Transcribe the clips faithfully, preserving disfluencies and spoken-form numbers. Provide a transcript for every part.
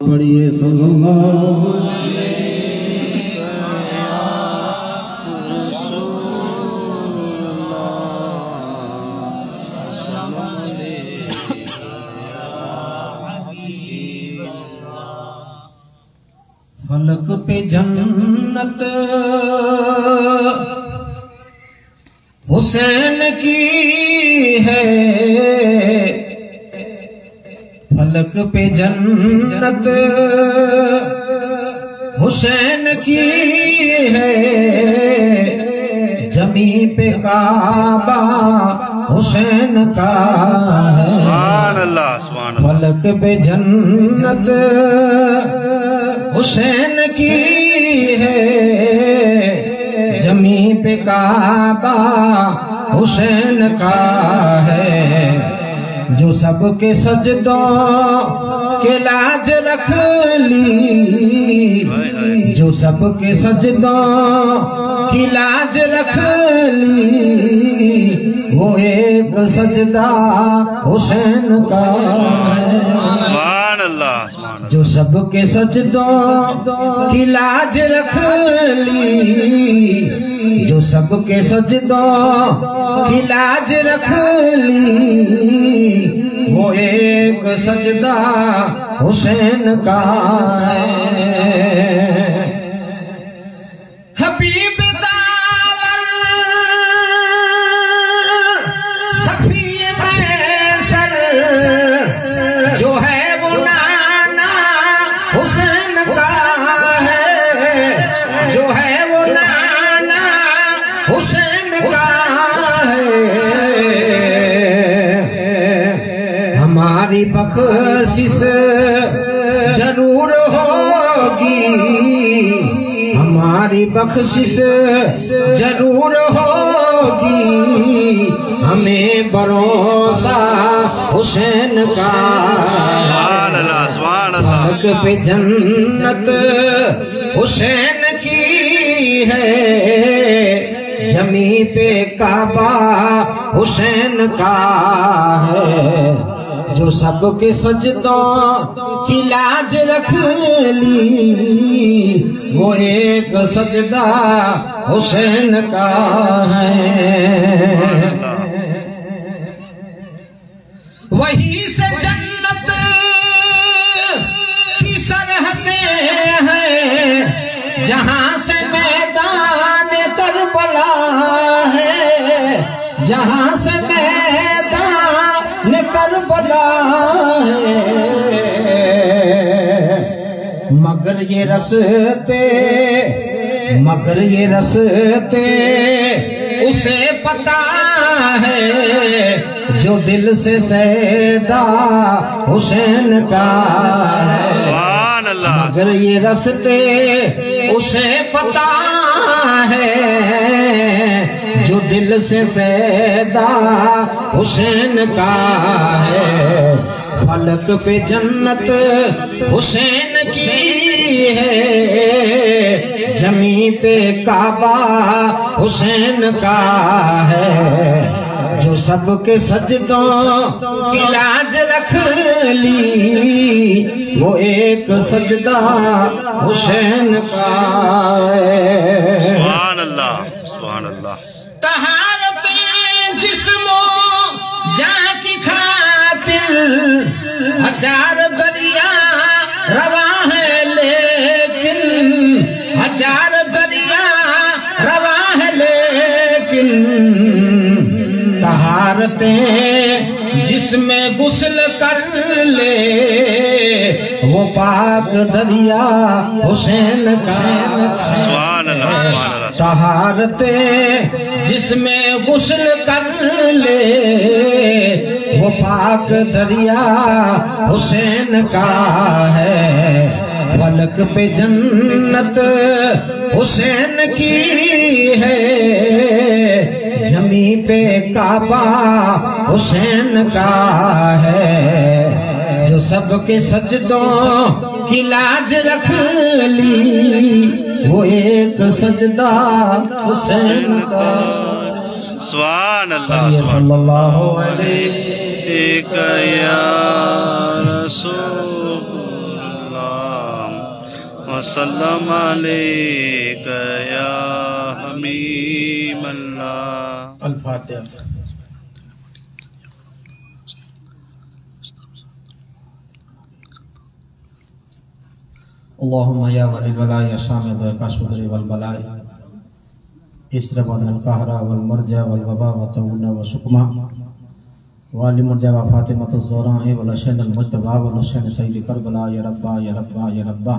पढ़िए सल्लल्लाहु फलक पे जन्नत हुसैन की है, फलक पे जन्नत हुसैन की है, जमी पे काबा हुसैन का है। सुभान अल्लाह, सुभान अल्लाह। फलक पे जन्नत हुसैन की है, जमी पे काबा हुसैन का है। जो सबके सजदों के लाज रख ली, जो सबके सजदों की लाज रख ली, वो एक सजदा हुसैन का है। सुभान अल्लाह। जो सबके सजदों की लाज रख ली, जो सबके सजदों की लाज रख ली, वो एक सजदा हुसैन का है। हबीब दावर सफी मैसर जो है वो नाना हुसैन का है, जो है वो नाना हुसैन का है। हमारी बख्शिश जरूर होगी, हमारी बख्शिश जरूर होगी, हमें भरोसा हुसैन का। सुभान अल्लाह, सुभान अल्लाह। फलक पे जन्नत हुसैन की है, जमी पे काबा हुसैन का है। जो सबके सजदों की लाज रख ली, वो एक सजदा हुसैन का है। वही से जन्नत की सरहदें हैं, जहां से मैदान करबला है, जहां से मैदान करबला है। मगर ये रस्ते, मगर ये रस्ते उसे पता है, जो दिल से सैदा हुसैन का है। सुभान अल्लाह। मगर ये रस्ते उसे पता है, जो दिल से सैदा हुसैन का है। फलक पे जन्नत हुसैन की है, जमी पे काबा हुसैन का है। जो सबके सजदों की लाज रख ली, वो एक सजदा हुसैन का है। सुभान अल्लाह, सुभान अल्लाह। तहारते जिस्मो जान की खातिर हजार दरिया रवा है, लेकिन हजार दरिया रवा है, लेकिन तहारते जिसमें गुस्ल कर ले, वो पाक दरिया हुसैन का। सुभान अल्लाह, सुभान अल्लाह। तहारते जिसमें गुस्ल कर ले, वो पाक दरिया हुसैन का है। फलक पे जन्नत हुसैन की है, जमी पे काबा हुसैन का है। जो सबके सजदों की लाज रख ली, वो एक सजदा हुसैन का। सुभान अल्लाह, सल्लल्लाहु अलैहि या रसूल अल्लाह। सल्लम अलैका या हमीम अल्लाह। अल-फातिहा। अल्लाहुम्मा या वली बलाय या शामिद व काशुदरी वल बलाय इसरब वल कहरा वल मरजा वल वबा व तउना व सुकमा वाली मरजा व फातिमा तो ज़ोरा ए वल शैन अल मुज्तबा वल शैन सय्यद करबला या रब्बा या रब्बा या रब्बा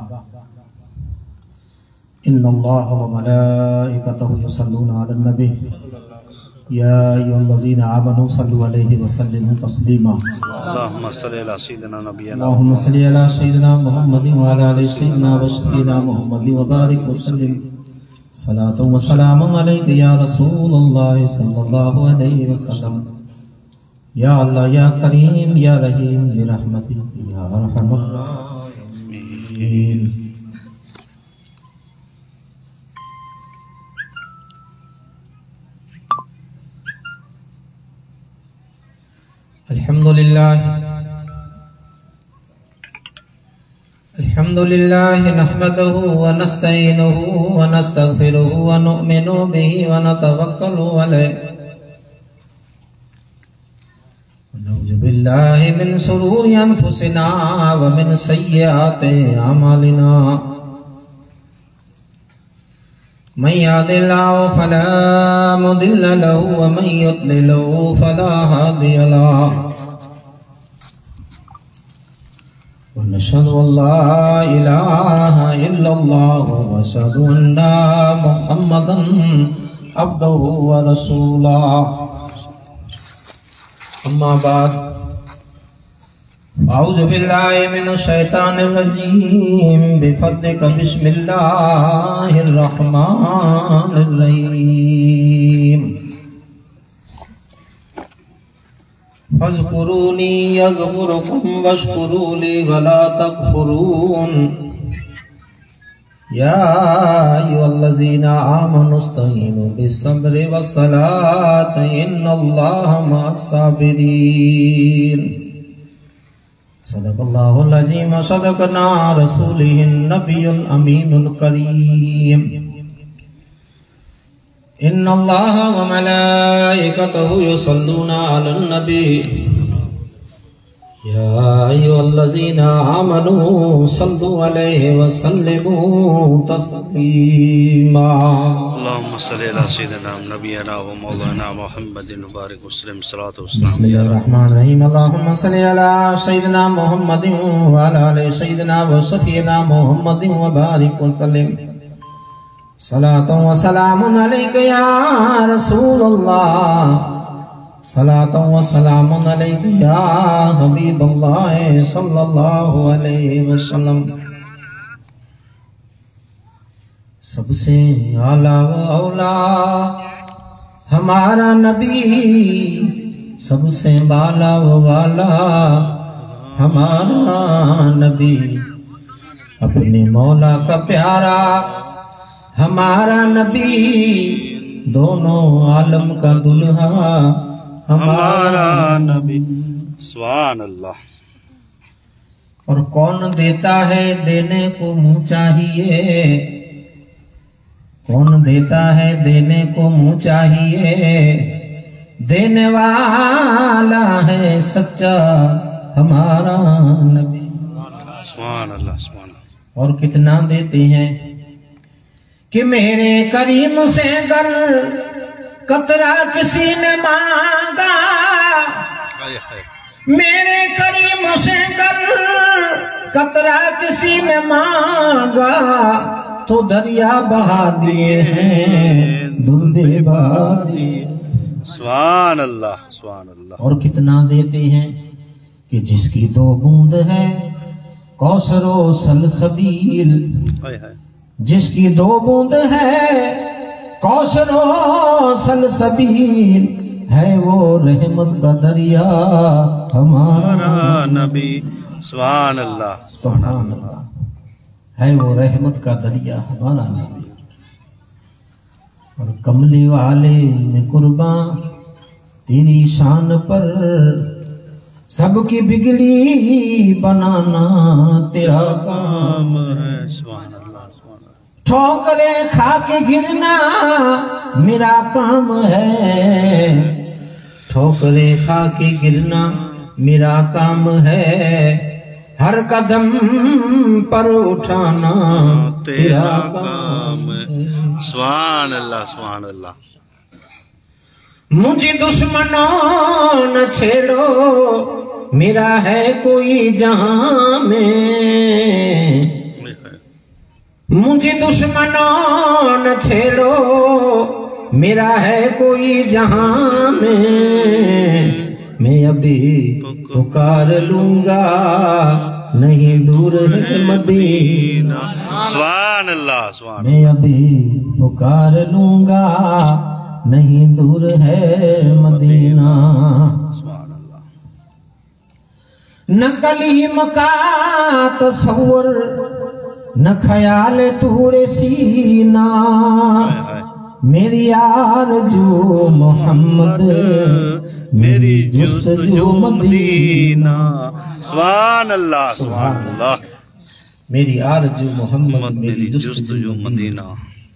इन्नल्लाह व मलाइकतहु युसल्लूना अलन नबी या अय्युहल्लज़ीना आमनू सल्लु अलैहि व सल्लिमू तस्लीमा। अल्लाहुम्मा सल्लि अला सय्यिदिना नबियना अल्लाहुम्मा सल्लि अला सय्यिदिना मुहम्मदिन व अला आलि सय्यिदिना व सय्यिदिना मुहम्मदिन व बारिक व सल्लिम सलातु व सलामु अलैका या रसूलल्लाह सल्लल्लाहु अलैहि वसल्लम। या अल्लाह या करीम या रहीम बिरहमतिक या अरहमर राहिमीन। अल्हम्दुलिल्लाह अल्हम्दुलिल्लाह नहमदुहु व नस्तईनुहु व नस्तगफिरुहु व नु'मिनु बिही व नतवक्कलु अलैहि व नऊज़ु बिल्लाहि मिन शुरूरि अनफुसिना व मिन सय्यिआति अमालिना। मन यहदिल्लाहु फला मुदिल्ल लहु व मन युद्लिलहु फला हादिय लहु। व नशहदु अल्ला इलाहा इल्लल्लाह व अशहदु अन्ना मुहम्मदन अब्दुहु व रसूलुहु। अम्मा बाद औज़ु बिल्लाहि मिनश शैतानिर रजीम बिफद्लिका बिस्मिल्लाहिर रहमानिर रहीम। फज़कुरूनी यज़कुरुकुम वश्कुरू ली वला तकफुरून। या अय्युहल्लज़ीना आमनू इस्तईनू बिस्सब्रि वस्सलाति इन्नल्लाहा मअस्साबिरीन। सदक़ल्लाहुल अज़ीम व सदक़ना रसूलिहिन नबियुल अमीनुल करीम। इन्नल्लाहा व मलाइकतहु युसल्लूना अलन नबी या अय्युहल्लज़ीना आमनू सल्लु अलैहि व सल्लिमू तस्लीमा। अल्लाहुम्मा सल्लि अला सय्यिदिना नबियना व मौलाना मुहम्मदिन व बारिक वसल्लम सलातु वस्सलाम। बिस्मिल्लाहिर रहमानिर रहीम। अल्लाहुम्मा सल्लि अला सय्यिदिना मुहम्मदिन व अला आलि सय्यिदिना व शफीना मुहम्मदिन व बारिक वसल्लम सलातु व सलामुन अलैका या रसूलल्लाह। सलातु व सलामुन अलैका या हबीबल्लाह सल्लल्लाहु अलैहि वसल्लम। सबसे आला व औला हमारा नबी, सबसे बाला व वाला हमारा नबी। अपने मौला का प्यारा हमारा नबी, दोनों आलम का दुल्हा हमारा नबी। सुभान अल्लाह। और कौन देता है देने को मुँह चाहिए, कौन देता है देने को मुँह चाहिए। देने वाला है सच्चा हमारा नबी। सुभान अल्लाह सुभान अल्लाह। और कितना देते हैं कि मेरे करीम से गर कतरा किसी ने मांगा, मेरे करीम से गर कतरा किसी ने मांगा तो दरिया बहा दिए हैं दुर्बे बहा दिए। सुभान अल्लाह सुभान अल्लाह। और कितना देते हैं कि जिसकी दो बूंद है कौसरो सलसबील, जिसकी दो बूंद है कौसरो सलसबील, है वो रहमत का दरिया हमारा नबी। सुभान अल्लाह सुभान अल्लाह। है वो रहमत का दरिया हमारा नबी। और कमली वाले में कुर्बान तेरी शान पर, सबकी बिगड़ी बनाना तेरा काम है। ठोकरे खा के गिरना मेरा काम है, ठोकरे खा के गिरना मेरा काम है, हर कदम पर उठाना तेरा काम है। सुभान अल्लाह, सुभान अल्लाह। मुझे दुश्मनों न छेड़ो, मेरा है कोई जहां में, मुझे दुश्मनों न छेड़ो, मेरा है कोई जहां में, मैं अभी पुकार लूंगा नहीं दूर है मदीना। सुभान अल्लाह, सुभान। मैं अभी पुकार लूंगा नहीं दूर है मदीना। सुभान अल्लाह। न कलीम का तस्वुर न ख्याल तूरे सीना, मेरी आरज़ू मोहम्मद मेरी जुस्तजू मदीना। सुभान अल्लाह, सुभान अल्लाह। मेरी आरज़ू मोहम्मद मेरी जुस्तजू मदीना।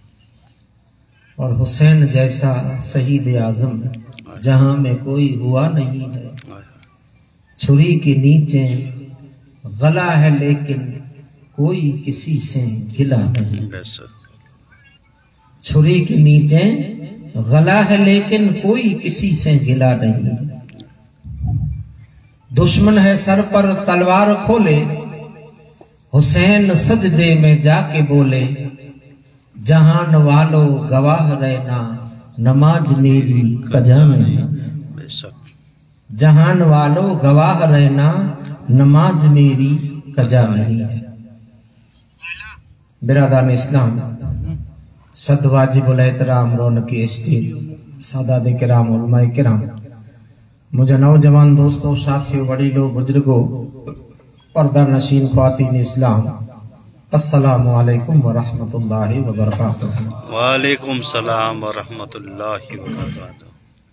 और हुसैन जैसा शहीद आजम जहां में कोई हुआ नहीं है, छुरी के नीचे गला है लेकिन कोई किसी से गिला नहीं, छुरी के नीचे गला है लेकिन कोई किसी से गिला नहीं। दुश्मन है सर पर तलवार खोले, हुसैन सजदे में जाके बोले, जहान वालो गवाह रहना नमाज मेरी कजा में, जहान वालो गवाह रहना नमाज मेरी कजा में है। बिरादान इस्लाम, सद वाजिबुल एहतराम रौनक स्टेज, सादात किराम, उलमाए किराम, मुझे नौजवान दोस्तों, साथियों, बड़ीलों, बुजुर्गों, पर्दा नशीन ख्वातीन इस्लाम, अस्सलामु अलैकुम व रहमतुल्लाहि व बरकातुहू। वालेकुम सलाम व रहमतुल्लाहि व बरकातुहू।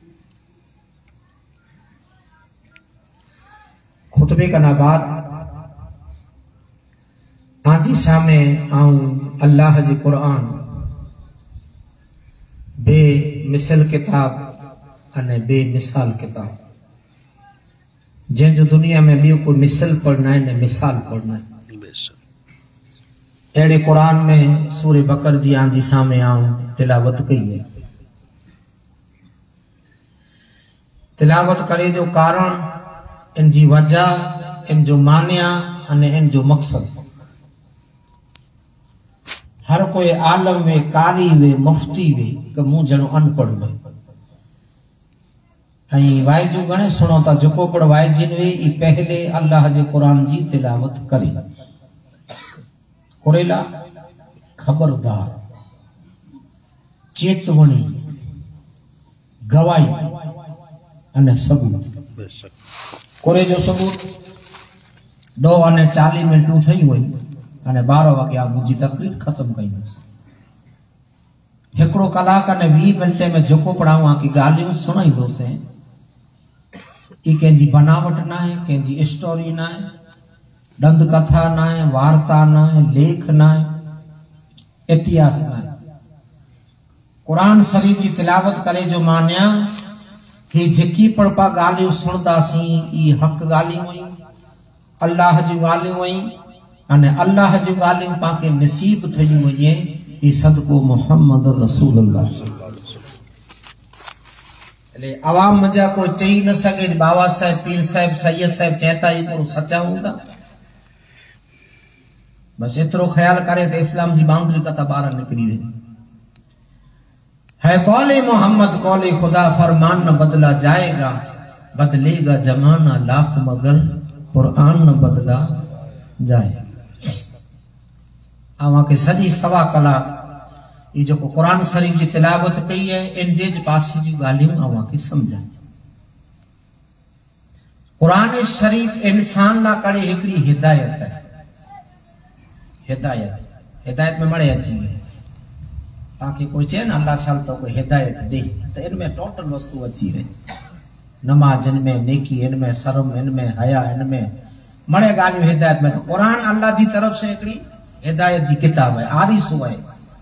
खुतबे का नाबाद आजी सामे आऊं अल्लाह जी कुरान बेमिसल किताब अने बेमिसाल किताब, जंहिंजो दुनिया में ॿियो कोई मिसल पढ़ना है न मिसाल पढ़ना है। अहिड़े कुरान में सूरे बकर जी आंजी सामे आऊं तिलावत कई है। तिलावत करे जो कारण, इन जी वजह, इन जो मानिया अने इन जो मकसद। हर कोई आलम वे, कारी वे, मुफ्ती वे, कि मूं जणो अनपढ़ वे। ऐं वाइजू घणे सुनो था, जेको पढ़ वाइजिन वे ई पहले अल्लाह जे कुरान जी तिलावत करे। कुरेला खबरदार, चेतवणी, गवाही अने सबूत। कोरे जो सबूत दो अने चालीस मिनटू थई हुई अने बारह वगे आ मुंहिंजी तकरीर खत्म कई। हिकिड़ो कलाक अने वीह मिंटे में जेको पढ़ाऊं आ की ॻाल्हियूं सुणाईंदोसीं, ई कंहिंजी बनावट ना है, कंहिंजी स्टोरी ना है, दंद कथा ना है, वार्ता ना है, लेख ना है, इतिहास ना है। कुरान शरीफ जी तिलावत करे जो मानिया ही जेकी पढ़पा ॻाल्हियूं सुणदासीं ई हक़ ॻाल्हियूं हुयूं, अल्लाह जी ॻाल्हियूं हुयूं, अने अल्लाह जी ॻाल्हियूं पाके नसीब थियूं वञे ई सदको मोहम्मद रसूलुल्लाह। એટલે आवाम मजा कोई चई न सके बाबा साहब, पीर साहब, सैयद साहब चेता ही पूरो सच्चा हूंदा। बस एतिरो ख्याल करे तो इस्लाम जी बाउंड्री कता बाहर निकरी वे। है कौले मोहम्मद कौले खुदा, फरमान न बदला जाएगा, बदलेगा जमाना लाख मगर कुरान न बदला जाए। आवा के सजी सवा कलाक ये जो कुरान शरीफ की तिलावत कई है, इन जे पास जी गालियों आवा के समझा। कुरान शरीफ इंसान ला करे हिकड़ी हिदायत है। हिदायत हिदायत में मरे अची ताकि कोई चए ना अल्लाह साल तो कोई हिदायत दे, तो इनमें टोटल वस्तु अची रही। नमाज इनमें, नेकी इनमें, शर्म इनमें, हया इनमें, मरे गालियों हिदायत में। तो कुरान अल्लाह की तरफ से हिकड़ी हिदायत जी किताब है, आरीसो है।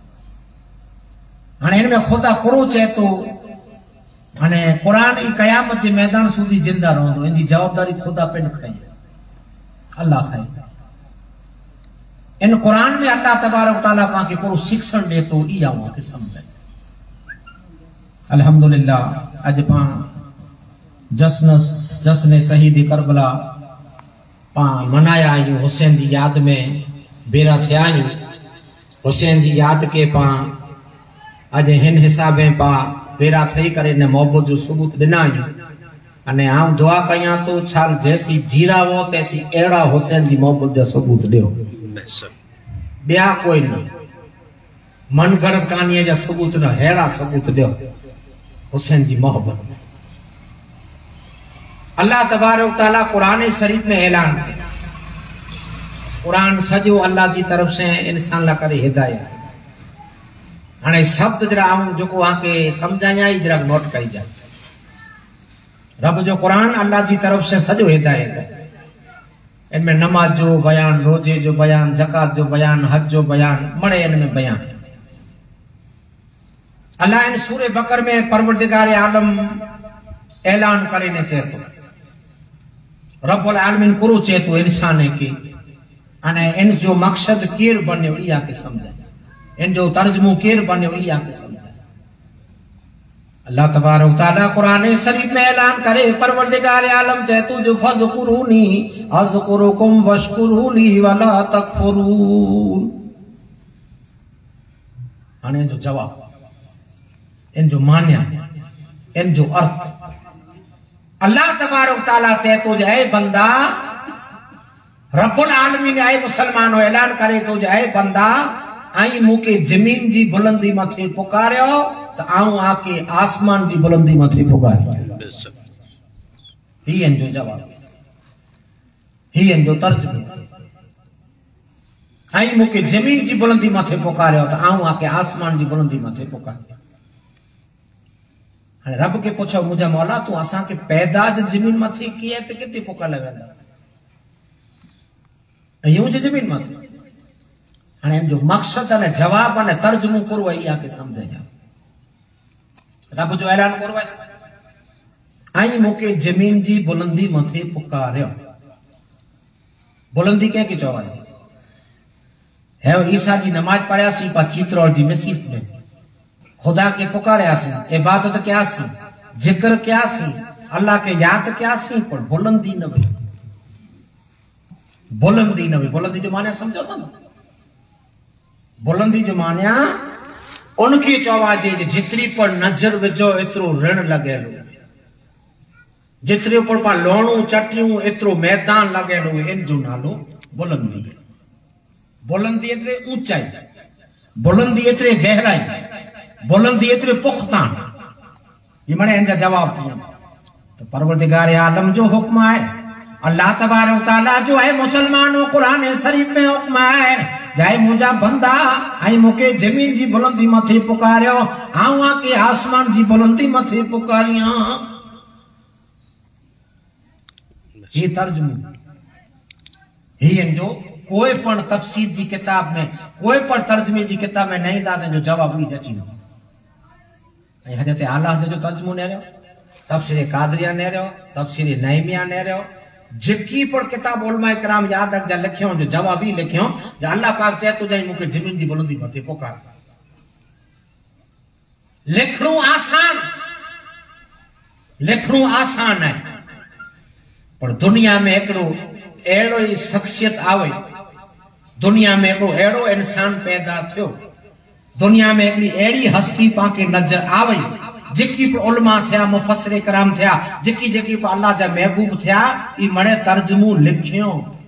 हाणे इनमें खुदा कुरो चए तो हाणे कुरान ई क़यामत जे मैदान सुधी जिंदा रहंदो, इन जी जवाबदारी खुदा पिन खई, अल्लाह खई। इन कुरान में अल्लाह तबारक तआला पां के कुरो शिक्षण दे तो ई आऊं के समझ। अल्हम्दुलिल्लाह अज पां जश्न जश्न शहीद करबला पां मनाया आहियूं, हुसैन जी याद में बेरा थिया आहियूं। हुसैन जी याद के पां अज हिन हिसाबे पां बेरा थई करे ने मोहब्बत जो सबूत दिना आहियूं। अने आऊं दुआ कयां तो छाल जैसी जीरावो तैसी अहिड़ा हुसैन जी मोहब्बत जा सबूत ॾियो, ॿिया कोई न, मन गढ़ कहानीअ जा सबूत न, अहिड़ा सबूत ॾियो हुसैन जी मोहब्बत। अल्लाह तबारक तआला कुरान शरीफ में ऐलान कयो, कुरान सजो अल्लाह जी तरफ से इंसान ला करे हिदायत। हाणे शब्द जरा आऊं जो आके समझाया ही जरा नोट कई जाए। रब जो कुरान अल्लाह जी तरफ से सजो हिदायत है। इनमें नमाज जो बयान, रोजे जो बयान, ज़कात जो बयान, हज जो बयान, मड़े इनमें बयान। अल्लाह इन सूरे बकर में परवरदिगार आलम ऐलान करे ने चए तो, रब्बुल आलमीन कुरो चए तो इंसान के अने इन जो मकसद केर बन्यो इया के समझे, इन जो तर्जुमो केर बन्यो इया के समझे। अल्लाह तबारक तआला कुरान शरीफ में ऐलान करे, परवरदिगार आलम चए तो जो फज़कुरूनी अज़कुरुकुम वशकुरूली वला तकफुरून। हाणे जो जवाब, इन जो मान्या, इन जो अर्थ, अल्लाह तबारक तआला चए तो जो है बंदा, रब्बुल आलमीन आए मुसलमानो ऐलान करे तो जो है बंदा आई मुके जमीन जी बुलंदी मथे पुकारियो तो आऊं आके आसमान जी बुलंदी मथे पुकारियो। ही इन जो जवाब, ही इन जो तर्जुमो। आई मुके जमीन जी बुलंदी मथे पुकारियो तो आऊं आके आसमान जी बुलंदी मथे पुकारियो। हाणे रब के पुछो, मुझा मौला तू असा के पैदा जमीन मथे किए ते किते पुकार वेंदा यूं जे जमीन मथे। हाणे इन जो मकसद ने जवाब ने तर्जुमो करो है या के समझे जा। रब जो ऐलान करो है, आई मुके जमीन जी बुलंदी मथे पुकारियो। बुलंदी के की चवा है, ईसा जी नमाज पढ़ियासी पा चीतरोल जी मस्जिद में, खुदा के पुकारियासी, इबादत कियासी, जिक्र कियासी, अल्लाह के याद कियासी, पर बुलंदी न हुई, बुलंदी न हुई। बुलंदी जो माने समझो था ना, बुलंदी जो मान्या उनके चौवाजे जितरी पर नजर विझो एतिरो ऋण लॻियल, जितरे पर पा लोणू चटियूं एतिरो मैदान लॻियल, इन जो नालो बुलंदी। बुलंदी एतिरे ऊंचाई, बुलंदी एतिरे गहराई, बुलंदी एतिरे पुख्तान, ये मने इनका जवाब थी। तो परवरदिगार आलम जो हुक्म है, अल्लाह तबारक तआला जो है मुसलमानों कुरान शरीफ में हुक्म है, जाए मुझा बंदा आई मुके जमीन जी बुलंदी मथे पुकारियो, आऊं आके आसमान जी बुलंदी मथे पुकारिया। ये तर्जुमो ही इन जो कोई पण तफसीर जी किताब में, कोई पण तर्जुमे जी किताब में नहीं था जो जवाब ही अची न। हजरत आला जो तर्जुमो ने रहो, तफसीर कादरिया ने रहो, तफसीर नईमिया ने रहो, जिकी पर किताब उलमा इकराम याद रख जा लिखियो जो जवाब ही लिखियो जो अल्लाह पाक चए तो जाई मुके जमीन जी बुलंदी मथे पुकार। लिखणो आसान, लिखणो आसान है, पर दुनिया में एकड़ो एड़ो ही शख्सियत आवे, दुनिया में एकड़ो एड़ो इंसान पैदा थियो, दुनिया में एकड़ी एड़ी हस्ती पाके नजर आवे जिकी पर उलमा थिया, मुफस्सिर कराम थिया, जिकी जिकी पर अल्लाह जा महबूब थिया, ई मणे तर्जुमो लिखियो,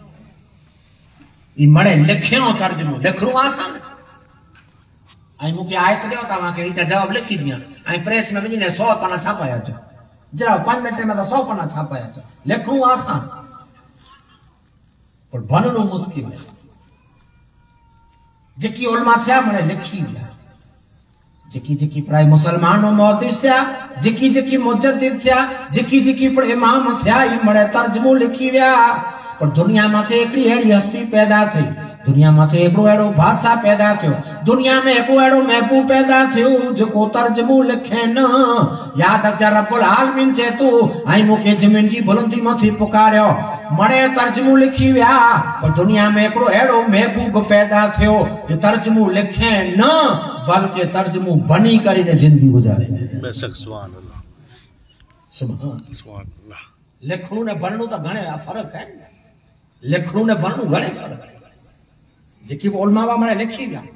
ई मणे लिखियो तर्जुमो। लिखणो आसान आई मुके आयत दियो तवा के इता जवाब लिखी दिया आई प्रेस में विझने सौ पन्ना छापाया छ, जरा पांच मिनट में तो सौ पन्ना छापाया छ। लिखणो आसान पर बनणो मुश्किल है। जिकी उलमा थिया मणे लिखी दिया, जिकी जिकी पढ़ाई मुसलमानों मोहदिस थिया, जिकी जिकी मुजद्दिद थिया, जिकी जिकी पर इमाम थिया, ई मणे तर्जुमो लिखी विया। पर दुनिया माथे एकड़ी एड़ी हस्ती पैदा थी दुनिया माथे हिकिड़ो अहिड़ो बादशाह पैदा थियो, दुनिया में हिकिड़ो अहिड़ो महबूब पैदा थियो जेको तर्जुमो लिखे न। याद अचा रब्बुल आलमीन चए तू ऐं मूंखे ज़मीन जी बुलंदी मथे पुकारियो, मणे तर्जुमो लिखी विया, पर दुनिया में हिकिड़ो अहिड़ो महबूब पैदा थियो जो तर्जुमो लिखे न बल्कि तर्जुमो बनी करे न जिंदगी गुजारे। बेशक सुभान अल्लाह, सुभान सुभान अल्लाह। लिखणो ने बनणो तो घणे फर्क है, लिखणो ने बनणो घणे फर्क है। जेकी उलमा मने लिखी विया,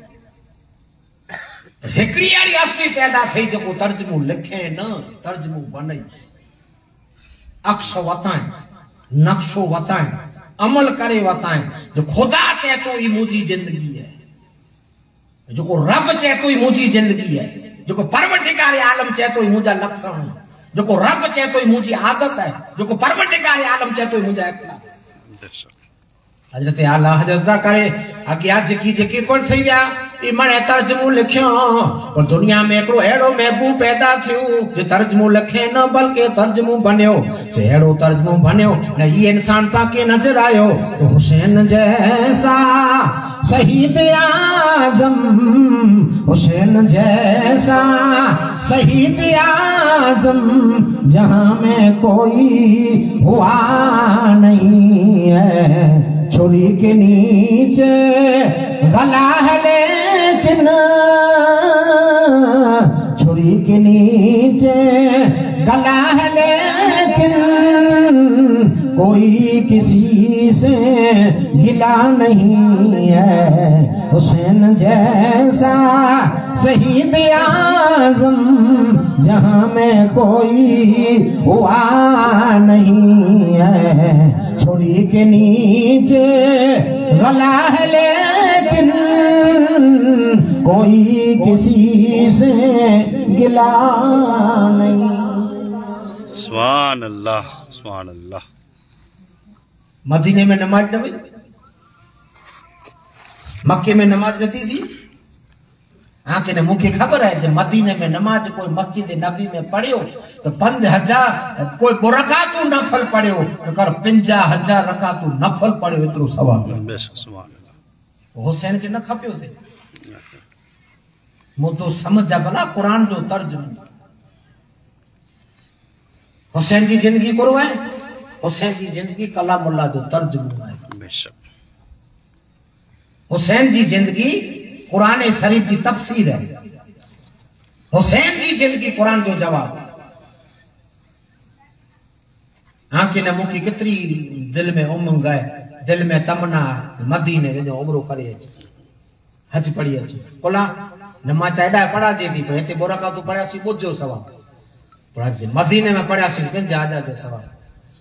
हिकड़ी अहिड़ी हस्ती पैदा थी जेको तर्जुमो लिखे न तर्जुमो बने, अक्स वताए, नक्शो वताए, अमल करे वताए। जो खुदा चए तो ही मुझी जिंदगी है, जो रब चए तो ही मुझी जिंदगी है, जो परवरदिगार आलम चए तो ही मुझा लक्षण है, जो रब चए तो ही मुझी आदत है, जो परवरदिगार आलम चए तो ही मुझा अखलाक। हजरत आला हजरत करे अॻियां जेकी जेकी कोन थी विया ई मणे तर्जुमो लिखियो, और दुनिया में हिकिड़ो अहिड़ो महबूब पैदा थियो जो तर्जुमो लिखे न बल्कि तर्जुमो बनियो। से अहिड़ो तर्जुमो बनियो न हीउ इंसान पाके नजर आयो तो हुसैन जैसा शहीद आजम, हुसैन जैसा शहीद आजम जहां में कोई हुआ नहीं है। छुरी के नीचे गला है लेकिन, छुरी के नीचे गला है लेकिन कोई किसी से गिला नहीं है। हुसैन जैसा शहीद आजम जहां में कोई हुआ नहीं है। छुरी के नीचे गला है लेकिन कोई किसी से गिला नहीं। सुभान अल्लाह, सुभान अल्लाह। मदीने में नमाज न हुई, मक्के में नमाज नथी थी। आके ने मुखे खबर है जो मदीने में नमाज कोई मस्जिद नबी में पढ़ियो तो पंज हजार कोई को रकातू नफल पढ़ियो तो कर पंजा हजार रकातू नफल पढ़ियो इतरो सवाब। बेशक सुभान अल्लाह। हुसैन के न खपियो थे मुद्दो समझ जा भला कुरान जो तर्जुमो। हुसैन जी जिंदगी करो है, हुसैन जी जिंदगी कलामुल्लाह जो तर्जुमो है। बेशक हुसैन जी जिंदगी कुरान शरीफ की तफसीर है, हुसैन जी जिंदगी कुरान जो जवाब। आंखें ने मुखी कितरी दिल में उमंग है, दिल में तमन्ना मदीने वेंदो उमरो करे अचे, हज पढ़ी अचे। कोला नमाज एडा पढ़ा जे थी पर इते बोरका तू पढ़ासी बुझो सवाब पढ़ा जे मदीने में पढ़ासी पंजा हजार जो सवाब।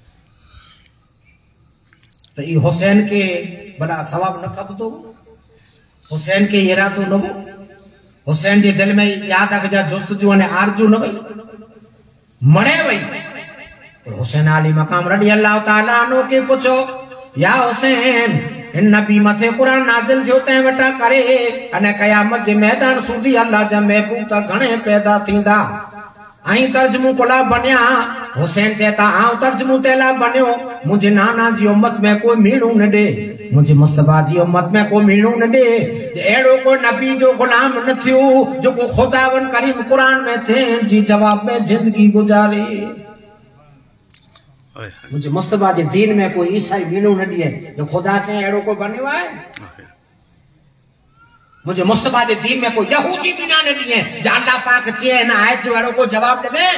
तो ई हुसैन के भला सवाब न खपतो, हुसैन के इरादो न हो, हुसैन जे दिल में याद अगजा जुस्तजू ने आरजू न वई मणे वई। हुसैन अली मकाम रडी अल्लाह ताला नो के पूछो या हुसैन इन नबी मथे कुरान नाज़िल थियो तै वटा करे अने कयामत जे मैदान सुधी अल्लाह जा महबूब त घणे पैदा थींदा आई तर्जुमो कोला बनिया। हुसैन चेता आऊं तर्जुमो तेला बनियो, मुझे नाना जी उम्मत में कोई मीणू न दे, मुझे मुस्तफा जी उम्मत में कोई मीणू न दे। एड़ो को नबी जो गुलाम न थियो जो को खुदावन करीम कुरान में चैन जी जवाब में जिंदगी गुजारी। मुझे मुस्तफा जे दीन में कोई ईसाई मीणू न दिए जो खुदा चे एड़ो को बनियो है। मुझे मुस्तफा जे दीन में कोई यहूदी भी ना दिए जो अल्लाह पाक चे ना आयत जो एड़ो को जवाब दे।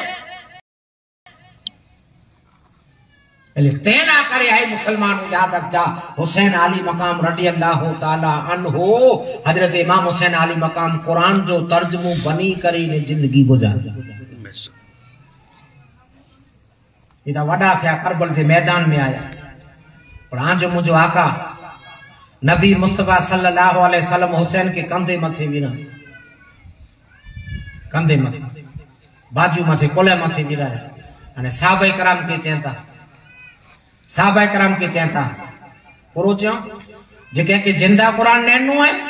तेना करे आई मुसलमान याद रखजा हुसैन अली मकाम रडी अल्लाह ताला अन्हो हजरत इमाम हुसैन अली मकाम कुरान जो तर्जुमो बनी करे ने जिंदगी गुजारी। इदा वडा थिया करबल के मैदान में आया और आंजो मुझो आका नबी मुस्तफा सल्लल्लाहु अलैहि वसल्लम हुसैन के कंधे मथे विरा, कंधे मथे बाजू मथे कोले मथे विरा अने साहबा कराम के चेंता, साहबा कराम के चेंता पूरो चो जेके के जिंदा कुरान नैनो है।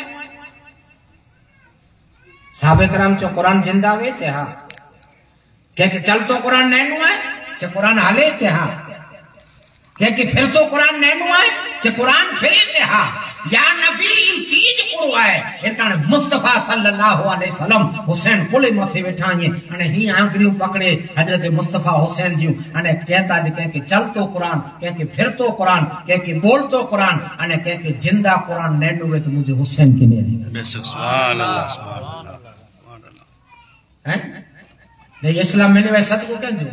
साहबा कराम चो कुरान जिंदा वे चे हां, के के चलतो कुरान नैनो है चे कुरान हाले चे हां, के के फिरतो कुरान नैनो है चे कुरान फिरे चे हां। या नबी चीज कोड़ो है एताने मुस्तफा सल्लल्लाहु अलैहि वसल्लम हुसैन कोले मथे वेठा आए अने ही आंगरियों पकड़े हजरत मुस्तफा हुसैन जी अने चेता जे के के चलतो कुरान के के फिरतो कुरान के के बोलतो कुरान अने के के जिंदा कुरान नेडो वे तो मुझे हुसैन के ने बेशक सुभान अल्लाह सुभान अल्लाह सुभान अल्लाह हैं ने इस्लाम में वे सत को के जो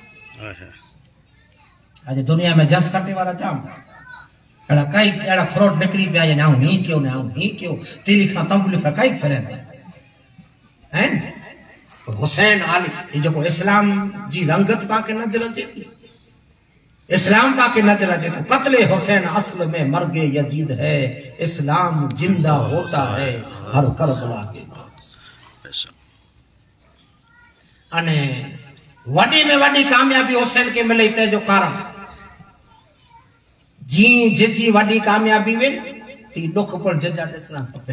आज दुनिया में जस करते वाला जाम एड़ा कई एड़ा फ्रॉड निकली पिया ना ही क्यों ना ही क्यों तेरी खा तंबुली पर कई फरे हैं हुसैन आली ये जो इस्लाम जी रंगत पाके नजर अचे इस्लाम पाके नजर अचे तो कत्ले हुसैन असल में मर्गे यजीद है इस्लाम जिंदा होता है हर करबला के अने वडी में वडी कामयाबी हुसैन के मिले ते जो कारण जी जी वडी कामयाबी वे ती दुख पर जजा दिसना खपे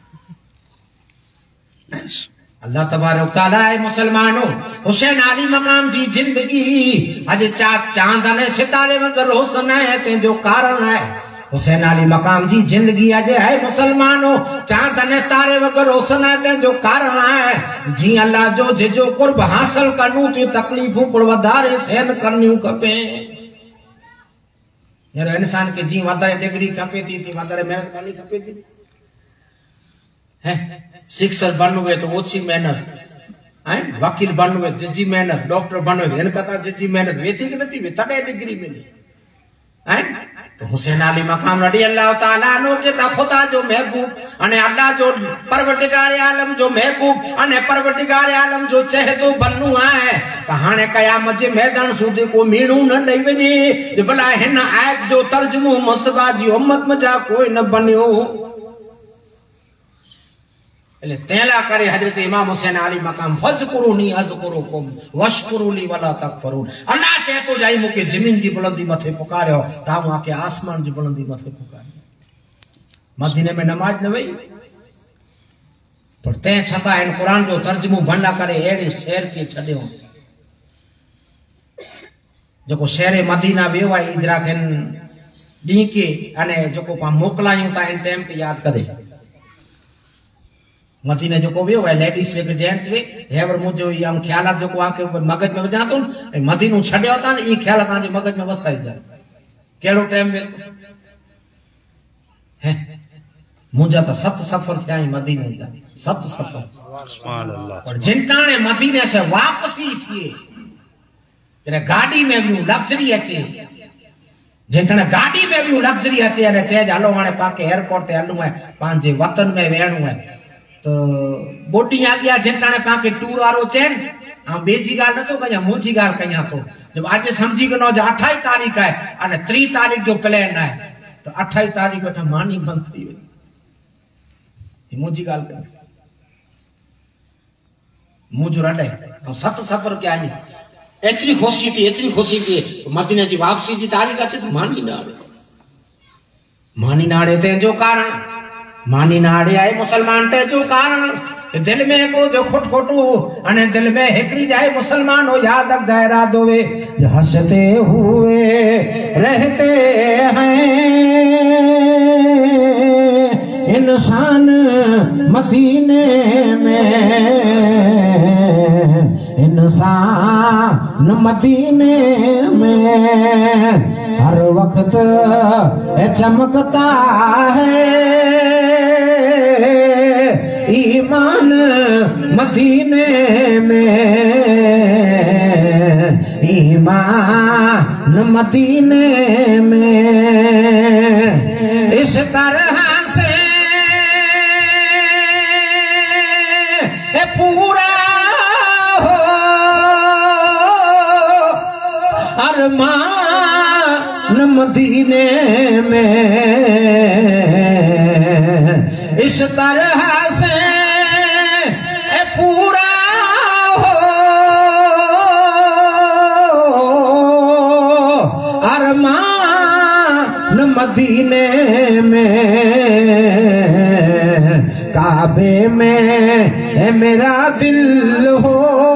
अल्लाह तबारक तआला है मुसलमानों हुसैन आली मकाम जी जिंदगी आज चाक चांद ने सितारे वगर रोशन है ते जो कारण है हुसैन अली मकाम जी जिंदगी अज है मुसलमानों चांद ने तारे वगर रोशन है ते जो कारण है जी अल्लाह जो जो कुर्ब हासिल करनू तो तकलीफों पर वधारे सहन करनी खपे यार इंसान के जी वधारे डिग्री खपे थी थी वधारे मेहनत करनी खपे थी है शिक्षक बनवे तो ओછી मेहनत है वकील बनवे जजी मेहनत डॉक्टर बनवे इन कथा जजी मेहनत वेती के नथी वे तडे डिग्री मिली है तो हुसैन अली मकाम रडी अल्लाह ताला नो के ता खुदा जो महबूब अने अल्लाह जो परवरदिगार आलम जो महबूब अने परवरदिगार आलम जो चाहे तो बनू है त हाने कयामत जे मैदान सुधी को मीणू न दई वजे जे भला हिन आयत जो तर्जुमो मुस्तफा जी उम्मत में जा कोई न बन्यो એટલે તેલા કરે હજરત ઇમામ હુસૈન અલી મકામ ફઝકુરુની અઝકુરુकुम વશકુરુલી વલા તકફરુન અલ્લાહ ચાહે તો જાઈ મુકે જમીન જી बुलंदी मथे पुकार्यो ता मु आके आसमान जी बुलंदी मथे पुकार्यो मदीने में नमाज न वई पर ते छता इन कुरान जो तर्जुमो भंडा करे एड़ी शेर के छड्यो जको शेरे मदीना वेवा इजरा कन डी के अने जको पा मोकलायूं ता इन टाइम के याद करे मदीने जो को वियो है लेडीज वे के जेंट्स वे हेवर मुजो यम ख्याल जो को आके मगज में वजा तो मदीनो छड्यो था ई ख्याल ता जे मगज में वसाई जाए केड़ो टाइम में है मुजा तो सत सफर थे मदीने जा सत सफर सुभान अल्लाह और जिनटाने मदीने से वापसी थी तेरे गाड़ी में भी लग्जरी अचे जिनटाने गाड़ी में भी लग्जरी अचे अने चेज हलो हाने पाके एयरपोर्ट ते हलू है पांजे वतन में वेणु है तो बोटी आ गया जिनटाने पाके टूर वालो चेन हम बेजी गाल न तो कया मोजी गाल कया तो जब आज समझी गनो जो अट्ठाईस तारीख है अने तीस तारीख जो प्लान है तो अट्ठाईस तारीख वठ मानी बंद थी वई मोजी गाल कर मुजो रडे और सत सफर के आई एतरी खुशी थी एतरी खुशी थी मदीने जी वापसी जी तारीख अच्छे तो मानी नाड़े मानी नाड़े ते जो कारण मानी नाड़े आए मुसलमान ते जो कारण दिल में को जो खुट खुटू अने दिल में हेकड़ी जाए मुसलमान हो याद रख दायरा दोवे हंसते हुए रहते हैं इंसान मदीने में इंसान मदीने में हर वक्त चमकता है ईमान मदीने में ईमान मदीने में इस तरह से पूरा हो अरमान मदीने में इस तरह से पूरा हो अरमान मदीने में काबे में मेरा दिल हो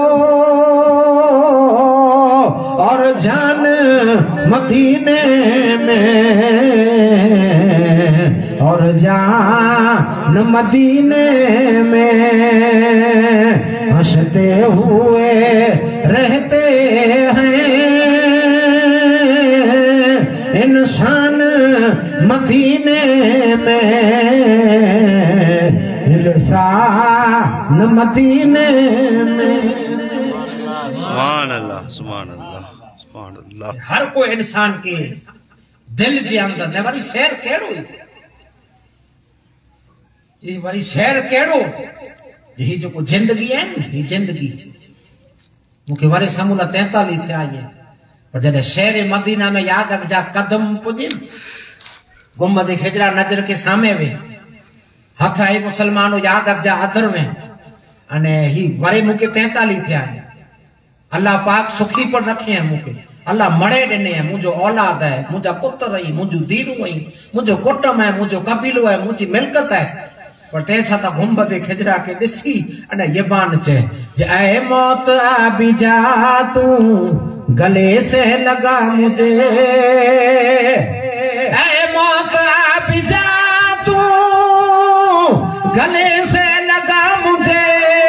और जान मदीने में और जान मदीने में हंसते हुए रहते हैं। इंसान मदीने में इंसान मदीने में। सुभान अल्लाह सुभान अल्लाह सुभान अल्लाह। हर कोई इंसान के दिल जे अंदर ने वरी शहर केड़ो ये वरी शहर केड़ो ही जो को जिंदगी है न ही जिंदगी मुखे वरी समूला तैतालीस थे आए पर जॾहिं शहर मदीना में याद रखजा कदम पुॼे गुंबद खिजरा नजर के सामने वे हथ आई मुसलमानो याद रखजा अदर में अने ही वरी मुखे तैतालीस थे आए। अल्लाह पाक सुखी पर रखे हैं मुखे अल्लाह मड़े ॾिने है मुझो औलाद है मुझा पुत्र रही मुझो दीरू आई मुझो कुटुंब है मुझो कबीलो है मुझी मिल्कत है पर ते छा गुंबद खिजरा के ॾिसी अने यबान चे जे ऐ मौत आबी जा तू गले से लगा मुझे ऐ मौत आबी जा तू गले से लगा मुझे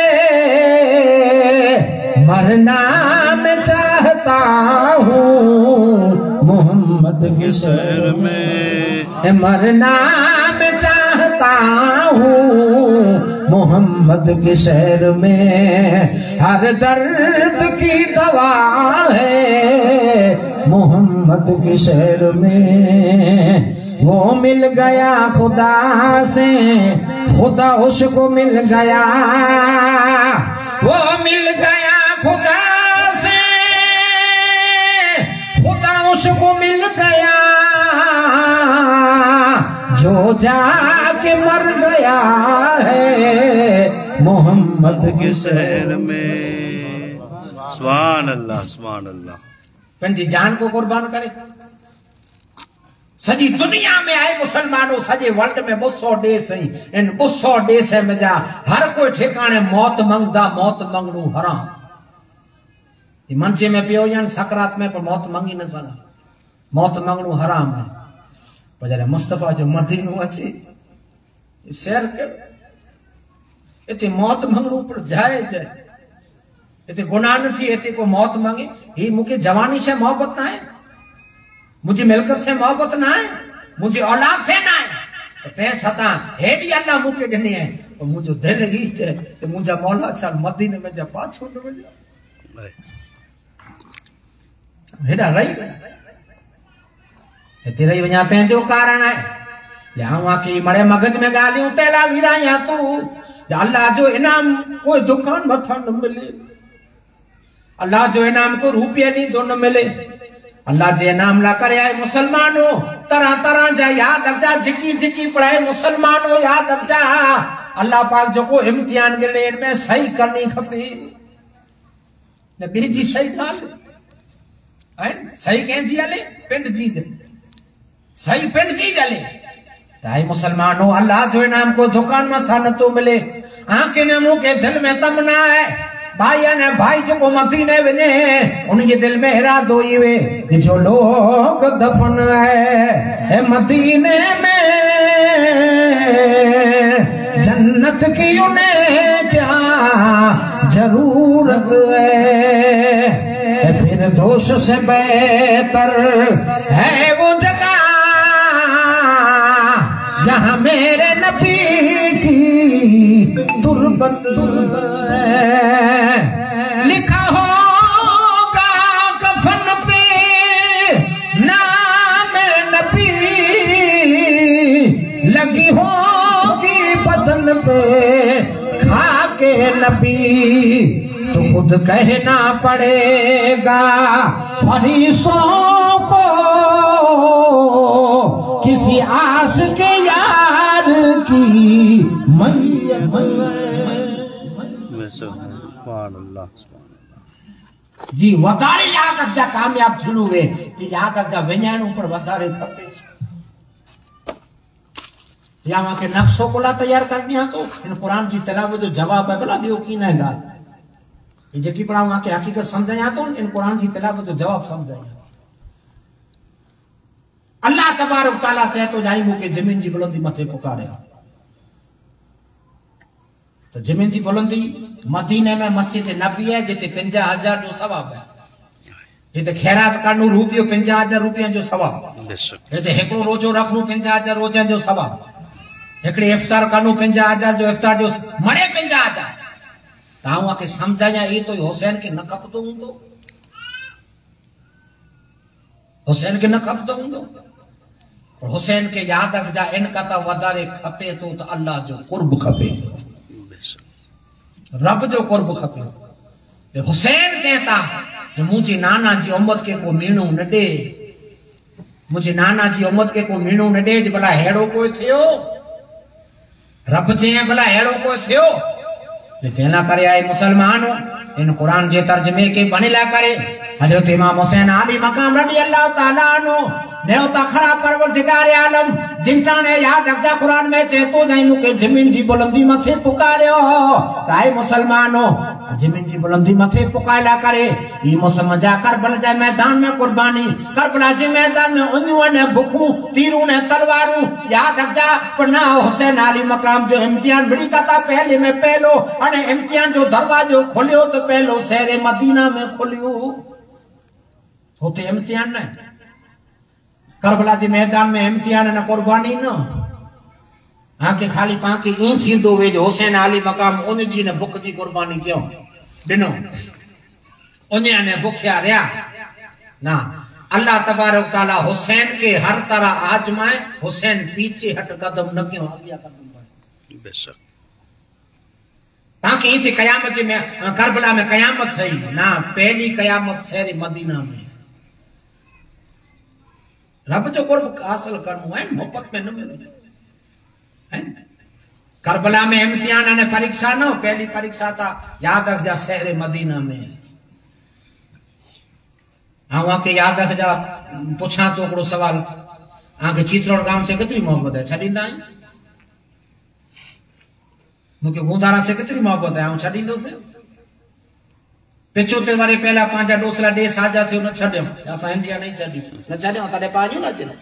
मरना मैं चाहता हूँ मोहम्मद के शहर में मरना मैं चाहता हूँ मोहम्मद के शहर में। हर दर्द की दवा है मोहम्मद के शहर में। वो मिल गया खुदा से खुदा उसको मिल गया वो मिल गया खुदा से खुदा उसको मिल गया जो जाके मर गया है मोहम्मद के शहर में। सुभान अल्लाह सुभान अल्लाह। पंहिंजी जान को कुर्बान करे सजी दुनिया में आए मुसलमानों सजे वर्ल्ड में ॿ सौ देश इन ॿ सौ देश में जा हर कोई ठिकाने मौत मंगदा मौत मंगणू हराम मंचे में पियो या सकरात में पर मौत मंगी न सघां मौत मंगणू हराम है पर जॾहिं मुस्तफा जो मदीनो अचे शहर के इते मौत मंगणू पर जायज है इते गुनाह न थी इते को मौत मांगे ही मुके जवानी से मोहब्बत ना है मुझी मिल्कत से मोहब्बत ना है मुझी औलाद से ना है ते छता हेडी अल्लाह मुके ॾिनी है पर मुझो दिल ही चे ते मुझा मौला छा मदीने में जा पाछो न वञा हेडा रही हिते रही वञा तंहिंजो कारण है या की मरे मगज में गालियूं तेला वीरा या तू अल्लाह जो इनाम कोई दुकान मथा न मिले अल्लाह जो इनाम को रुपये नी दो न मिले अल्लाह जे नाम ला करे आए मुसलमानों तरह तरह जा याद रखजा जिकी जिकी पढ़ाए मुसलमानों याद रखजा अल्लाह पाक जो को इम्तिहान मिले इनमें सही करनी खपे न बेजी सही गाल है सही कंहिंजी हले पिंड जी सही पिंड जी हले ताई मुसलमानों अल्लाह जो इनाम को दुकान में था न तो मिले आंखें ने मुंह के दिल में तमन्ना है भाई ने भाई जो को मदीने वने उनके दिल में इरादो ही वे जो लोग दफन है मदीने में जन्नत की उन्हें क्या जरूरत है फिर दोष से बेहतर है वो जगह जहां मेरे नबी की तुरबत लिखा होगा कफन पे नाम नबी लगी होगी बदन पे खाके नबी तो खुद कहना पड़ेगा फरिश्तों को किसी आस के यार की मैयत जी वधारे याद रखजा कामयाब थियणो वे जी याद रखजा वञाइणो पर वधारे खपे या मां के नक्शो कोला तैयार कर दिया तो इन कुरान की तिलावत जो जवाब है भला ॿियो की न ॻाल्हि ये जेकी पढ़ा मां के हकीकत समझाया तो इन कुरान की तिलावत जो जवाब समझाया अल्लाह तबारक ताला चए तो जाई मूंखे ज़मीन जी बुलंदी मथे पुकारे। तो ज़मीन जी बुलंदी मदीने में मस्जिद नबी है जिते पंजाह हजार जो सवाब है, जिते खैरात करणु रुपयो पंजाह हजार रुपया जो सवाब, जिते हिकिड़ो रोजो रखणु पंजाह हजार रोजन जो सवाब, हिकिड़ी इफ्तार करणु पंजाह हजार जो इफ्तार जो मणे पंजाह हजार। तव्हां खे समझाया ये तो हुसैन के न खपंदो हूंदो, हुसैन के न खपंदो हूंदो। हुसैन के याद रखजा इन कथा वधारे खपे तो त अल्लाह जो कुर्ब खपे, रब जो कुर्ब खपे। हुसैन चेता मुझे नाना जी उम्मत के को मीणो न दे, मुझे नाना जी उम्मत के को मीणो न दे, भला हेड़ो कोई थियो। रब चए भला हेड़ो कोई थियो। तेना करे आए मुसलमान इन कुरान जे तर्जमे के बनेला करे हजरत इमाम हुसैन आली मकाम रदी अल्लाह ताला नो नेवता खरा परवरदिगार आलम जिंटाने याद रखदा कुरान में चे तो नहीं मुके जमीन जी बुलंदी मथे पुकारियो। ताए मुसलमानो जमीन जी बुलंदी मथे पुकायला करे ई मौसम मजा करबला जे मैदान में कुर्बानी, करबला जे मैदान में उन्यूं ने भुखू तीरों ने तलवारों याद रखजा। पन्ना हुसैन आली मकाम जो इम्तिहान बड़ी कथा पहले में पहलो अने इम्तिहान जो दरवाजो खोलियो तो पहलो शहर मदीना में खोलियो। होते इम्तिहान न करबला जे मैदान में इम्तिहान न कुर्बानी न आके खाली पाके ई थींदो वे जो हुसैन आली मकाम उन जी ने भुख जी कुर्बानी क्यों दिनो उन्या ने भुखया रहा ना। अल्लाह तबारक ताला हुसैन के हर तरह आजमाए, हुसैन पीछे हट कदम न क्यों आगे कदम बढ़े। बेशक ताकि इसे कयामत में करबला में कयामत थई ना, पहली कयामत शहर मदीना में। रब जो कुर्ब हासिल करनो है मोहब्बत में न मिले है। करबला में इम्तिहान ने परीक्षा न, पहली परीक्षा था याद रख जा शहर मदीना में। हाँ के याद रख जा पूछा तो हिकिड़ो सवाल आके चित्तौड़ गांव से केतरी मोहब्बत है छॾींदा आहियो? मूंखे गुंदारा से केतरी मोहब्बत है, आऊं छॾींदुसि? पिछोते वारे पहला पंहिंजा डोसला ॾे साजा थियो न छॾियो, असां इंडिया नहीं छॾी न छॾियो तॾहिं पाजो न अचे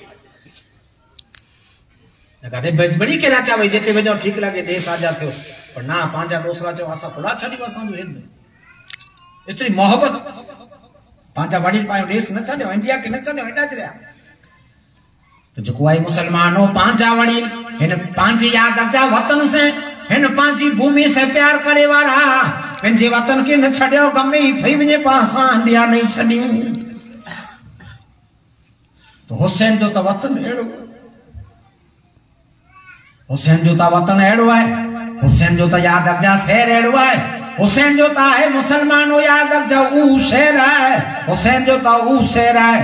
कॾहिं बड़ी के राचा भई जिते वञो ठीक लगे ॾे साजा थियो, पर ना पंहिंजा डोसला चयो असां खुला छॾियो असांजो हिंद। एतिरी मोहब्बत पंहिंजा वॾी पायो देश न छॾियो, इंडिया के न छॾियो, हेॾा चरिया। तो जेको आहे मुसलमानो पंहिंजा वड़ी हिन पंहिंजी याद रखजा वतन से हिन पंहिंजी भूमि से प्यार करे वारा पंहिंजे वतन के न छॾियो, गमे ही थई वञे पासा इंडिया नहीं छॾियूं। तो हुसैन जो त वतन अहिड़ो, हुसैन जो त वतन अहिड़ो आहे, हुसैन जो त याद रखजा शहर अहिड़ो आहे, हुसैन जो त आहे मुसलमानो याद रखजा ऊ शहर आहे, हुसैन जो त ऊ शहर आहे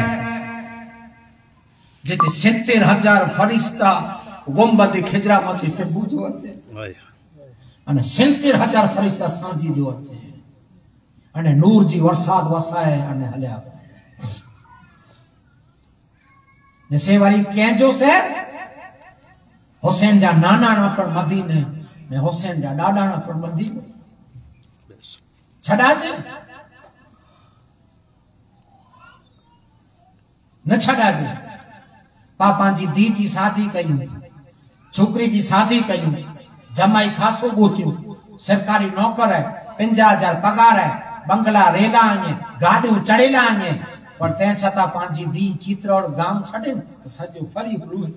जिते सत्तर हजार फरिश्ता गुंबद खिजरा मथे सुबुह जो अचे अने सत्तर हजार फरिश्ता सांझी जो अचे अने नूर जी वरसाद वसाए अने हलिया ने वारी कंहिंजो शहर हुसैन जा नाना न पर मदीने ने हुसैन जा ॾाॾा न पर मदीने छॾाजे न छॾाजे। पापा जी धी जी शादी कयूं, छोकरी जी शादी कयूं, जमाई खासो गोतियूं, सरकारी नौकर है, पंजाह हजार पगार है, बंगला रेला आने, गाड़ियों चढ़ेला आने, पर तै छता पांजी धी चित्तौड़ गांव छड़े सजो फरी हुए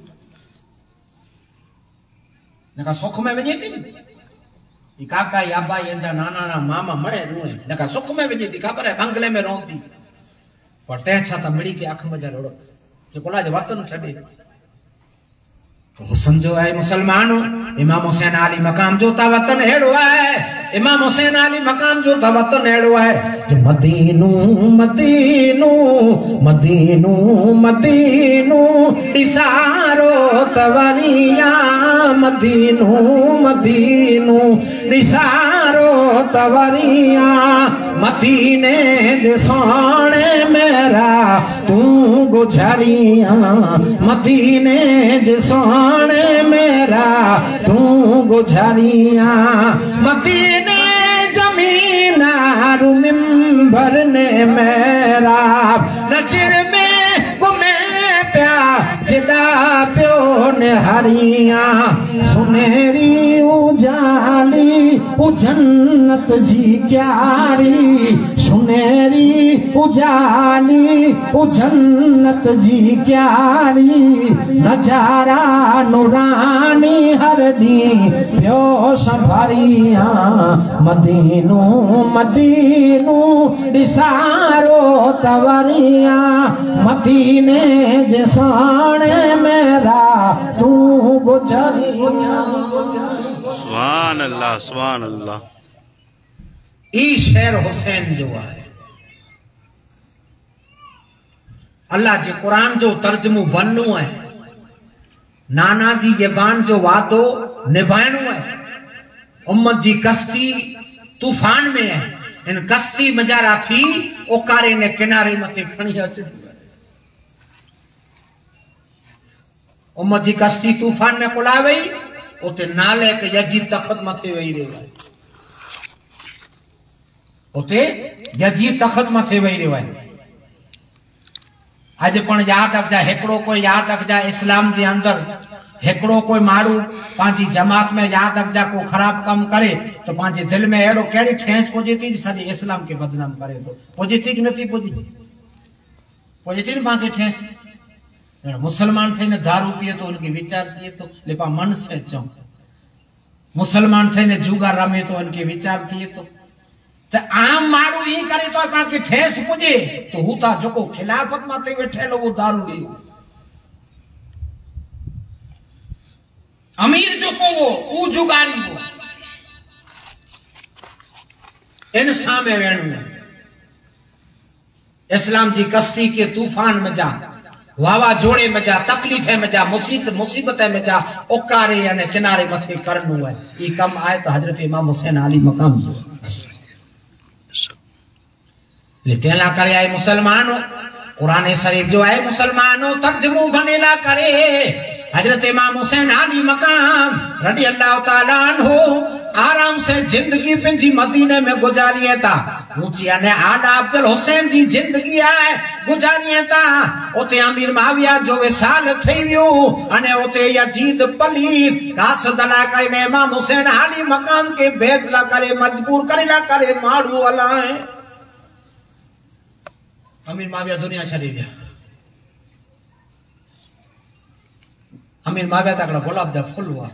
नका सुख में वजे थी ई काका या अब्बा या नाना ना मामा मरे रुए नका सुख में वजे थी, खबर है बंगले में रहती, पर तै छता मिड़ी के अख में जड़ो जो कोला जे वतन छड़े। तो हुसैन जो है मुसलमानो इमाम हुसैन आली मकाम जो ता वतन हेड़ो है, इमाम हुसैन आली मकाम जो ता वतन हेड़ो है जो मदीनू मदीनू मदीनू मदीनू इशारो तवरिया मदीनू मदीनू इशारो तवरिया मदीने जे सोने मेरा तू गुजरिया मदीने जे सोने मेरा तू गुजरिया मदीने जमीन आरु मिंबर ने मेरा नजर में गुमे प्या जे प्यो ने हरिया सुनेरी उजाली उ जन्नत जी क्यारी सुनेरी उजाली उ जन्नत जी क्यारी नजारा नूरानी हर दी प्यो संभारिया मदीनू मदीनू दिसारो तवरिया मदीने जे साणे मेरा तू गुजरिया। सुभान अल्लाह सुभान अल्लाह। ई शेर हुसैन जो है अल्लाह जे कुरान जो तर्जमो बनू है नाना जी ज़बान जो वादो निभाइणो है। उम्मत जी कश्ती तूफान में है इन कश्ती मजारा थी ओकारे ने किनारे मथे खणी अच उम्मत जी कश्ती तूफान में कुला वही उते नाले के यजीद तखत मथे वही रहे उते यजीद तखत मथे वही रहे। आज पण याद रखजा हेकड़ो कोई याद रखजा इस्लाम जे अंदर हेकड़ो कोई मारू पांची जमात में याद रखजा को खराब कम करे तो पांची दिल में एड़ो केड़ी ठेस पुजी थी सॼे इस्लाम के बदनाम करे तो पुजी थी कि नथी पुजी पुजी थी न पांखे ठेस। मुसलमान थे न दारू पिए तो उनके विचार थिए तो लेपा मन से चो मुसलमान थे न जुगा रमे तो उनके विचार थिए तो तो आम मारू ही करे तो पांखे ठेस पुजे तो हुता जोको खिलाफत माथे वेठेलो वो दारू डी अमीर जो को वो ऊ जुगारी वो इंसान में वेणु इस्लाम जी कश्ती के तूफान में जा वावा जोड़े में जा तकलीफे में जा मुसीबत मुसीबत में जा ओकारे यानी किनारे मथे करनु है ये कम आए तो हजरत इमाम हुसैन अली मकाम लेकिन ला करे आए मुसलमानों कुरान शरीफ जो है मुसलमानों तर्जुमो बनेला करे हजरत इमाम हुसैन अली मकाम रदी अल्लाह ताला अन्हु आराम से जिंदगी पंजी मदीने में गुजारिए था ऊंची ने आला अब्दुल हुसैन जी जिंदगी है गुजारिए था उते अमीर माविया जो विसाल थई वियो अने उते यजीद पली कासदला करे इमाम हुसैन अली मकाम के भेजला करे मजबूर करेला करे मारू अलाए अमीर माविया दुनिया छड़ी दिया अमीर माविया तक गुलाब जा फूल हुआ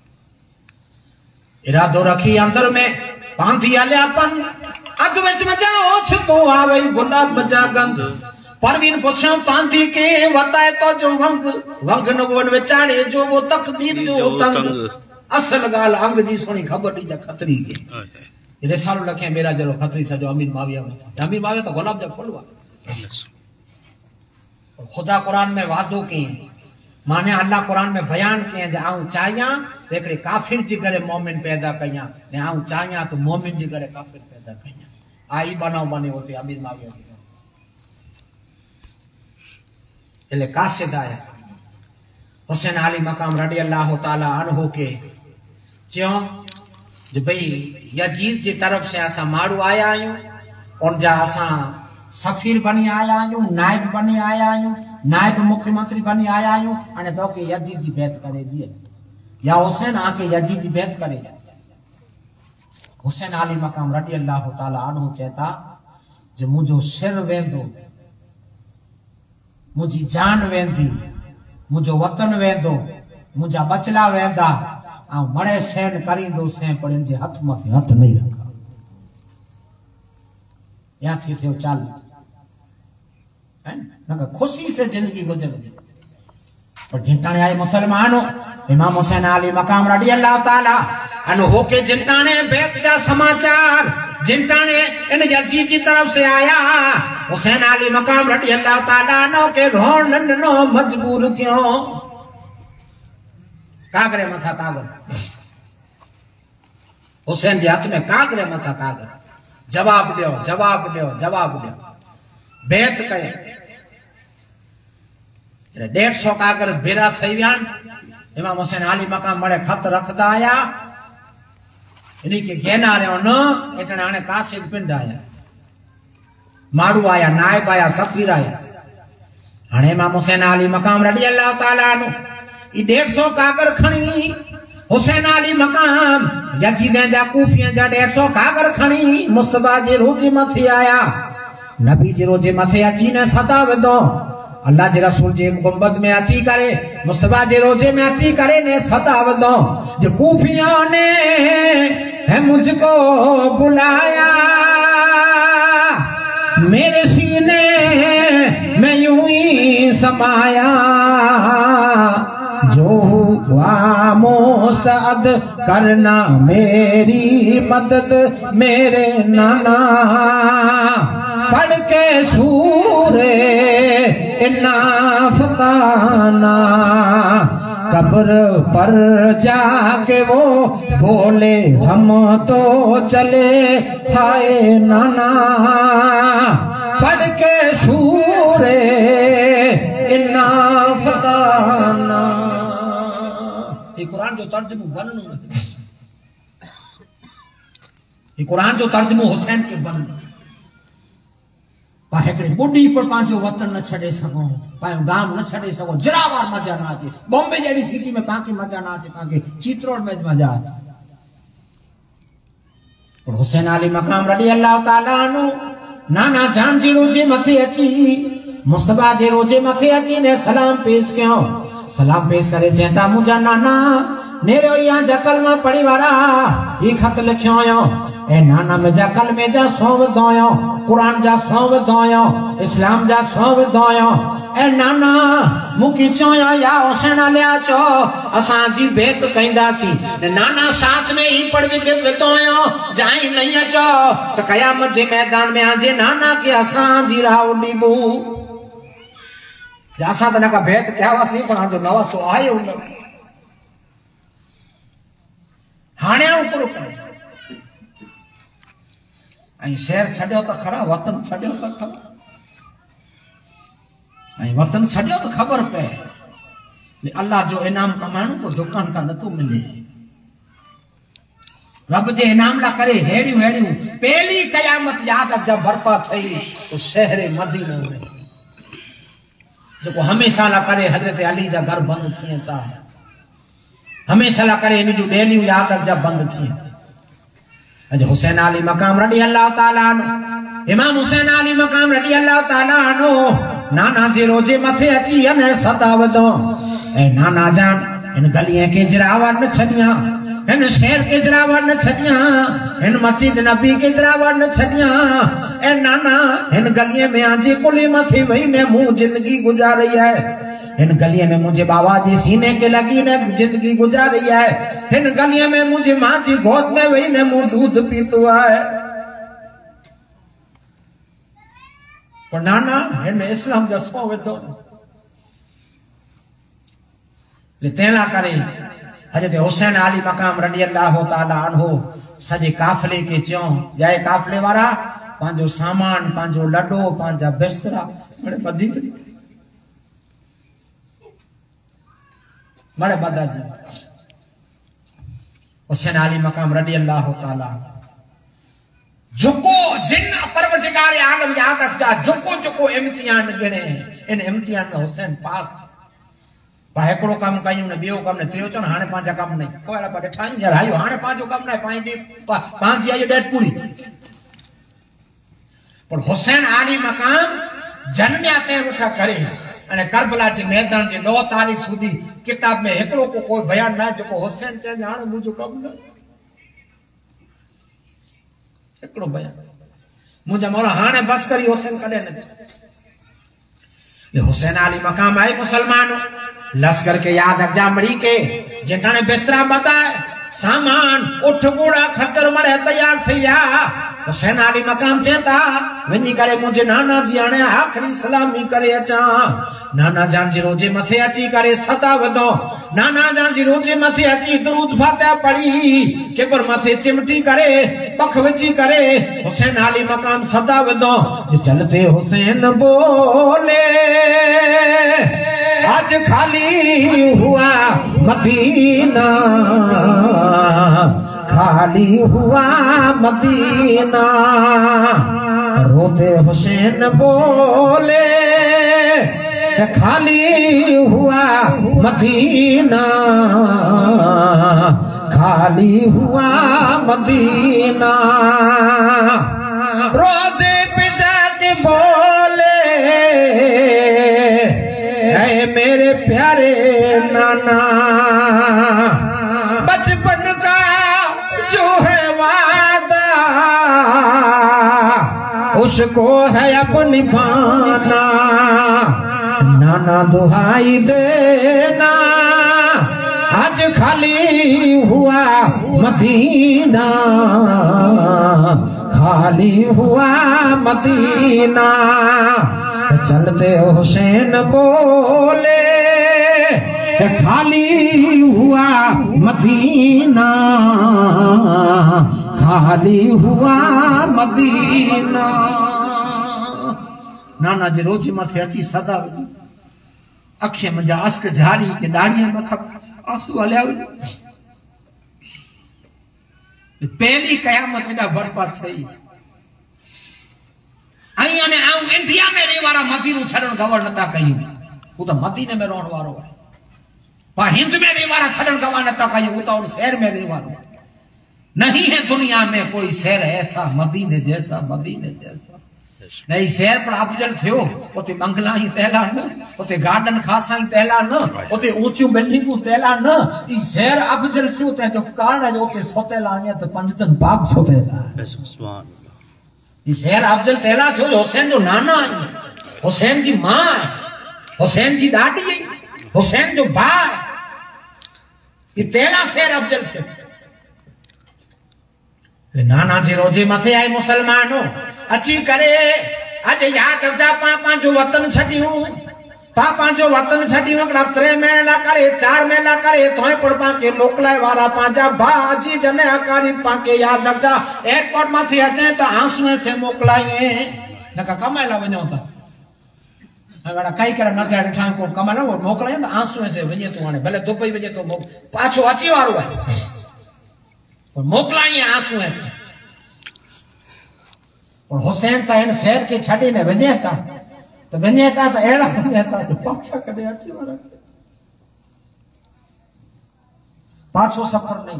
इरादो रखी अंदर में पांथी आलियापन अग विच मजाओ छतो आवे गुलाब बजा गंद परवीन पुछो पांथी के वताए तो जो वंग वंग न वन विचारे जो वो तकदीर जो तंग असल गाल अंग जी सोनी खबर दी जा खतरी के रिसालो लखे मेरा जरो खतरी सजो अमीर माविया में अमीर माविया तो गुलाब जा फूल हुआ खुदा कुरान में वादो की माने अल्लाह कुरान में बयान किए जे आऊं चाहिया तो एकड़े काफिर जी करे मोमिन पैदा कया ने आऊं चाहिया तो मोमिन जी करे काफिर पैदा कया आई बनाओ बने होते अमीर माविया एले कासिद आया हुसैन अली मकाम रडी अल्लाह ताला अन्हु के चयो जे भाई यजीद जी तरफ से असा मारू आया आयो और जा असा सफीर बनी आया आयो नायब बनी आया आयो नायब मुख्यमंत्री बनी आया आयो अने तो के यजीद जी बैत करे दिए या हुसैन आके यजीद जी बैत करे हुसैन अली मकाम रडी अल्लाह ताला अन्हु चेता जे मुजो सिर वेंदो मुजी जान वेंदी मुजो वतन वेंदो मुजा बचला वेंदा आ मड़े सहन करींदो से पर इन जे हथ मथे हथ नहीं रखा या थी थे चाल ना खुशी से जिंदगी गुजर गई और जिंटाने आए मुसलमानों इमाम हुसैन अली मकाम रडी अल्लाह ताला अन्हु के जिंटाने बैत जा समाचार जिंटाने इन यजीद की तरफ से आया हुसैन अली मकाम रडी अल्लाह ताला नो के ढोंढ नो मजबूर क्यों कागरे मथा कागर हुसैन जी हाथ में कागरे मथा कागर जवाब दो जवाब दो जवाब दो बैत कये डेढ़ सौ कागर बेरा थई वियान इमाम हुसैन अली मकाम मड़े खत रखदा आया इन्हीं के गेना रहो न इतने आने कासिद पिंड आया मारू आया नायब आया सफीर आया हाणे इमाम हुसैन अली मकाम रडी अल्लाह ताला नो ई डेढ़ सौ कागर खणी हुसैन अली मकाम यजीदे जा कूफिया जा डेढ़ सौ कागर खणी मुस्तफा जे रोजे मथे आया। नबी जे रोजे मथे अची ने सदा वेदो अल्लाह जे रसूल जे गुंबद में अची करे मुस्तफा जे रोजे में अची करे ने सदा वेदो जो कूफिया ने है मुझको बुलाया मेरे सीने में यूं ही समाया जो हुआ मुस्तअद करना मेरी मदद मेरे नाना पढ़ के सूरे इन्ना फताना कब्र पर जाके वो बोले हम तो चले हाय नाना पढ़ के सूरे इन्ना फताना। ये कुरान जो तर्जुमो बनू ये कुरान जो तर्जुमो हुसैन के बनू पा हिकिड़े ॿुड़ी पर पंहिंजो वतन न छॾे सघूं पंहिंजो गांव न छॾे सघूं जरावार मजा न अचे बॉम्बे जहिड़ी सिटी में तव्हांखे मजा न अचे तव्हांखे चित्तौड़ में मजा अचे। पर हुसैन अली मकाम रडी अल्लाह ताला अन्हु नाना जान जी रोजे मथे अची मुस्तफा जे रोजे मथे अची ने सलाम पेश कयो। सलाम पेश करे चेता मुंहिंजा नाना नेरो या जकल मां पढ़ी वारा ही खत लिखियो हुयो ए नाना मुंहिंजा कलमे जा सौ वधायो कुरान जा सौ वधायो इस्लाम जा सौ वधायो ए नाना मुकी चोयो या हुसैन अलिया चो असां जी बेत कइंदासी नाना साथ में ही पढ़ के वधायो जाई नहीं अचो त कयामत जे मैदान में आजे नाना के असां जी राह डीबू असां त नका बेत कयावासी पर जो नवासो आयो उन हाणे पूरो करे शहर छड़ियो तो खरा वतन छड़ियो तो खरा वतन छड़ियो तो खबर पे अल्लाह जो इनाम कमाइण को दुकान का नथो मिले रब जे इनाम ला करे हेड़ियूं हेड़ियूं पहली कयामत याद जब बर्पा थई तो शहर मदीना में जो हमेशा ला करे हजरत अली जा घर बंद थियन था हमेशा ला करे इन जो डेलियूं याद जब बंद थियन। अज हुसैन अली मकाम रडी अल्लाह ताला अन्हु इमाम हुसैन अली मकाम रडी अल्लाह ताला अन्हु नाना जे रोजे मथे अची अने सदा वदो ए नाना जान इन गलियां के जरावा न छडिया इन शहर के जरावा न छडिया इन मस्जिद नबी के जरावा न छडिया ए नाना इन गलियां में आजे कुली मथे वही ने मुंह जिंदगी गुजारी है इन गलियां में मुझे बाबा जी सीने के लगी ने जिंदगी गुजारी है इन गलियां में मुझे मां जी गोद में वही ने मुंह दूध पीतो है पर नाना इन इस्लाम जो सो वेदो ले तेला करे हजरत हुसैन अली मकाम रडी अल्लाह ताला अन्हु सजे काफले के चो जाए काफले वाला पांजो सामान पांजो लडो पांजा बिस्तरा बड़े बदी बड़े बदाजी हुसैन अली मकाम रडी अल्लाह ताला जुको जिन्ना परवरदिगार आलम याद रखता जुको जुको इम्तिहान गिणे इन इम्तिहान में हुसैन पास पा एकड़ो काम कयूं ने बियो काम ने त्रियो चन हाने पांजा काम नहीं कोला पर ठाई यार आयो हाने पांजो काम नहीं पाई दे पांजी आयो डेट पूरी पर हुसैन अली मकाम जन्मया ते उठा करे अने करबला जे मैदान जे नौ तारीख सुधी किताब में एकड़ो को कोई बयान ना जो हुसैन चे हाने मुजो कम न एकड़ो बयान मुझे मौला हाने बस करी हुसैन कदे न ले हुसैन अली मकाम आए मुसलमान लश्कर के याद अजा मड़ी के जेठाने बिस्तरा बताए सामान उठ बूढ़ा खच्चर मरे तैयार थिया हुसैन अली मकाम चेता वनी करे मुझे नाना जी आने आखिरी सलामी करे अचा नाना जान जी रोजे मथे अची करे सदा वदो नाना जान जी रोजे मथे अची दुरूद फातिहा पढ़ी के पर मथे चिमटी करे पख विची करे हुसैन अली मकाम सदा वदो चलते हुसैन बोले आज खाली हुआ मदीना खाली हुआ मदीना रोते हुसैन बोले खाली हुआ मदीना, खाली हुआ मदीना। रोजे पे जाके बोले है मेरे प्यारे नाना, बचपन का जो है वादा उसको है अब निभाना। नाना दुहाई देना आज खाली हुआ मदीना, खाली हुआ मदीना। चलते हुसैन बोले खाली हुआ मदीना, खाली हुआ मदीना। नाना जी रोज मथे अची सदा अखे मुंहिंजा अस्क झारी के दाढ़ीअ मथां आंसू हलिया। पहली कयामत एॾा बर्बाद थई। आई अने आऊं इंडिया में रही वारा मदीनो छड़न गवर नथा कयूं, वो तो मदीने में रहण वारो है। पा हिंद में रही वारा छड़न गवर नथा कयूं, वो तो शहर में रही वारो है। नहीं है दुनिया में कोई शहर ऐसा मदीने जैसा, मदीने जैसा नहीं। शहर पर अफजल थियो उते बंगला ही तहला न, उते गार्डन खासा ही तहला न, उते ऊंचियूं बिल्डिंगूं तहला न। ई शहर अफजल थियो ते जो कारण है जो उते सोतेला आया त पंजतन बाप सोतेला। सुभान अल्लाह। ई शहर अफजल तहला थियो जो हुसैन जो नाना है, हुसैन जी मां है, हुसैन जी ॾाॾी है, हुसैन जो भाउ है। ई तहला शहर अफजल थियो। नाना जी रोजे मथे आई मुसलमानो अची करे अज याद रखजा पापा जो वतन छड़ियूं, पापा जो वतन छड़ियूं। हिकिड़ा टे महीना करे चार महीना करे तोए पर पाके मोकलाए वारा पंहिंजा भाजी जने अकारी पाके याद रखजा। एयरपोर्ट माथे अचे त आंसू से मोकलाए न का कमाएला वञो त अगड़ा कई करे नज़र ॾिठा को कमाएला वो मोकलाए त आंसू से वञे तो हाणे भले दुबई वञे तो पाछो अची वारो है और मोकलाए आंसू से। और हुसैन त इन शहर के छड़ी ने वञे था तो वञे था त अहिड़ा वञे था तो पाछा कदे अची वारा पाछो सफर नहीं।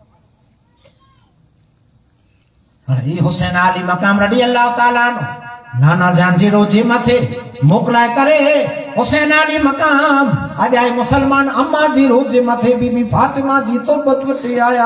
हाणे हुसैन अली मकाम रडी अल्लाह ताला नो नाना जान जी रोजी मथे मोकलाए करे हुसैन अली मकाम अज आए मुसलमान अम्मा जी रोजी मथे बीबी फातिमा जी तो बदवती आया।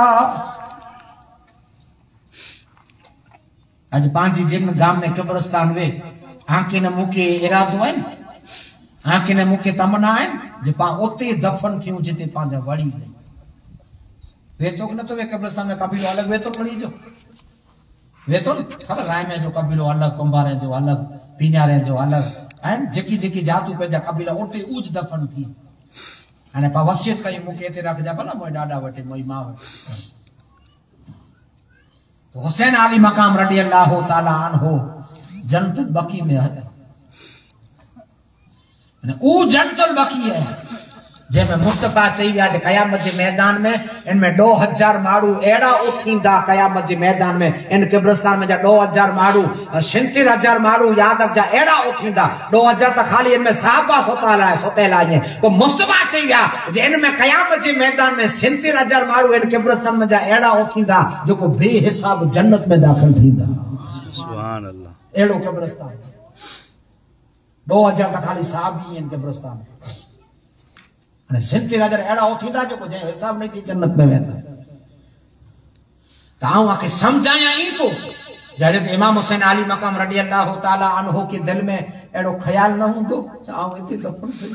आज पांची जिन गांव में कब्रस्तान वे आंखे न मुके इरादो है, आंखे न मुके तमन्ना है जे पा ओते दफन थियूं जिते पांजा वड़ी वे तो न तो वे कब्रस्तान में कबीलो अलग वे तो पड़ी जो वे तो खबर राय में जो कबीलो अलग, कुंभारे जो अलग, पीኛरे जो अलग है, जेकी जेकी जातू पे जा कबीला ओते ऊज दफन थी। अने पा वसियत कई मुके ते रख जा भला मोय डाडा वटे मोय मां वटे। तो हुसैन अली मकाम रडी अल्लाह ताला अन्हो जन्नतुल बकी में है। ऊ जन्नतुल बकी है जैमें मुस्तफा चई विया कयामत के मैदान में इनमें दो हजार मारू एड़ा उठींदा। कयामत के मैदान में इन कब्रिस्तान में जा दो हजार मारू छिहत्तर हजार मारू याद रख जा एड़ा उठींदा। दो हजार तो खाली इनमें साहबा सोताला है सोतेला है। तो मुस्तफा चई विया जे इनमें कयामत के मैदान में छिहत्तर हजार मारू इन कब्रिस्तान में जा एड़ा उठींदा जो को बेहिसाब जन्नत में दाखिल थींदा। सुभान अल्लाह। एड़ो कब्रिस्तान दो हजार तो खाली साहबी इन कब्रिस्तान में सिंती नजर एड़ा थींदा जो को जंहिं हिसाब नहीं थी जन्नत में वेंदा। त आऊं आखे समझाया ई तो जड़े तो इमाम हुसैन अली मकाम रडी अल्लाह ताला अन्हो के दिल में एड़ो ख्याल न हुंदो आऊं इते दफन थी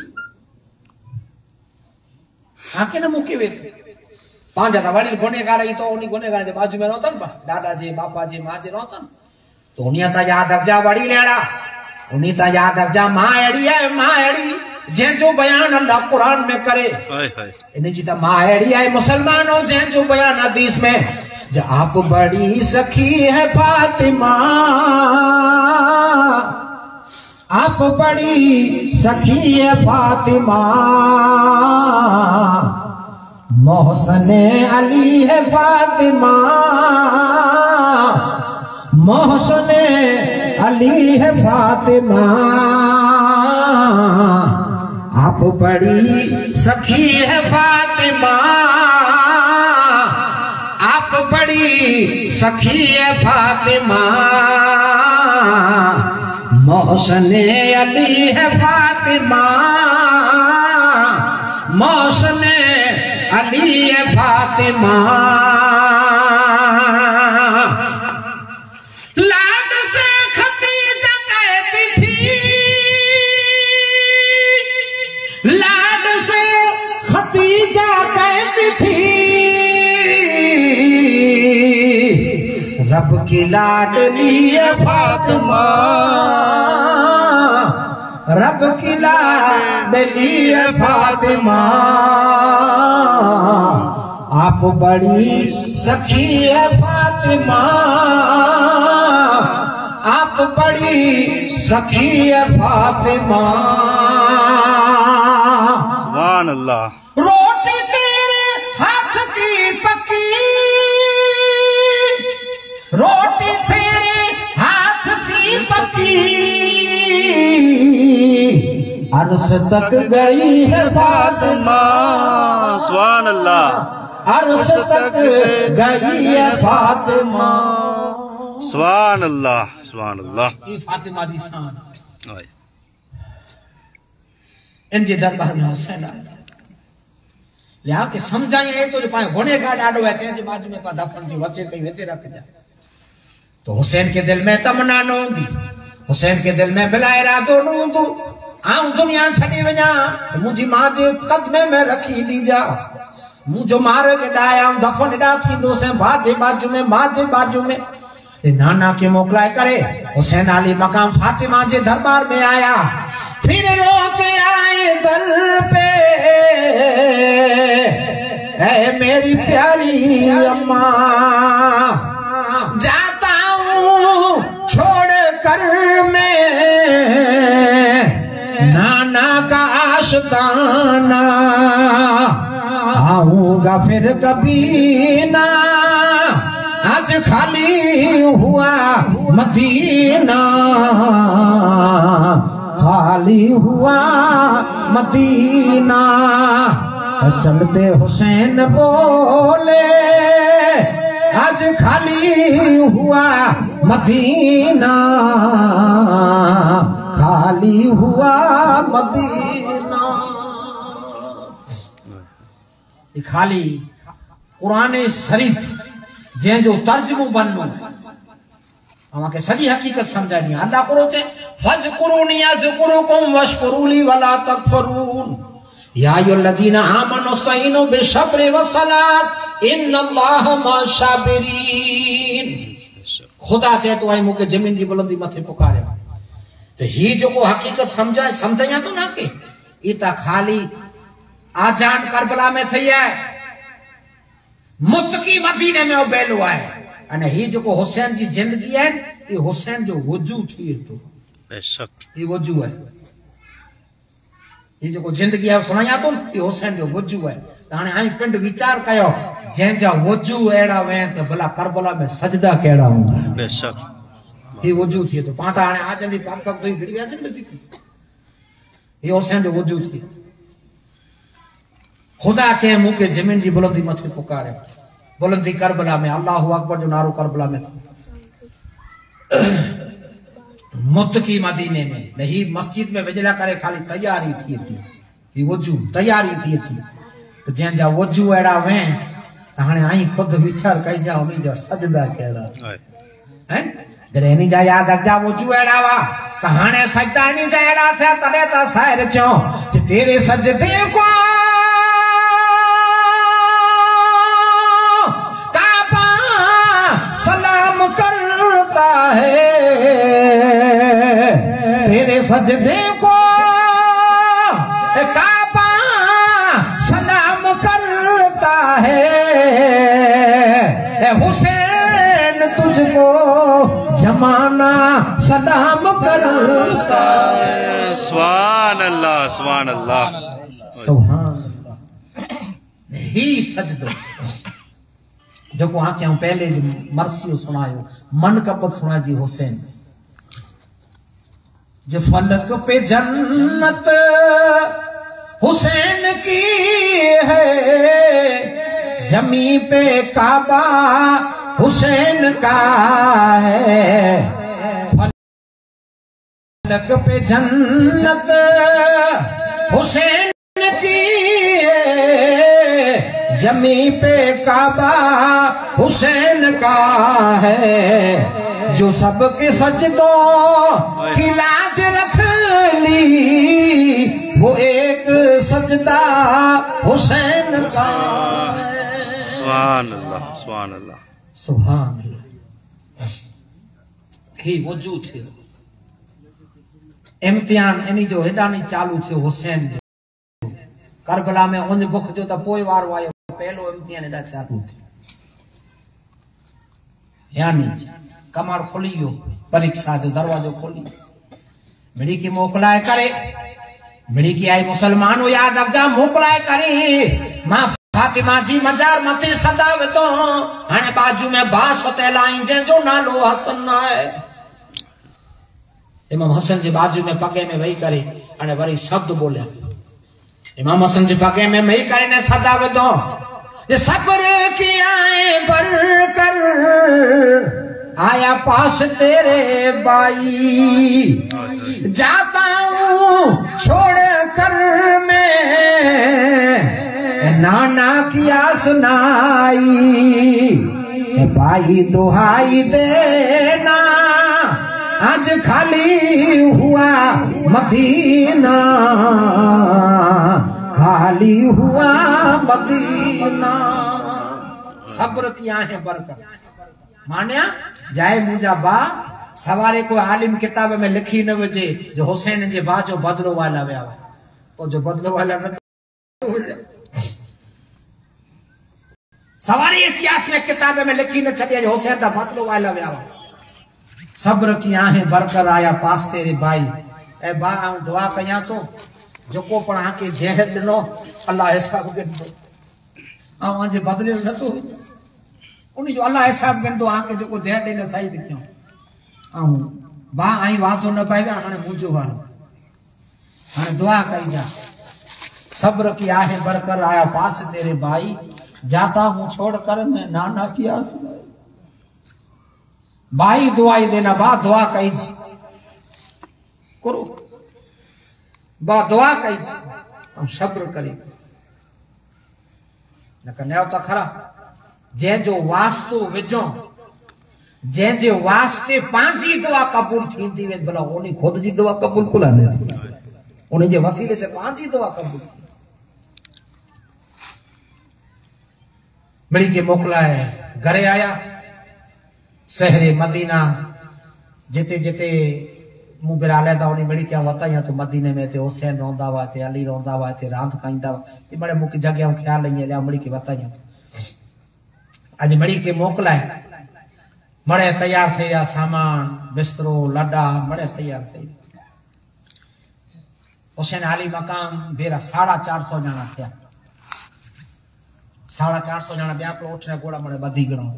आके न मुके वे पांजा ता वडी गुनेगार ई तो उनी गुनेगार जे बाजू में रहतन दादा जी बापा जी मां जी रहतन तो उनिया ता याद रख जा वडी लेड़ा उनी ता याद रख जा मां एड़ी है मां एड़ी जंहिंजो बयान अल्लाह कुरान में करे इन जी त मां अहिड़ी आहे मुसलमानो जंहिंजो बयान हदीस में जो आप बड़ी सखी है फातिमा आप बड़ी सखी है फातिमा मोहसन अली है फातिमा मोहसन अली है फातिमा आप बड़ी सखी है फातिमा, आप बड़ी सखी है फातिमा, मोहसने अली है फातिमा, मोहसने अली है फातिमा। लाड से खदीजा कहती थी, लाड से खदीजा कहती थी, रब की लाडली है फातिमा, रब की लाडली है फातिमा, आप बड़ी सखी है फातिमा, आप बड़ी सखी है फातिमा। सुभान अल्लाह। रोटी तेरे हाथ की पकी, रोटी तेरे हाथ की पकी, अर्श तक गई है फातिमा, सुभान अल्लाह। अर्श तक गई है फातिमा। सुभान अल्लाह, सुभान अल्लाह। ये फातिमा दी शान। आए। इनजे दरबार में हुसैन आया, लिया के समझाए तो जो पाए गुनेगार डाडो है के बाजू में पा दफन जी वसे कई वेते रख जा। तो हुसैन के दिल में तमन्ना न होंदी, हुसैन के दिल में बिला इरादो न होंदो, आऊं दुनिया छड़ी वजा मुझी मां जे कदमे में रखी दी जा, मुझो मारे के डाया दफन डा थींदो से बाजे बाजू में, बाजे बाजू में। नाना के मोकलाए करे हुसैन अली मकाम फातिमा जे दरबार में आया, फिर रोते आए दर पे, ऐ मेरी प्यारी अम्मा, जाता हूँ छोड़ कर मैं नाना का आशिकाना, आऊंगा फिर कभी ना, आज खाली हुआ मदीना, खाली हुआ मदीना। चलते हुसैन बोले आज खाली हुआ मदीना, खाली हुआ मदीना। खाली कुरान शरीफ जै जो तर्जुमो बननो अमाके सजी हकीकत समझानी। अल्लाह करो चे फज़कुरूनी अज़कुरुकुम वशकुरूली वला तकफरून, या अय्युहल्लज़ीना आमनू इस्तईनु बिस्सब्रि वस्सलात इन्नल्लाहा मअस्साबिरीन। खुदा चे तो आई मुके जमीन की बुलंदी मथे पुकारे, तो ही जो को हकीकत समझाए समझाया तो ना के इता खाली आजान करबला में थई है, मुत्तकी मदीने में बेलो है, अने ही जो को हुसैन जी जिंदगी है ये हुसैन जो वजू थी, तो बेशक ये वजू है, ये जो को जिंदगी है सुनाया तो ये हुसैन जो वजू है। हाणे आई पिंड विचार कयो जंहिंजा वजू अहिड़ा वे तो भला करबला में सजदा कहिड़ा हूंदा। बेशक ये वजू थी तो पाता हाणे आजंदी पाक पाक तो ही घड़ी वियासीं न सिकी, ये हुसैन जो वजू थी। खुदा चे मुके जमीन की बुलंदी मथे पुकारे, बुलंदी करबला में अल्लाहु अकबर जो नारो करबला में था, मुत्तकी मदीने में नहीं मस्जिद में विजला करे खाली तैयारी थी थी, ये वजू तैयारी थी थी। तो जंहिंजा वजू अहिड़ा वे त हाणे आई खुद विचार कई जा उन्हीं जा सजदा कहिड़ा हैं, जॾहिं इन जा याद अचा वजू अहिड़ा हुआ त हाणे सजदा इन जा अहिड़ा थिया, तॾहिं त शाइर चयो कि तेरे सजदे को सलाम करता है, तेरे सजदे को काबा सलाम करता है, हुसैन तुझको जमाना सलाम करता है। सुभान अल्लाह, सुभान अल्लाह, सुभान अल्लाह। ही सजदो जो को आके हम पहले मरसियो सुनायो मन कपत सुना जी हुसैन जो फलक पे जन्नत हुसैन की है, जमी पे काबा हुसैन का है, फलक पे जन्नत हुसैन की है, जमी पे काबा हुसैन का है, जो सबके सजदों की लाज रख ली, वो एक सजदा हुसैन का है। सुभान अल्लाह, सुभान अल्लाह, सुभान अल्लाह। ही वजूद थियो इम्तिहान इन्हीं जो हेडानी चालू थियो हुसैन जो करबला में उन बुख जो त पोइ वारो आयो, पहलो इम्तिहान हेडा चालू थियो, यानी कमाड़ खोली वियो, परीक्षा जो दरवाजो खोली, मिड़ी की मोकलाए करे, मिड़ी की आई मुसलमान याद रखजा मोकलाए करे, मां फातिमा जी मजार मथे सदावे तो हाने बाजू में बास होते लाई जो नालो हसन है, इमाम हसन जे बाजू में पगे में वही करे हाने वरी शब्द बोलिया, इमाम हसन जे पगे में वही करे ने सदावे तो ये सब्र किया है बर कर आया पास तेरे बाई, जाता हूं छोड़ कर मैं नाना की आसनाई, भाई दुहाई देना आज खाली हुआ मदीना, खाली हुआ मदीना। सब्र किया है बरकत मान्या जाए मुझा बा सवारे को आलिम किताब में लिखी न वजे जो हुसैन जे बा जो बदलो वाला विया तो जो बदलो वाला न सवारे इतिहास में किताब में लिखी न छड़िया जो हुसैन दा बदलो वाला विया। सब्र की आहें बरकर आया पास तेरे भाई, ए बा आऊं दुआ कया तो जो पण आके जहर दिनो अल्लाह हिसाब गिनो, आऊं जे बदले न तो उन जो अल्लाह हिसाब गिनो आके जो जहर ॾिनो सही दिखियो, आऊं बा आई वातो न पाएगा हाने मुंहिंजो वारो, हाने दुआ कई जा। सब्र की आहें बरकर आया पास तेरे भाई, जाता हूं छोड़ कर मैं नाना की आस भाई, दुआई देना बा दुआ कई करो, बा दुआ कई हम सब्र करी न कन्या तो खरा जे जो वास्तु विजो जे जे वास्ते पांजी दुआ कबूल थींदी वे भला उनी खुद जी दुआ कबूल कोला ने उन जे वसीले से पांजी दुआ कबूल मिली के मोकलाए घरे आया शहरे मदीना जिते जिते मुंह बिराले दा उनी मिली क्या वताया तो मदीने में ते हुसैन रोंदा हुआ ते अली रोंदा हुआ ते रात कांदा ये बड़े मुख जगह ख्याल नहीं ले मिली के वताया आज मिली के मोकलाए मड़े तैयार थे या सामान बिस्तरो लड्डा मड़े तैयार थे हुसैन अली मकाम बेरा साढ़ा चार सौ जना थे साढ़ा चार सौ जना ब्या को उठने घोड़ा मड़े बधी गणो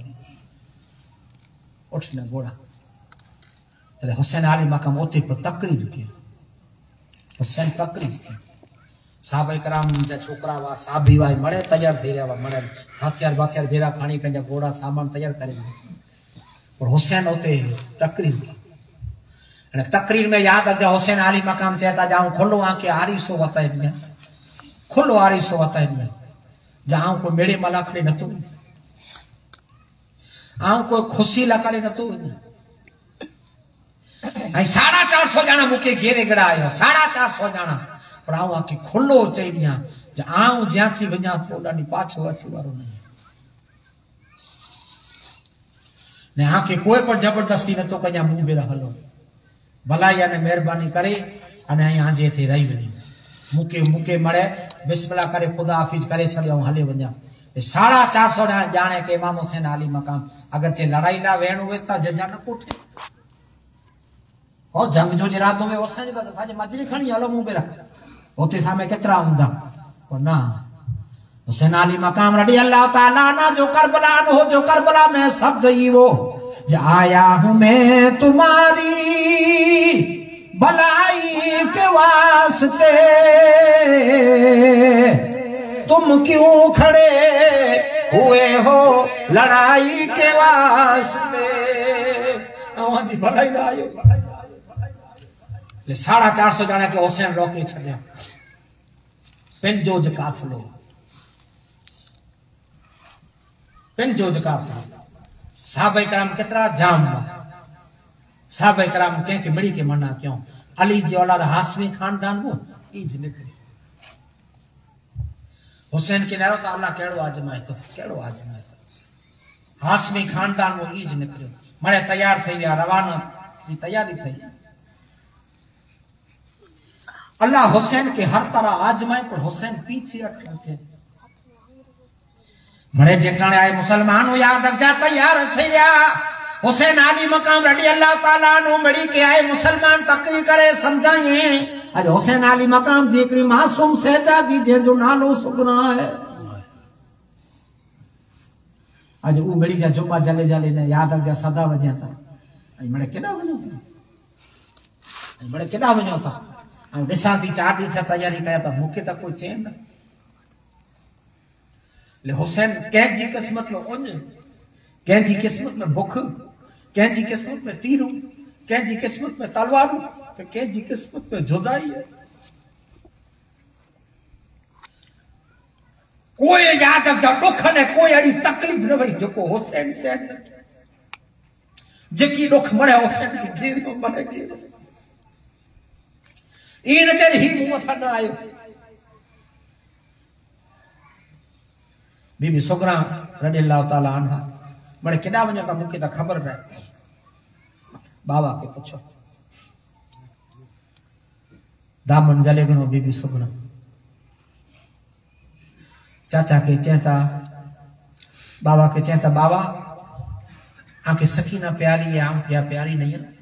उठने घोड़ा अरे हुसैन अली मकाम ओते पर तकरीर की हुसैन तकरीर की साहब कराम जा छोकरा वा साबी वा मड़े तैयार थे रहा मड़े हथियार बाथियार भेरा खानी पंजा घोड़ा सामान तैयार करे और हुसैन होते तकरीर की अने तकरीर में याद अगर हुसैन अली मकाम चेता जाऊं खुलो आके आरी सो वता है खुलो आरी सो वता है जहां को मेरे मलाखड़े न तो आऊं कोई खुशी लकड़े न तो आई साढ़ा चार सौ जना मुके घेरे गड़ा आयो साढ़ा चार सौ जना पर आऊं आके खुलो चई दिया जे आऊं ज्यां थी वञा तो ॾाढी पाछो अची वारो नहीं ने आके कोई पर जबरदस्ती न तो कया मुंह बेरा हलो भलाई ने मेहरबानी करे अने यहाँ जे थे रही वही मुके मुके मरे बिस्मिल्लाह करे खुदा हाफिज करे छड़ियो हले वञा साढ़ा चार सौ जाने के इमाम हुसैन अली मकाम अगर चे लड़ाई ला वेण हुए त जजा न कोठे और जंग जो इरादो में हुसैन का साजे मजरी खणी हलो मुंह बेरा ओते सामे केतरा हुंदा और ना हुसैन अली मकाम रडी अल्लाह ताला ना जो करबला हो जो करबला में शब्द ही वो आया हूं मैं तुम्हारी भलाई के वास्ते तुम क्यों खड़े हुए हो लड़ाई के वास्ते। जी भलाई लायो साढ़ा चार सौ जना के हुसैन रोके छड़िया पिंजोज काफिलो पिंजोज काफिलो साहबे कराम केतरा जाम साहबे कराम के के बड़ी के मना क्यों अली जी औलाद हाशमी खानदान वो इंज निकले हुसैन के नारो तो अल्लाह केड़ो आजमाए तो केड़ो आजमाए तो हाशमी खानदान वो इंज निकले मरे तैयार थई गया रवाना जी तैयारी थई अल्लाह हुसैन के हर तरह आजमाए पर हुसैन पीछे अटके थे मरे जेठाणे आए मुसलमान हो याद रख जा तैयार थई गया हुसैन आली मकाम रडी अल्लाह ताला नु मड़ी के आए मुसलमान तकरी करे समझाए आज हुसैन आली मकाम जी एकड़ी मासूम शहजादी जे जो नालो सुगना है आज वो बड़ी जा जुम्मा जले जले ने याद रख जा सदा वजह था आई मरे केदा वणो था आई मरे केदा वणो था आ दिशा थी चार दी था तैयारी कया था मुके तक कोई चैन न ले हुसैन के जी किस्मत में उन के जी किस्मत में भूख के जी किस्मत में तीर के जी किस्मत में तलवार के जी किस्मत में जुदाई है कोई याद रखा दुख ने कोई अड़ी तकलीफ न भई जो हुसैन से जेकी दुख मरे हुसैन की घेरियो मरे घेरियो इन जे ही मुंह था न आयो बीबी सुगरा रदियल्लाहु ताला अन्हा बड़े केडा वणो का मुके ता खबर न बाबा के पूछो दामन जले गणो बीबी सुगरा चाचा के चेता बाबा के चेता बाबा आंखे सकीना प्यारी है आम क्या प्यारी नहीं है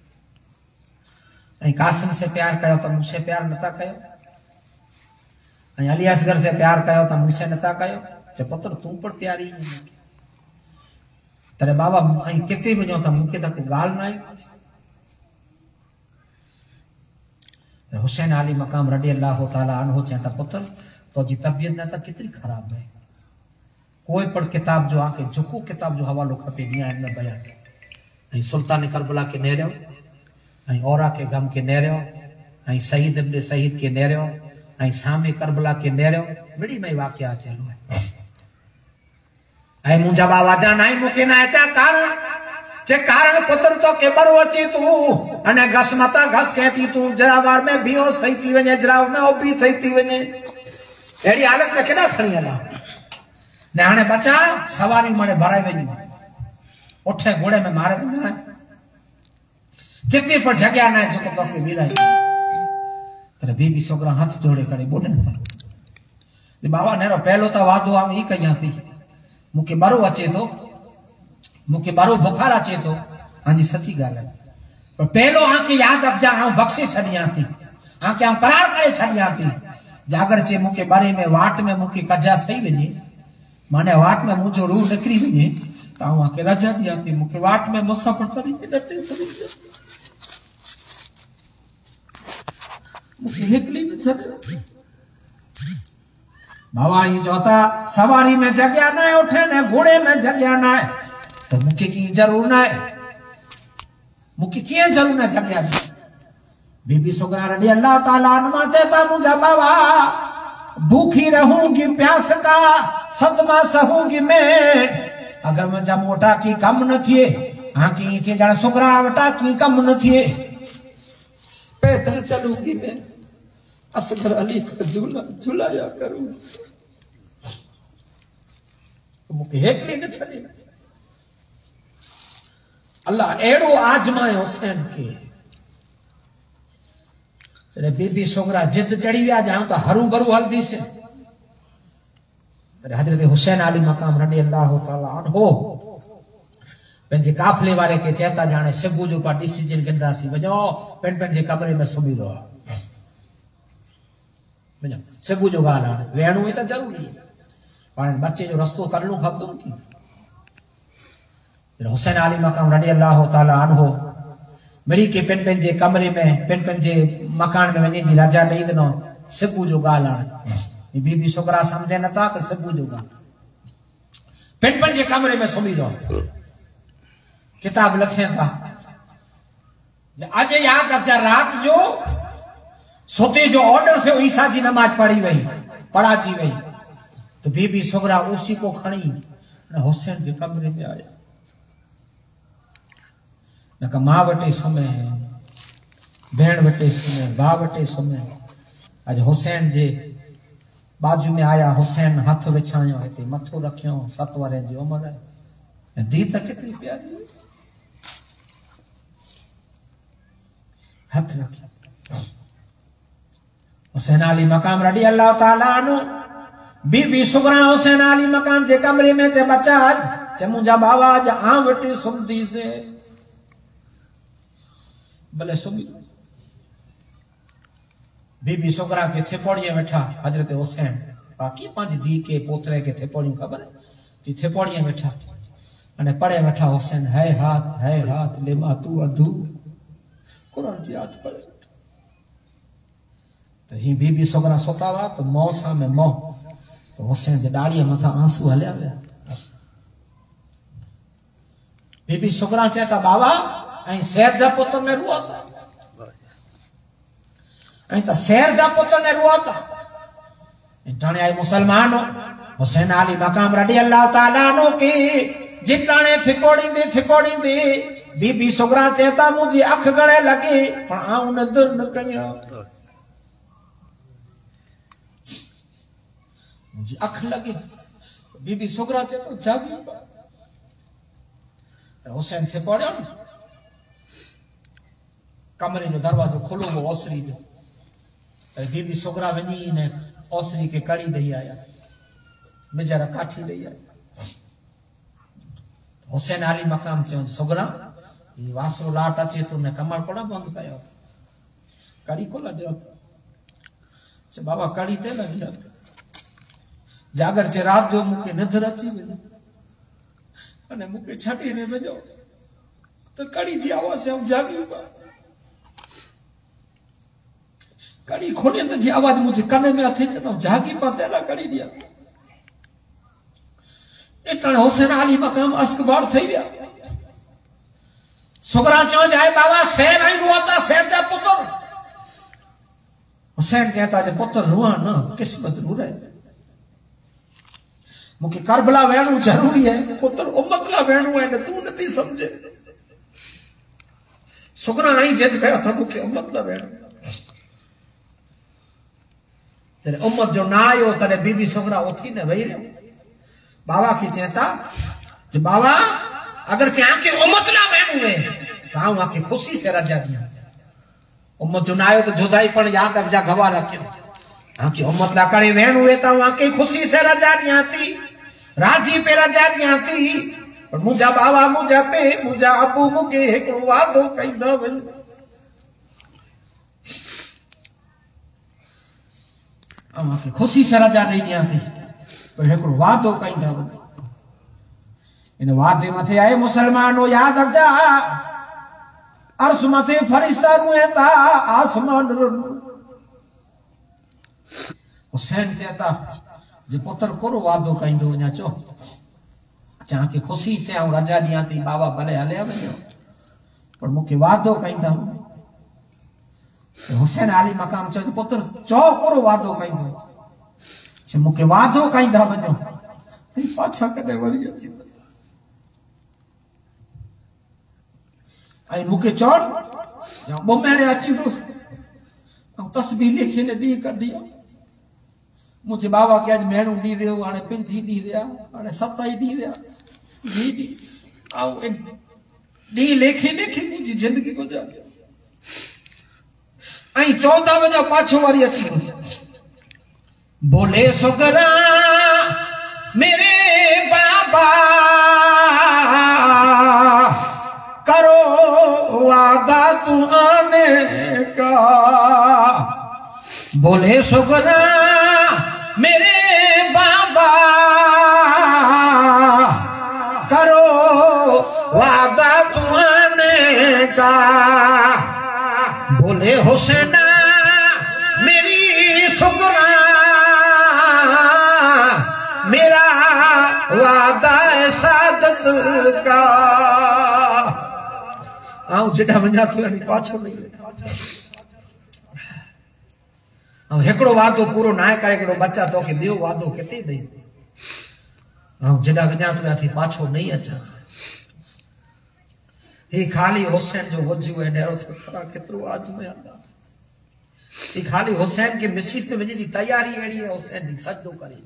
कासिम से प्यार कयो तो मुझसे प्यार नता कयो अली असगर से प्यार कयो तो मुझसे नता कयो चे पुत्र तू पर प्यारी है तेरे बाबा किते वञो तो मुके तक गाल ना आई हुसैन अली मकाम रडी अल्लाह ताला अन्हु चेता पुत्र तो जी तबियत ना तो कितनी खराब है कोई पढ़ किताब जो आके झुको किताब जो हवालो खपे दिया में बयान सुल्तान करबला के नेरियो औरा के गम के नेरियो शहीद इब्न शहीद के नेरियो सामे करबला के नेरियो बड़ी मई वाकया चलो है आई मुंजा बाबा जान आई मुके ना चा कारण जे कारण पुत्र तो के बरो अची तू अने घस मता घस कहती तू जरा बार में बियोस थई थी वने जरा में ओबी थई थी वने एड़ी हालत में केदा खणी हला ने हाने बचा सवारी मने भराई वनी उठे घोड़े में मारे ना कितनी पर जगह ना जो तो के बिराई तेरे बीबी सोकरा हाथ जोड़े करे बोले ने बाबा नेरो पहलो तो वादो आम ई कया थी मुके बारो अचे तो मुके बारो बुखार अचे तो हां जी सच्ची गाल है पर पहलो आके याद रख जा हां बख्शे छडिया थी आके हम करार करे छडिया थी जागर चे मुके बारे में वाट में मुके कजा थई वने माने वाट में मुजो रूह निकरी वने ताऊ आके रजा दिया थी मुके वाट में मुसाफिर तरी के डटे सरी मुके निकली न छड़े बाबा ही जोता सवारी में जगह ना उठे ने घोड़े में जगह ना तो मुके की जरूर ना मुके की जरूर ना जगह बीबी सुगरा रडी अल्लाह ताला अन्हा चेता मुझा बाबा भूखी रहूंगी प्यास का सदमा सहूंगी मैं अगर मुझा मोटा की कम न थिए हां की थी जण सुगरा वटा की कम न थिए पैदल चलूंगी मैं असगर अली का झूला झूलाया करूंगी मुके हेकली न छली अल्लाह एड़ो आजमाए हुसैन के तेरे बीबी सोगरा जिद चढ़ी विया जाऊं तो हरू भरू हल्दी से तेरे हजरत हुसैन अली मकाम रडी अल्लाह ताला अन्हु पंजे काफले वाले के चेता जाने सुबह जो पा डिसीजन कंदा सी वजो पेन पेन जे कमरे में सुबी रो वजो सुबह जो गाल आने वेणु ही तो जरूरी है पर बच्चे जो रस्तो कर लूं खब दूं की हुसैन अली मकाम रडी अल्लाह ताला अन्हु मिड़ी के पिन पिन जे कमरे में पिन पिन जे मकान में वञी जी राजा ॾेई ॾिनो सुबुह जो ॻाल्हि हाणे बीबी छोकिरा सम्झे नथा त सुबुह जो ॻाल्हि पिन पिन जे कमरे में सुम्ही रहो किताब लिखनि था अॼु यादि रखजा रात जो सोते जो ऑर्डर थियो ईसा जी नमाज पढ़ी वही पढ़ाजी वही तो बीबी छोकिरा उसी को खणी हुसैन जे कमरे में आया न का मां वटे सुम्हे भेण वटे सुम्हे भाउ वटे सुम्हे अॼु हुसैन जे बाजू में आया हुसैन हथ विछायो हिते मथो रखियो सत वरे जी उमिरि है धी त केतिरी प्यारी हुई हथ रखियो हुसैन अली मकाम रडी अल्लाह ताला अन्हु बीबी सुगरा हुसैन अली मकाम जे कमरे में चे बच्चा चे मुंहिंजा बाबा अॼु आं वटि सुम्हंदी से भले सुम्ही बीबी छोकरा के थेपोड़िए वेठा हजरत हुसैन बाकी पांच धी के पोतरे के थेपोड़ियों खबर ती थेपोड़िए वेठा अने पड़े वेठा हुसैन है हाथ है हाथ ले मा तू अधू कुरान जी आठ पढ़े तो ही बीबी छोकरा सोता हुआ तो मौसा में मोह तो हुसैन जे डाड़ीअ मथा आंसू हलिया विया बीबी छोकरा चए था बाबा ऐं शहर जा पुत्र ने रुआ था ऐं त शहर जा पुत्र ने रुआ था टाणे आई मुसलमान हुसैन अली मकाम रडी अल्लाह ताला नो की जिताणे थिकोड़ी दे थिकोड़ी दे बीबी छोकरा चेता मुझी अख गणे लगी पण आऊं न दुर न कया मुझी अख लगी बीबी छोकरा चेतो जागी हुसैन थे पड़ियो कमरे जो दरवाजो खुलो हो ओसरी जो बीबी छोकरा वञी ने ओसरी के कड़ी दई आया बेचारा काठी दई आया हुसैन अली मकाम चयो छोकरा ये वासरो लाट अचे तो मैं कमर कोड़ा बंद कयो कड़ी को लड्यो चे बाबा कड़ी ते लड्यो जागर चे रात जो मुके नजर अची वई अने मुके छडी ने वजो तो कड़ी जी आवाज से हम जागी पा कड़ी खोले तो जी आवाज मुझे कने में अथे तो जागी पा तेला कड़ी दिया एटणे हुसैन अली मकाम अस्कबार थई गया छोकरा चो जाए बाबा शेर आई रुआता शेर जा पुत्र हुसैन कहता जे पुत्र रुआ ना किस्मत रू रहे मुके करबला वेणु जरूरी है पुत्र उम्मत ला वेणु है तू नथी समझे छोकरा आई जिद कयो था मुके उम्मत ला वेणु तेरे उम्मत जो ना आयो तेरे बीबी छोकरा उठी ने वही रहो बाबा की चेता जो बाबा अगर चाह के उम्मत ना वेणु है तो आऊं आके खुशी से रजा दिया उम्मत जो ना आयो तो जुदाई पण याद रखजा गवा रखे आके उम्मत ला करे वेणु है तो आके खुशी से रजा दिया थी राजी पे रजा दिया थी पर मुझा बाबा मुझा पे मुझा अबू मुके एक वादो कई न वन आके खुशी से रजा नहीं दिया थी पर एक वादो कई न वन इन वादे मथे आए मुसलमानो याद रखजा अर्श मथे फरिश्ता रुए ता आसमान हुसैन चेता जे पुत्र कोरो वादो कईंदो वञा चो चाह के खुशी से आऊं रजा दिया थी बाबा भले हले वञो पर मुके वादो कईंदा हुसैन अली मकाम चो पुत्र चो कोरो वादो कईंदो छे मुके वादो कईंदा वञो पाछा कदे वरी अची आई मुके चोड़ या बोमेड़े अची दोस्त तस्बीह लिखे ने दी कर दिया मुझे बाबा के आज मेणू दी दे हाने पिंजी दी दिया हाने सताई दी दिया दी दी आऊ इन दी लेखे लेखे मुझी जिंदगी गुजार आई चौदह वजो पाछो वारी अची बोले सुगरा मेरे बाबा करो वादा तू आने का बोले सुगरा मेरे बाबा करो वादा तू आने का ए हुसैना मेरी सुगरा मेरा वादा है सादत का आऊं जेड़ा वञा तो पाछो नहीं आऊं हिकड़ो वादो पूरो ना करे हिकड़ो बच्चा तो के ॿियो वादो किथे ॾेई आऊं जेड़ा वञा तो थी पाछो नहीं अचा ही खाली हुसैन जो वजू है नेरो खड़ा केतरो आजमे ही खाली हुसैन के मस्जिद में वञी जी तैयारी एड़ी है हुसैन दी सजदो करे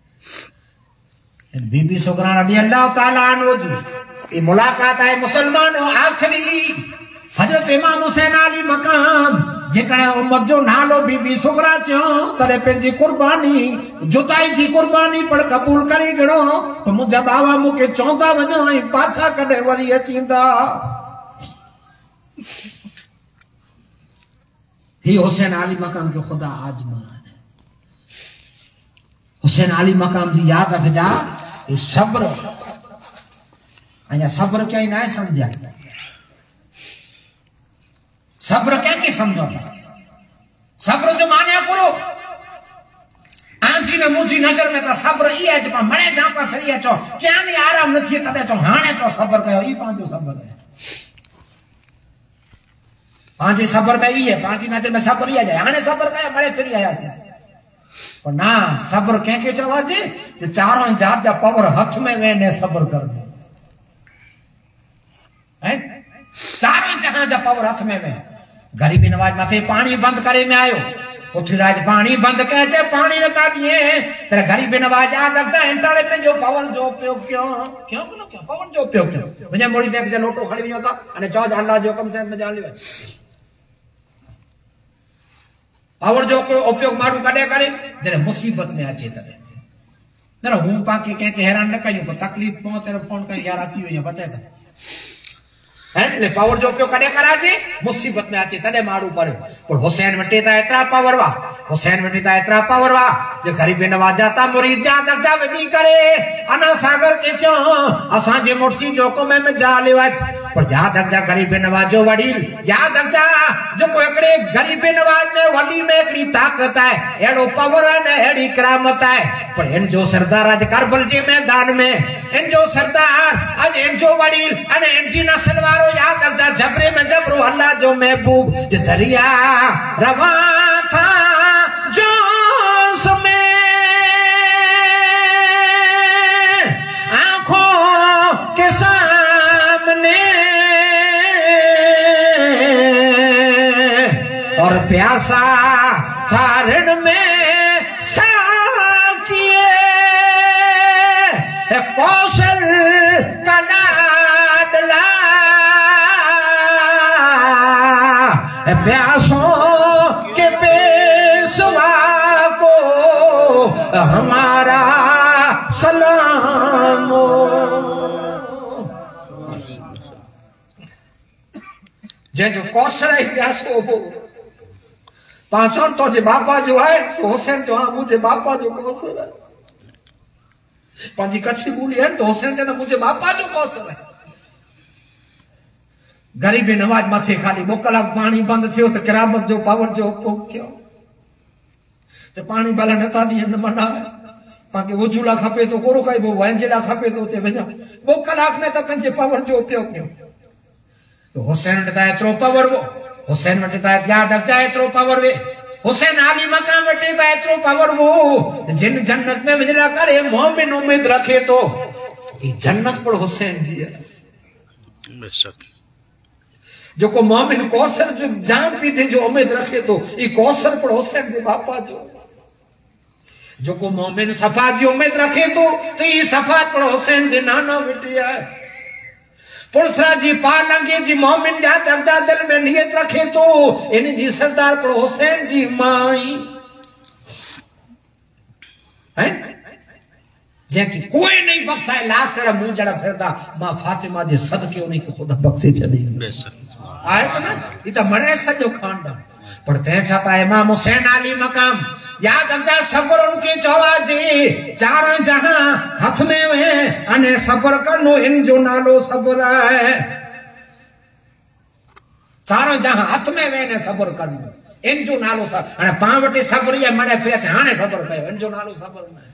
बीबी सुगरा रज़ी अल्लाह ताला अन्हु जी ये मुलाकात है मुसलमान आखिरी हजरत इमाम हुसैन अली मकाम जेकड़ा उम्मत जो नालो बीबी सुगरा चो तरे पेंजी कुर्बानी जुदाई जी कुर्बानी पर कबूल करी गणो तो मुझा बाबा मुके चौंदा वजो ऐं पाछा कदे वरी अचींदा ही हुसैन अली मकाम के खुदा आजमान हुसैन अली मकाम जी याद रखजा ये सब्र अया सब्र क्या ना समझा सब्र क्या की समझो सब्र जो माने करो आंजी ने मुझी नजर में तो सब्र ई है जो मणे जा पर फिरी अचो क्या नहीं आराम न थी तबे चो हाने तो सब्र कयो ई पांजो सब्र है पांजी सब्र में ई है पांजी नजर में सब्र ई है हाने सब्र कयो मणे फिरी आया से पर ना सब्र के के चवा जे जे चारों जात जा पावर हाथ में वेने सब्र कर दे हैं चारों जहां जा पावर हाथ में वे गरीबी नवाज माथे पानी बंद करे में आयो पृथ्वीराज पानी बंद कहते पानी नता दिए तेरे गरीबी नवाज याद रखता है इंटाड़े पे जो पवन जो उपयोग क्यों क्यों बोलो क्यों पवन जो उपयोग क्यों मुझे मोड़ी देख जे लोटो खड़ी नहीं होता अने चौ अल्लाह जो हुक्म से में जान लियो पावर जो उपयोग मारू कदे करे जरे मुसीबत में अचे तने न हूं पाके के के हैरान न कयो को तकलीफ पो तेरे फोन कर यार अची वया बचे है ने पावर जो उपयोग कदे कराजे मुसीबत में अचे तने मारू पड़े पर हुसैन वटे ता इतना पावर वा हुसैन वटे ता इतना पावर वा जो गरीब नवाजा ता मुरीद जा दर्जा वडी करे अना सागर के चो असा जे मुर्सी जो को में में जा लेवत पर याद रखजा गरीब नवाजो वडील याद रखजा जो को एकड़े गरीब नवाज में वली में एकड़ी ताकत है एड़ो पावर है एड़ी करामत है पर इन जो सरदार आज करबल जे मैदान में इन जो सरदार आज इन जो वडील अने इन जी नस्ल वारो याद रखजा जबरे में जबरो अल्लाह जो महबूब जो दरिया रवा था जो समय आंखों के सामने और प्यासा थारण में साकिए कौशल का लाडला प्यासों के पेशवा को हमारा सलाम जे जो कौशल है प्यासो हो पांचों तो जे बापा जो है तो हुसैन जो हाँ मुझे बापा जो कौशल है पांची कच्छी बोली है तो हुसैन जो मुझे बापा जो कौशल है गरीबी नवाज माथे खाली बो कलाक पानी बंद थियो तो करामत जो पावर जो उपयोग क्यों तो पानी भला नथा दिए न मना पाके वजूला खपे तो कोरो काई वो वंजेला खपे तो चे वजा बो कलाक में तो पंजे पावर जो उपयोग क्यों तो हुसैन वटि एतिरो पावर वो हुसैन वटि याद रखजा एतिरो पावर वे हुसैन आली मकाम वटि एतिरो पावर वो जिन जन्नत में वजला करे मोमिन उम्मीद रखे तो ये जन्नत पर हुसैन जी है बेशक जो को मोमिन कौसर जो जान पीते जो उम्मीद रखे तो ये कौसर पर हुसैन के बापा जो जो को मोमिन सफा जी उम्मीद रखे तो तो ये सफा पर हुसैन के नाना बिटिया है पुरसरा जी पालंगे जी मोमिन जा दर्दा दिल में नियत रखे तो इन जी सरदार पर हुसैन जी माई है जैकी कोई नहीं बख्शाए लास्ट रा मुंह जड़ा फिरदा मां फातिमा जे सदके उन्हीं को खुदा बख्शे चली बेशक आए तो ना ये तो मरे सजो खानदान पर ते छाता इमाम हुसैन अली मकाम याद रखजा सब्र उनके चौवा जी चार जहां हाथ में वे अने सब्र करनो इन जो नालो सब्र है चारों जहां हथ में वेने सबर करनो इन जो नालो सा हाणे पां वटे सबर या मडे फेस हाणे सबर कयो इन जो नालो सबर न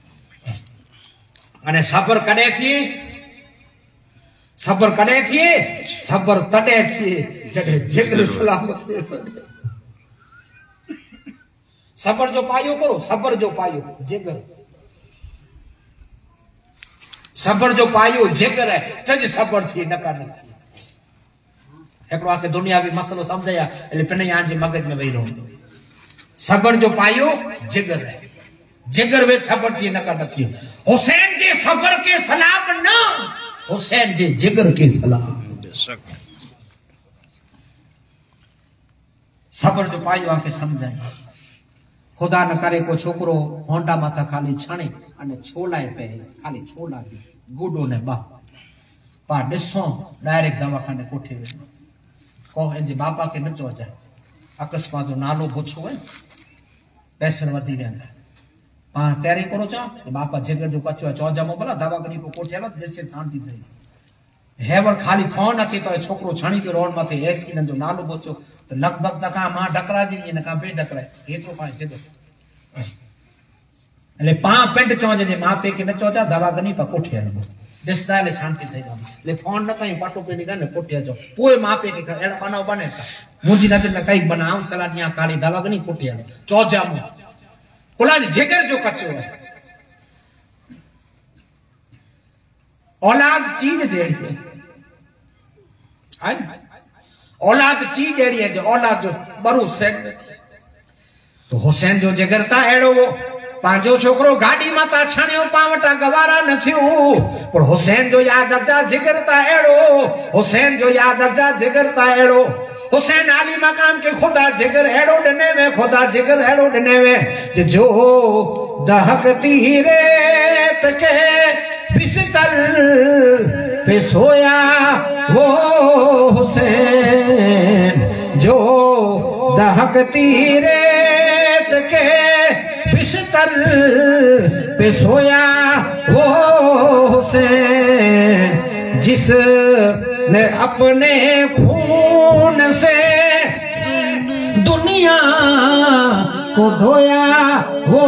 अने सबर कदे थी सबर कदे थी सबर तडे थी जडे जिगर सलामत थे सबर जो पायो करो सबर जो पायो जिगर सबर जो पायो जिगर है तज सबर थी न कर थी एकड़ो आके दुनिया भी मसलो समझया એટલે પેને યાર જે મગજ में वही रहो सबर जो पायो जिगर है जिगर वे सबर थी न कर थी हुसैन जे सबर के सलाम न हुसैन जे जिगर के सलाम सबर जो पायो आके समझाय खुदा न करे को छोकरो होंडा माथा खाली छाणे अने छोलाए पे खाली छोला थी गुडो ने बा पा दिसो डायरेक्ट दवाखाने कोठे वे को इंजे बापा के न चो जाए अकस्मात जो नालो पूछो है पैसे वधी वेंदा पा तैयारी करो चा बापा जिगर जो कचो चो जमो भला दवाखाने को कोठे ला देसे शांति थई हेवर खाली फोन अचे तो छोकरो छणी के रोड माथे एसकी न जो नालो पूछो तो लगभग तका मां डकरा जी न का बे डकरा एतो पा जिगर એટલે પા પેન્ટ ચોજે ને માપે કે ન ચોજા દવા ગની પર કોઠે આલો દેસતા ले शांति થઈ ગઈ ले फोन न कई पाटो पे निकाले कोठे जो कोई मापे के एड़ा बनाव बने मुजी नजर न कई बनाव सलादिया काली दवा गनी कोठे आलो चौजा मु ओला जिगर जो कच्चो है औलाद चीज देड़ी है आई औलाद चीज देड़ी है जो औलाद जो बरू से तो हुसैन जो जिगर ता एड़ो पांजो छोकरो गाड़ी माता छणियो पावटा गवारा न थियो पर हुसैन जो याद अचा जिगरता एड़ो हुसैन जो याद अचा जिगरता एड़ो हुसैन आली मकाम के खुदा जिगर एड़ो डने में खुदा जिगर एड़ो डने में जो दहकती रेत के बिस्तर पे सोया वो हुसैन जो दहकती रेत के बिस्तर पे सोया वो हुसैन जिसने अपने खून से दुनिया को धोया वो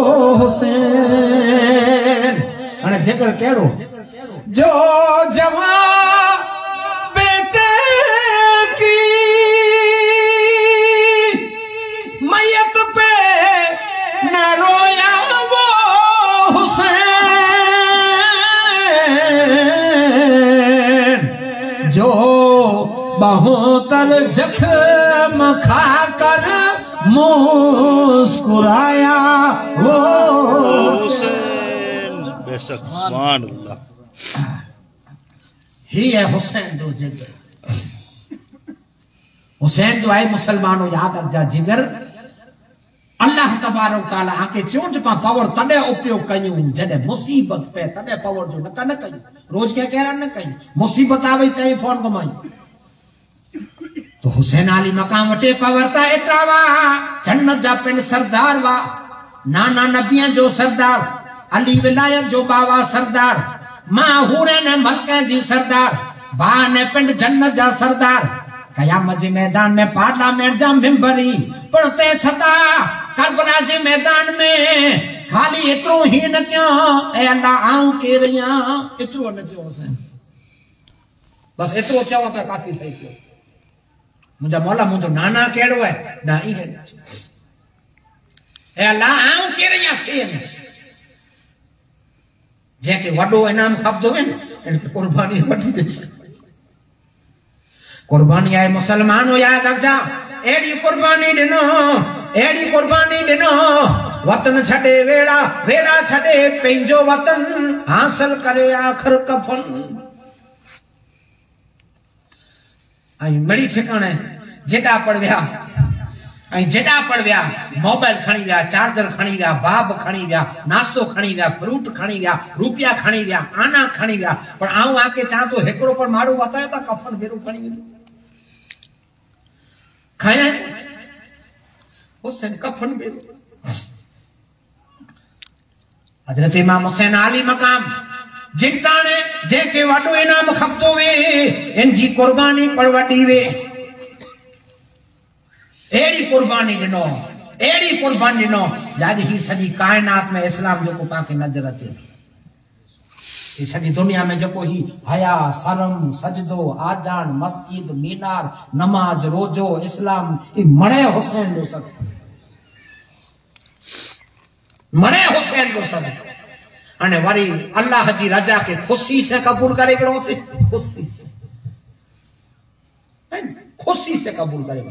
हुसैन अने जिगर केड़ो जो जवान बेटे की मैयत पे न रोया वो हुसैन जो बहत्तर जख्म खाकर मुस्कुराया वो हुसैन बेशक सुभान अल्लाह ही है हुसैन जो जिगर हुसैन जो है मुसलमानों याद रख जा जिगर अल्लाह तबारक तआला आके चोट पा पावर तडे उपयोग कयूं जडे मुसीबत पे तडे पावर जो न न कयूं रोज के कहरा न कयूं मुसीबत आवे तई फोन कमाई तो हुसैन अली मकाम वटे पवरता एतरावा जन्नत जा पिंड सरदार वा नाना नबियां जो सरदार अली विलायत जो बावा सरदार मां हुरे ने मक्के जी सरदार बा ने पिंड जन्नत जा सरदार कयामत जे मैदान में पार्लियामेंट जा मेंबरी पढ़ते छता करबला जे मैदान में खाली इतरो ही न क्यों ए अल्लाह आऊं के रिया इतरो न जो हुसैन बस इतरो चाहो त काफी थई गयो मुझा मौला मुझो नाना केड़ो है ना ही है ए अल्लाह आऊं के रिया सेम जे के वडो इनाम खपदो है इनके कुर्बानी वठी दे कुर्बानी आए मुसलमानो याद रखजा एड़ी कुर्बानी दिनो एड़ी कुर्बानी दिनो वतन छड़े वेड़ा वेड़ा छड़े पेंजो वतन हासिल करे आखिर कफन आई मड़ी ठिकाने जेड़ा पड़व्या आई जेड़ा पड़व्या मोबाइल खणी गया चार्जर खणी गया बाब खणी गया नास्तो खणी गया फ्रूट खणी गया रुपया खणी गया आना खणी गया पर आऊं आके चा तो हेकड़ो पर मारो बताया था कफन भेरो खणी गयो खाया हुसैन कफन भेरो हजरत इमाम हुसैन आली मकाम जिताने जेके वडो इनाम खपतो वे इनजी कुर्बानी पर वडी वे एड़ी कुर्बानी दिनो एड़ी कुर्बानी दिनो जाज ही सजी कायनात में इस्लाम जो को पाके नजर अचे ये सजी दुनिया में जो को ही हया शर्म सजदो आजान मस्जिद मीनार नमाज रोजो इस्लाम ये मणे हुसैन जो सब मणे हुसैन जो सब अने वरी अल्लाह जी रजा के खुशी से कबूल करे करो से खुशी से खुशी से कबूल करे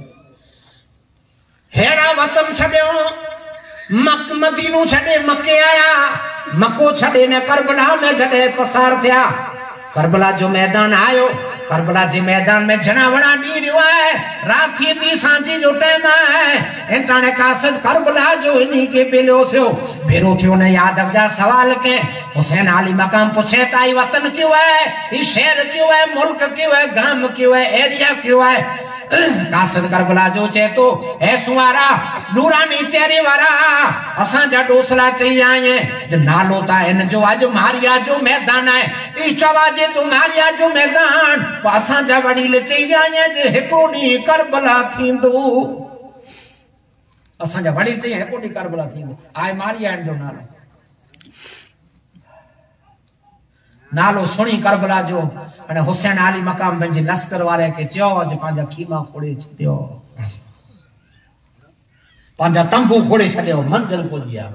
हेरा वतन छड़ियो मक मदीनो छड़े मके आया मको छड़े ने करबला में जड़े पसार थिया करबला जो मैदान आयो करबला जे मैदान में जना वड़ा डी रियो है राखी दी सांझी जो टाइम है एटाने कासद करबला जो इन्हीं के बेलो थियो बेरो थियो ने याद अजा सवाल के हुसैन अली मकाम पूछे ताई वतन क्यों है ये शहर क्यों है मुल्क क्यों है गांव क्यों है एरिया क्यों है कासद करबला जो चे तो ए सुवारा नूरानी चेहरे वारा असा जा डोसला चई आए ज नालो ता इन जो आज मारिया जो मैदान है ई चवाजे तो मारिया जो मैदान असा जा वडील चई आए जे हिको डी करबला थींदो असा जा वडील चई हिको डी करबला थींदो आए मारिया इन जो नालो नालो सुनी करबला जो अने हुसैन अली मकाम पंहिंजे लश्कर वारे के चयो जे पंहिंजा खीमा फोड़े छॾियो पंहिंजा तंबू फोड़े छॾियो मंज़िल पुॼी विया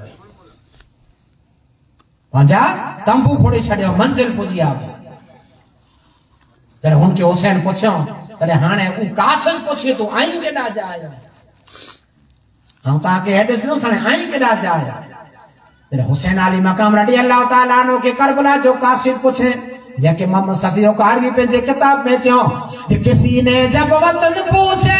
पंहिंजा तंबू फोड़े छॾियो मंज़िल पुॼी विया तॾहिं हुनखे हुसैन पुछियो तॾहिं हाणे उ कासिद पुछे तो आई केॾा जा आया आऊं तव्हांखे हेॾिस न सणे आई केॾा जा आया तॾहिं हुसैन अली मकाम रडी अल्लाह ताला अन्हु के करबला जो कासिद पुछे जैके मोहम्मद सफियो कारगी पंहिंजे किताब में चयो कि किसी ने जब वतन पूछा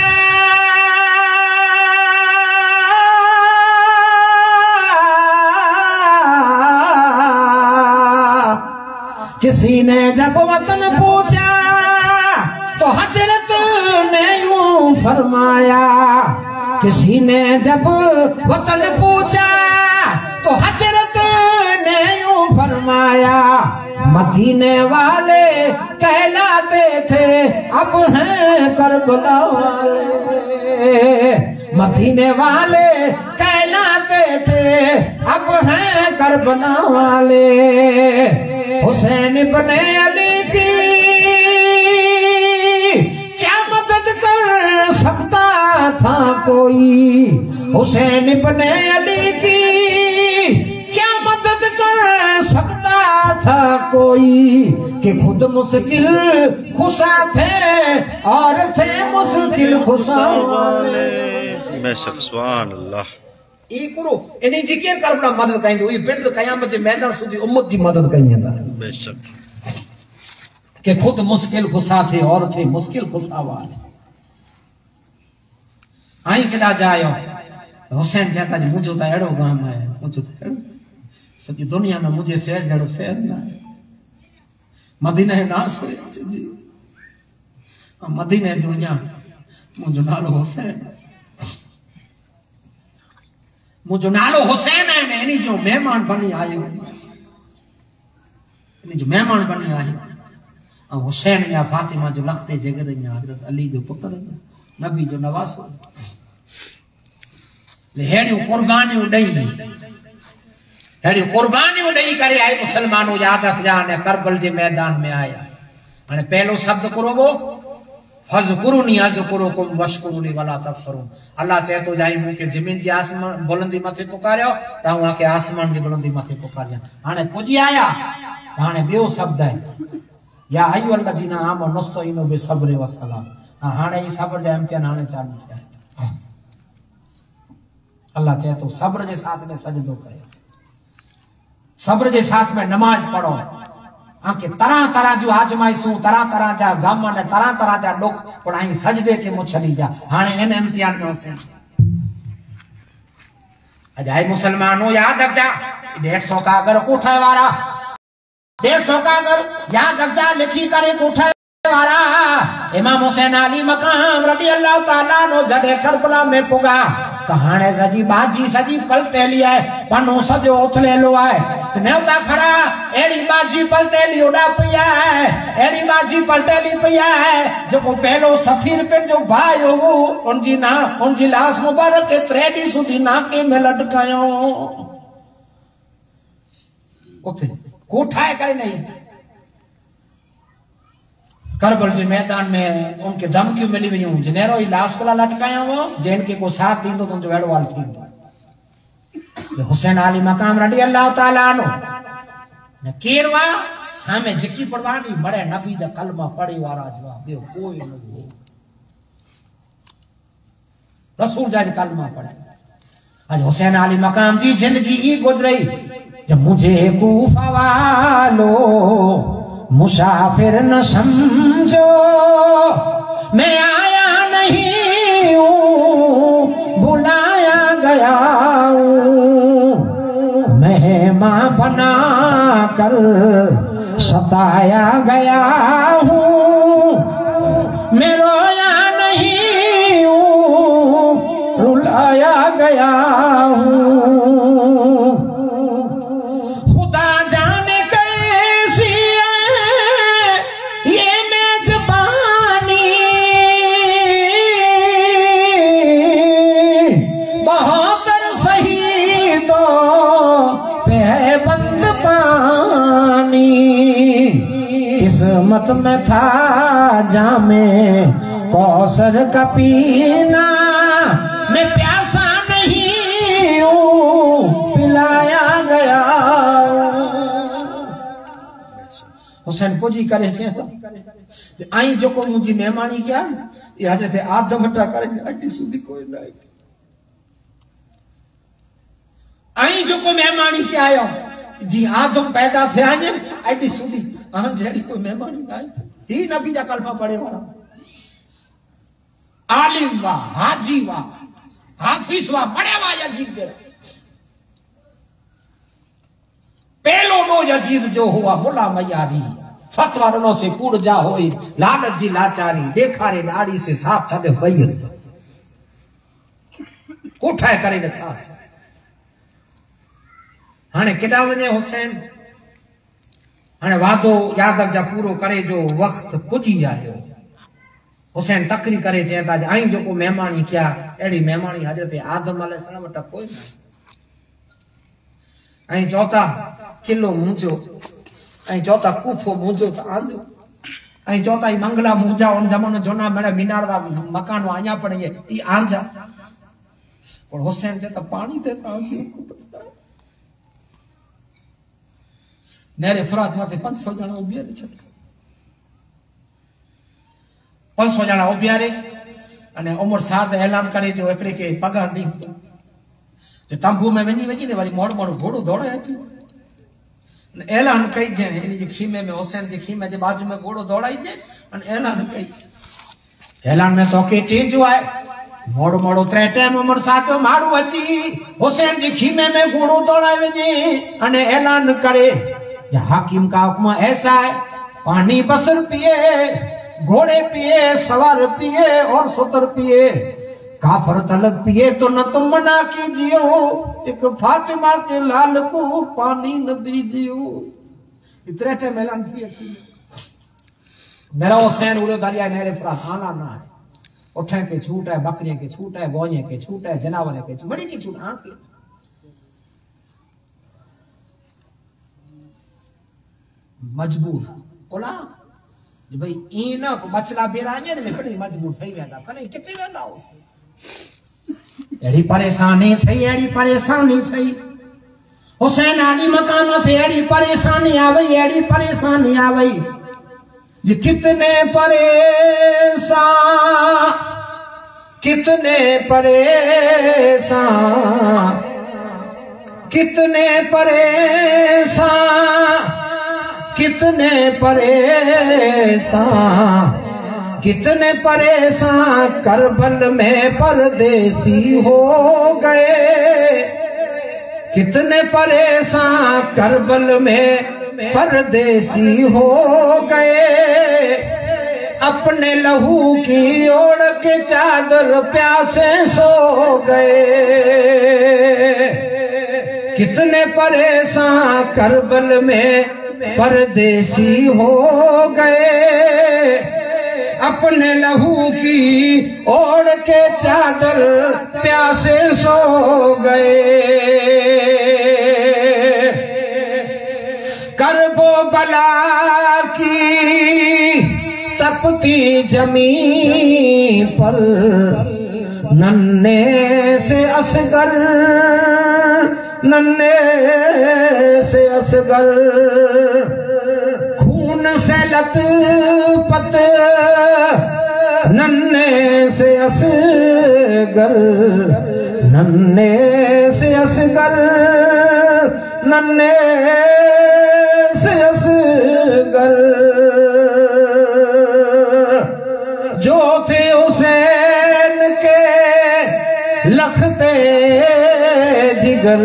किसी ने जब वतन पूछा तो हजरत ने यूं फरमाया किसी ने जब वतन पूछा तो हजरत ने यूं फरमाया मदीने वाले कहलाते थे अब हैं करबला वाले मदीने वाले कहलाते थे अब हैं करबला वाले हुसैन इब्ने अली की क्या मदद कर सकता था कोई हुसैन इब्ने अली की क्या मदद कर सकता था कोई कि खुद मुश्किल खुशा थे और थे मुश्किल खुशा वाले बेशक सुभान अल्लाह ई करो इन्हीं जी के करबला मदद कई हुई पिंड कयामत के मैदान सुधी उम्मत की मदद कई है बेशक कि खुद मुश्किल खुशा थे और थे मुश्किल खुशा वाले आई केड़ा जायो हुसैन कहता जी मुझे तो एड़ो गांव है मुझे तो सभी दुनिया में मुझे शहर जड़ो शहर ना है मदीने नास हो जी मदीने जो यहाँ मुझे नालो हुसैन मुझे नालो हुसैन है ने इन्हीं जो मेहमान बनी आयो इन्हीं जो मेहमान बनी आयो और हुसैन या फातिमा जो लखते जगह यहाँ हजरत अली जो पुत्र नबी जो नवासो हेड़ियों कुर्बानियों ॾेई हेड़ियों कुर्बानियों ॾेई करे आए मुसलमानों याद रखजा ने करबल जे मैदान में आया हाणे पहलो शब्द करो वो फज़कुरुनी अज़कुरुकुम वशकुरुनी वला तकफुरुन अल्लाह चए तो जाई मुके जमीन जी आसमान बुलंदी मथे पुकारियो ताऊ आके आसमान जी बुलंदी मथे पुकारिया हाणे पुजी आया हाणे बियो शब्द है या अय्युहल्लज़ीना आमनु नस्तईनु बिसब्रि वस्सलाम हाणे ई सब्र जा इम्तिहान हाणे चालू थिया अल्लाह चाहे तो सब्र के साथ में सजदो करे सब्र के साथ में नमाज पढ़ो आके तरह तरह जो आजमाइशूं तरह तरह जा गम ने तरह तरह जा दुख पढ़ाई सजदे के मुंह छड़ी जा हाणे इन इम्तिहान में हुसैन अजाए मुसलमानों याद रख जा डेढ़ सौ का अगर कोठे वाला डेढ़ सौ का अगर याद रख जा लिखी करे कोठे वाला इमाम हुसैन अली मकाम रज़ी अल्लाह ताला नो जड़े करबला में पुगा कहाने सजी बाजी सजी पलटेली है पनो सजो उथले लो है नेवता खड़ा एड़ी बाजी पलटेली उड़ा पिया है एड़ी बाजी पलटेली पिया है जो को पहलो सफीर पे जो भाई हो उनजी ना उनजी लाश मुबारक के त्रेडी सुधी नाके में लटकायो उठे कोठाए करे नहीं करबल के मैदान में उनके धमकियों मिली हुई हूं जनेरो ही लाश को लटकाया हो जैन के को साथ दी तो तुम जो वेड़ो वाल थी हुसैन अली मकाम रडी अल्लाह ताला नो ने केरवा सामे जिकी पड़वानी बड़े नबी दा कलमा पढ़ी वारा जवा बे कोई न हो रसूल जा कलमा पढ़े आज हुसैन अली मकाम जी जिंदगी ई गुजरी जब मुझे कूफा वालो मुसाफिर न समझो मैं आया नहीं हूँ बुलाया गया हूँ मेहमान बना कर सताया गया हूँ मैं रोया नहीं हूँ रुलाया गया हूँ किस्मत में था जामे कौसर का पीना मैं प्यासा नहीं हूँ पिलाया गया हुसैन पुजी करे छे आई जो को मुझी मेहमानी किया ये हजरत आदम हटा करे अड्डी सुधी कोई ना आई जो को मेहमानी किया आयो जी आदम पैदा थे आने अड्डी सुधी हां जेडी कोई मेहमानी आई ही नबी जा कलमा पढ़े वाला आलिम वा हाजी वा हाफिज वा पढ़े वा यजीद दे पहलो नो यजीद जो हुआ मुला मयारी फतवा रनो से कूड़ जा होई लालच जी लाचारी देखा रे लाड़ी से साथ छदे सैयद कोठाए करे ने साथ हाने केडा वने हुसैन हाने वादो यादव जा पूरो करे जो वक्त पुजी आयो हुसैन तकरी करे चेता आई जो को मेहमानी किया एड़ी मेहमानी हजरत आदम अलैहि सलाम वटा कोई ना आई चौथा किलो मुंजो आई चौथा कूफो मुंजो त आंजो आई चौथा ई मंगला मुंजा उन जमानो जोना मेरे मीनार दा मकान आया पड़े ई आंजा और हुसैन ते त पानी ते आंजी नेरे फरात माथे पांच सौ जना उबियारे छे पांच सौ जना उबियारे अने उमर साद ऐलान करे जो एकड़े के पगार दी जो तंबू में वनी वनी ने वाली मोड़ मोड़ घोड़ो दौड़े अची ऐलान कई जे इन जे खीमे में हुसैन जे खीमे जे बाजू में घोड़ो दौड़ाई जे अने ऐलान कई ऐलान में तो के चेंज हुआ है मोड़ मोड़ त्रे टाइम उमर साद मारू अची हुसैन जे खीमे में घोड़ो दौड़ाए वने अने ऐलान करे हाकिम का हुक्म ऐसा है पानी बसर पिए घोड़े पिए सवार पिए और सुतर पिए काफर तलक पिए तो न तुम मना कीजियो एक फातिमा के लाल को पानी न दीजियो इतने टाइम ऐलान किया मेरा हुसैन उड़े दरिया मेरे पूरा खाना ना है उठे के छूट है बकरे के छूट है गोने के छूट है जनावर के छूट बड़ी की छूट आंख मजबूर कोला जे भाई ई ना बचला बेराने ने बड़ी मजबूर થઈ વેંદા કને किथे वेंदा हो एड़ी परेशानी थई एड़ी परेशानी थई हुसैन अली मकान थे एड़ी परेशानी आवई एड़ी परेशानी आवई जे कितने परेशान कितने परेशान कितने परेशान कितने परेशान कितने परेशान करबल में परदेसी हो गए कितने परेशान करबल में परदेसी हो गए अपने लहू की ओढ़ के चादर प्यासे सो गए। कितने परेशान करबल में परदेसी हो गए। अपने लहू की ओढ़ के चादर प्यासे सो गए। करबो बला की तपती जमीन पर नन्हे से असगर, नन्हे से असगर खून से लथपथ, नन्हे से असगर, नन्हे से असगर, नन्हे से असगर जो थे हुसैन के लखते जिगर,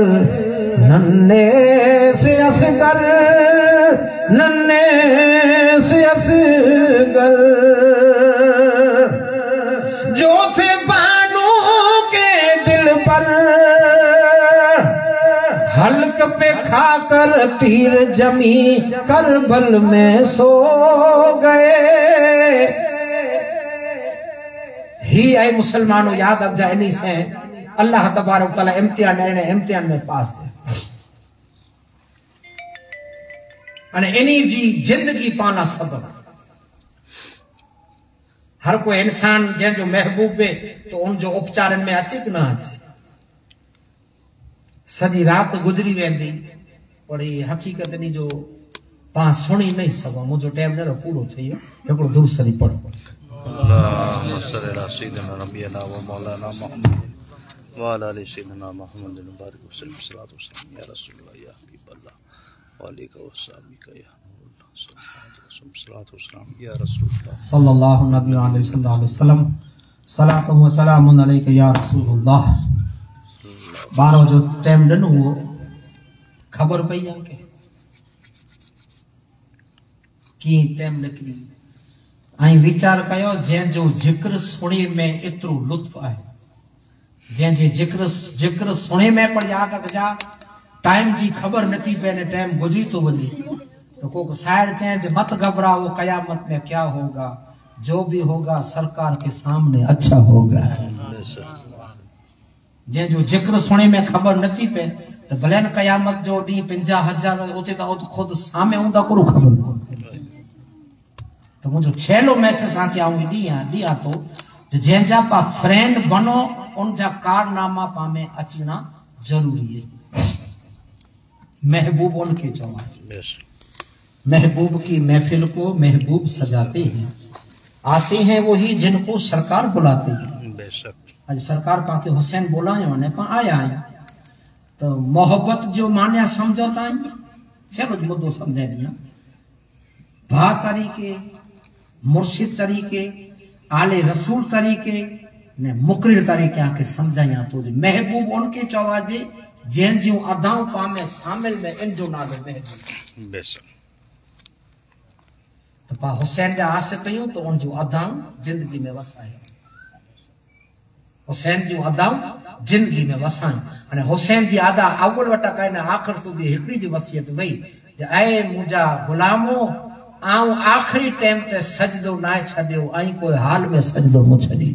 नन्हे से असगर, नन्हे से असगर जो थे बानू के दिल पर हल्क पे खाकर तीर जमी करबल में सो गए। ही ऐ मुसलमानों याद रख जाए नहीं से अल्लाह तबारक तआला इम्तिहान ने इम्तिहान में पास थे अने इन्हीं जी जिंदगी पाना सबब। हर कोई इंसान जंहिंजो महबूब है तो उन जो उपचार में अचे कि न अचे। सॼी रात गुजरी वेंदी पर हकीकत इन जो पां सुणी नहीं सघूं। मुंहिंजो टाइम न पूरो थी वियो। हिकिड़ो दुरुसरी पढ़ो। अल्लाहुम्मा सल्ली अला सय्यिदिना नबियना व मौलाना मुहम्मद व अला आलि सय्यिदिना मुहम्मद व बारिक वसल्लम सल्लल्लाहु अलैहि वसल्लम या रसूलल्लाह या हबीबल्लाह व अलैका व सहाबिका या नूरुल्लाह सल्लल्लाहु अलैहि वसल्लम या रसूलल्लाह सल्लल्लाहु अलैहि वसल्लम सलातु व सलामुन अलैका या रसूलल्लाह। बारह जो टाइम ॾिनो हुओ ख़बर पई आहे के कीअं टाइम निकिरी। ऐं वीचार कयो जंहिंजो जिक्र सुणे में एतिरो लुत्फ़ आहे, जंहिंजे जिक्र जिक्र सुणे में पर याद रखजा टाइम जी ख़बर नथी पए ने टाइम गुजरी तो वञे। तो को शायर चए मत घबराओ कयामत में क्या होगा, जो भी होगा सरकार के सामने अच्छा होगा। जंहिंजो जिक्र सुणे में ख़बर नथी पए तो भले न कयामत जो ॾींहुं पंजाह हजार उते तो खुद सामे हूंदा कोन ख़बर पवंदी। तो मुझे छेलो मैसेज आके आऊं दिया दिया तो जंहिंजा पा फ्रेंड बनो उनजा कारनामा पा में अचना जरूरी है। महबूब उनके चवा महबूब की महफिल को महबूब सजाते हैं, आते हैं वही जिनको सरकार बुलाते हैं। बेशक आज सरकार पाके हुसैन बुलायो ने पा आया है तो मोहब्बत जो मान्या समझौता है चलो मुद्दो समझे दिया भा तरीके मुर्शिद तरीके आले रसूल तरीके ने मुकरिर तरीके आके समझाया तो महबूब उनके चवाजे जैन जो अदाओं पामे शामिल में इन जो नालो महबूब। बेशक तो पा हुसैन जा आशिक कयूं तो उन जो अदाऊं जिंदगी में वसाए। हुसैन जो अदाऊं जिंदगी में वसाए अने हुसैन जी अदा अव्वल वटा कई ने आखिर सुधी हिकड़ी जी वसियत वई जे ऐ मुंजा गुलामो आऊं आखिरी टाइम ते सजदो ना छडियो आई कोई हाल में सजदो न छडी।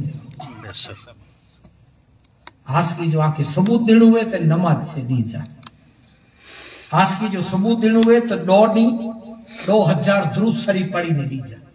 आसकी जो आके सबूत दिणो हुए तो नमाज से दी जा। आसकी जो सबूत दिणो हुए तो दो डी दो हजार दुरूद शरीफ पढ़ी ने दी जा।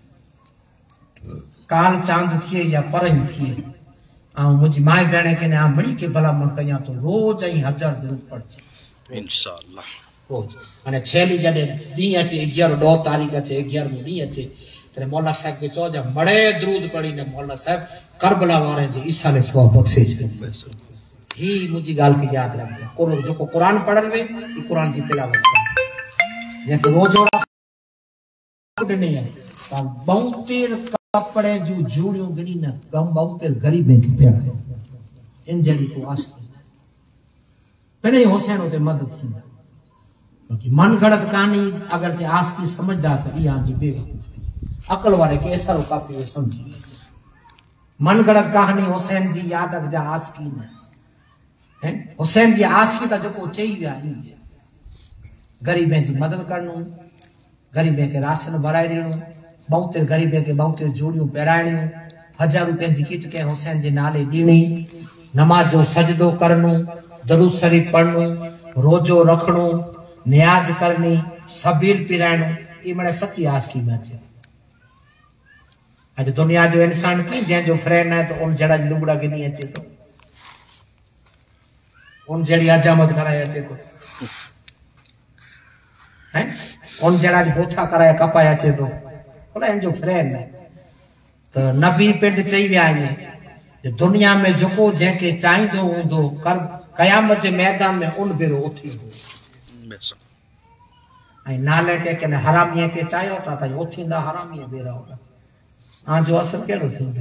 काल चांद थिए या परन थिए आ मुझी माय भेणे के ने आ मड़ी के भला मन कया तो रोज ही हजार दुरूद पढ़ इंशाअल्लाह रोज। अने छेली जडे दी अचे ग्यारह दो तारीख अचे ग्यारह में दी अचे तेरे मौला साहब के चो जा बड़े दुरूद पढ़ी ने मौला साहब करबला वाले जी ईसा ने सवा बख्शे ही मुझी गाल की याद रख कुरान जो कुरान पढ़ल वे कुरान की तिलावत जे तो रोज नहीं है ता बहुतेर कपड़े जो जूड़ियों गिरी न कम बहुतेर गरीबे के पेड़ इन जड़ी को आस तने हुसैन होते मदद थी बाकी मन गढ़त कहानी अगर जे आस की समझदार तो या जी बेवकूफ अकल वाले के एसारो काफी समझी मन गलत कहानी हुसैन जी याद रखजा आसकी न हैं हुसैन जी आसकी ता जो चई विया गरीबें की मदद करनू गरीबें के राशन भराए ॾियणो बहुते गरीबें के बहुते जोड़ियों पहिराइणियूं हजार रुपये की किट के हुसैन जे नाले ॾियणी नमाज जो सजदो करनू दरूद शरीफ पढ़नू रोजो रखणो नियाज करनी सबील पिराइणो ये मैंने सच्ची आशिकी में अचे अज दुनिया जो इंसान की जंहिंजो फ्रेंड है तो उन जड़ा लुगड़ा के नहीं अचे तो उन जड़ी हजामत कराए अचे तो हैं उन जड़ा बोथा कराए कपाए अचे तो बोला इनजो फ्रेंड है तो नबी पिंड चई विया आहिनि दुनिया में जेको जंहिंखे चाहींदो हूंदो कर क़यामत जे मैदान में उन बेरो उथींदो ऐं नाले के कने हरामीअ के चाहियो था त उथींदा हरामीअ बेरा होगा हां जो असर कहिड़ो थींदो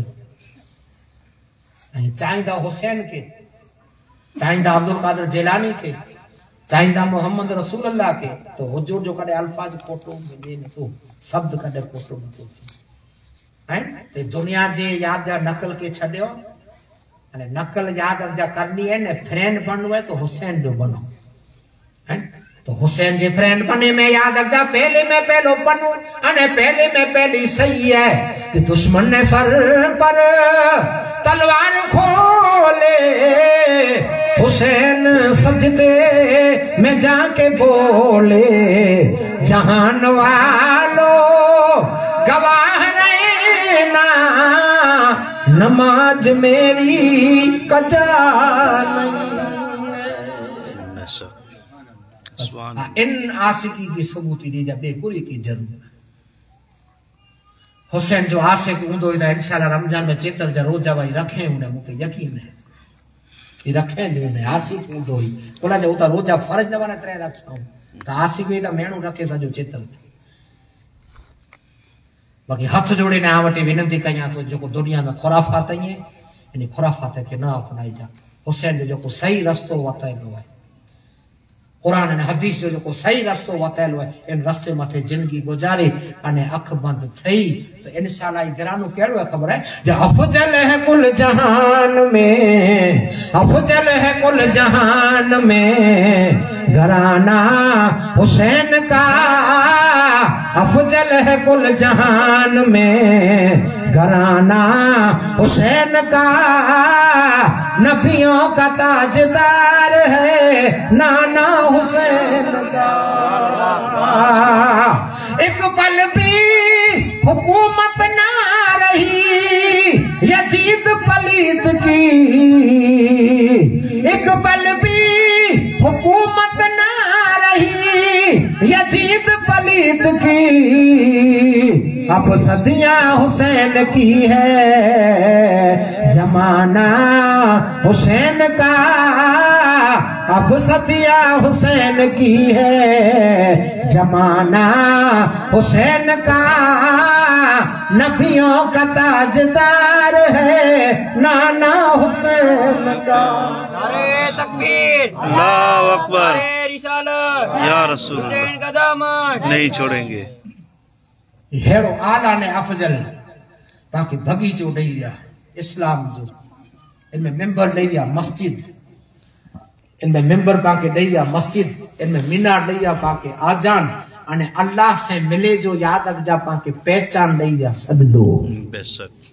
ऐं चाहींदा हुसैन के चाहींदा अब्दुल कादिर जिलानी के चाहींदा मोहम्मद रसूल अल्लाह के तो हुजूर जो कॾहिं अल्फाज फोटो में नथो शब्द कॾहिं फोटो नथो हैं ते दुनिया जे याद जा नकल के छड़ियो अने नकल याद जा करनी है ने फ्रेंड बननो है तो हुसैन जो बनो हैं तो हुसैन जे फ्रेंड बने में याद रखजा पहले में पहलो बनो अने पहले में पहली सही है कि दुश्मन ने सर पर तलवार खोले हुसैन सजदे में जाके बोले जहान वालो गवाह रहना नमाज मेरी कजा नहीं इन आशिकी की सबूती दी जाए बेकुरी की जरूरत हुसैन जो आशिक हूंदो त इंशाअल्लाह रमजान में चेतर जा रोजा भाई रखे उन्हें मुझे यकीन है ये रखे जो उन्हें आशिक हूंदो ही बोला जो उता रोजा फर्ज न बना ट्रे रखूं त आशिक ही त मेणू रखे सजो चेतर बाकी हाथ जोड़े ने आवटे विनती कया तो जो दुनिया में खुराफात ही है इन खुराफात के ना अपनाई जा हुसैन जो को सही रास्तो वतायो है कुरान ने हदीस जो को सही रास्तो वतायो है इन रास्ते मथे जिंदगी गुजारे अने अख बंद थई तो इंशाअल्लाह गिरानो केड़ो है खबर है जो अफजल है कुल जहान में अफजल है कुल जहान में घराना हुसैन का अफजल है कुल जहान में घराना हुसैन का नबियों का ताजदार है नाना हुसैन का एक पल भी हुकूमत ना रही यजीद पलीत की एक पल भी हुकूमत ना रही यजीद पलीत की अब सदियां हुसैन की है जमाना हुसैन का अब सदियां हुसैन की है जमाना हुसैन का नबियों का ताजदार है नाना हुसैन का नारे तकबीर अल्लाह अकबर नारे रिसालत या रसूल हुसैन का दामन नहीं छोड़ेंगे हेड़ो आला ने अफजल बाकी बगीचो ॾेई विया इस्लाम जो इनमें मेंबर ॾेई विया मस्जिद इनमें मेंबर पाके ॾेई विया मस्जिद इनमें मीनार ॾेई विया पाके आजान अने अल्लाह से मिले जो याद रखजा पाके पहचान ॾेई विया सजदो बेशक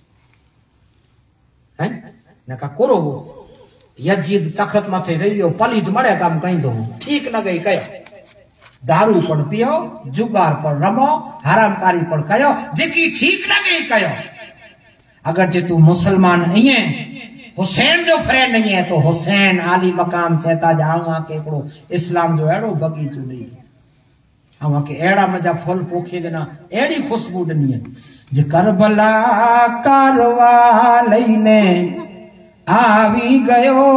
हैं नका करो यजीद तखत मथे रही हो पलीत मड़े काम कईंदो ठीक लगे कयो दारू पण पियो जुगार पण रमो हरामकारी पण कयो जेकी ठीक लगे कयो अगर जे तू मुसलमान है हुसैन जो फ्रेंड नहीं है तो हुसैन आली मकाम चेता जाऊंगा के एकड़ो इस्लाम जो एड़ो बगीचो दी हम के एड़ा मजा फूल पोखे देना एड़ी खुशबू दनी है जे करबला कारवा लईने आवी गयो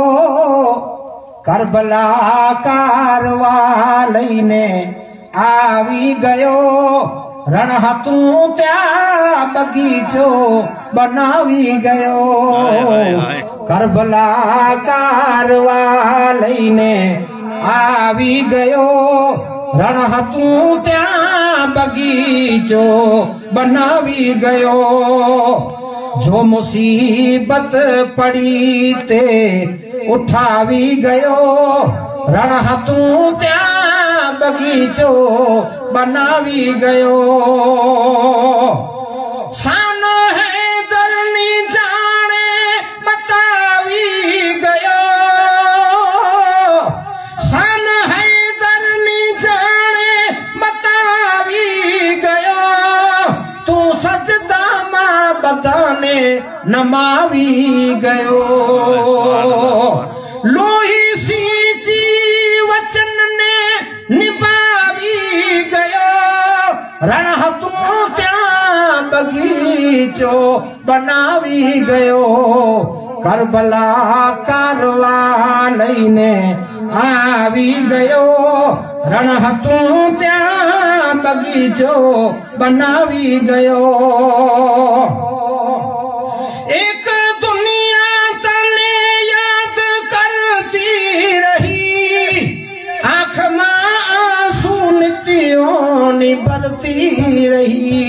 करबला कारवा लईने आवी गयो रण हथूं त्या बगीचो बनावी गयो करबला कारवा लईने आवी गयो रण हथूं त्या बगीचो बनावी गयो जो मुसीबत पड़ी ते उठावी गयो रण हथूं त्या बगीचो बनावी गयो सान है दरनी जाने बतावी गयो सान है दरनी जाने बतावी गयो तू सजदा मां बताने नमावी गयो लोही सींची वचन ने निभावी गयो रण हथूं त्या बगीचो बनावी गयो करबला कारवा लईने आवी गयो रण हथूं त्या बगीचो बनावी गयो एक दुनिया तने याद करती रही आंख मां आंसू नित्यों निभरती रही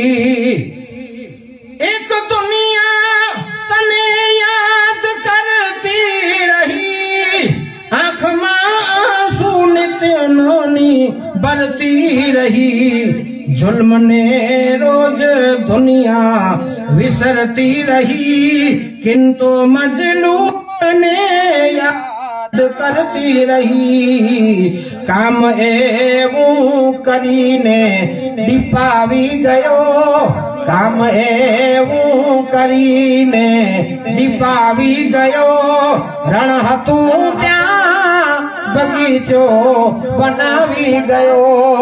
एक दुनिया तने याद करती रही आंख मां आंसू नित्यों निभरती रही जुल्म ने रोज दुनिया विसरती रही किंतु मजलूम ने याद करती रही काम एवं करीने डिपावी गयो काम एवं करीने डिपावी गयो रण हथूं त्या बगीचो बनावी गयो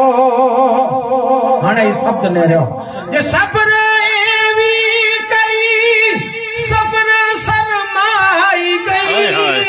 हाणे शब्द ने रहो जे सब्र एवी करी सब्र शर्माई गई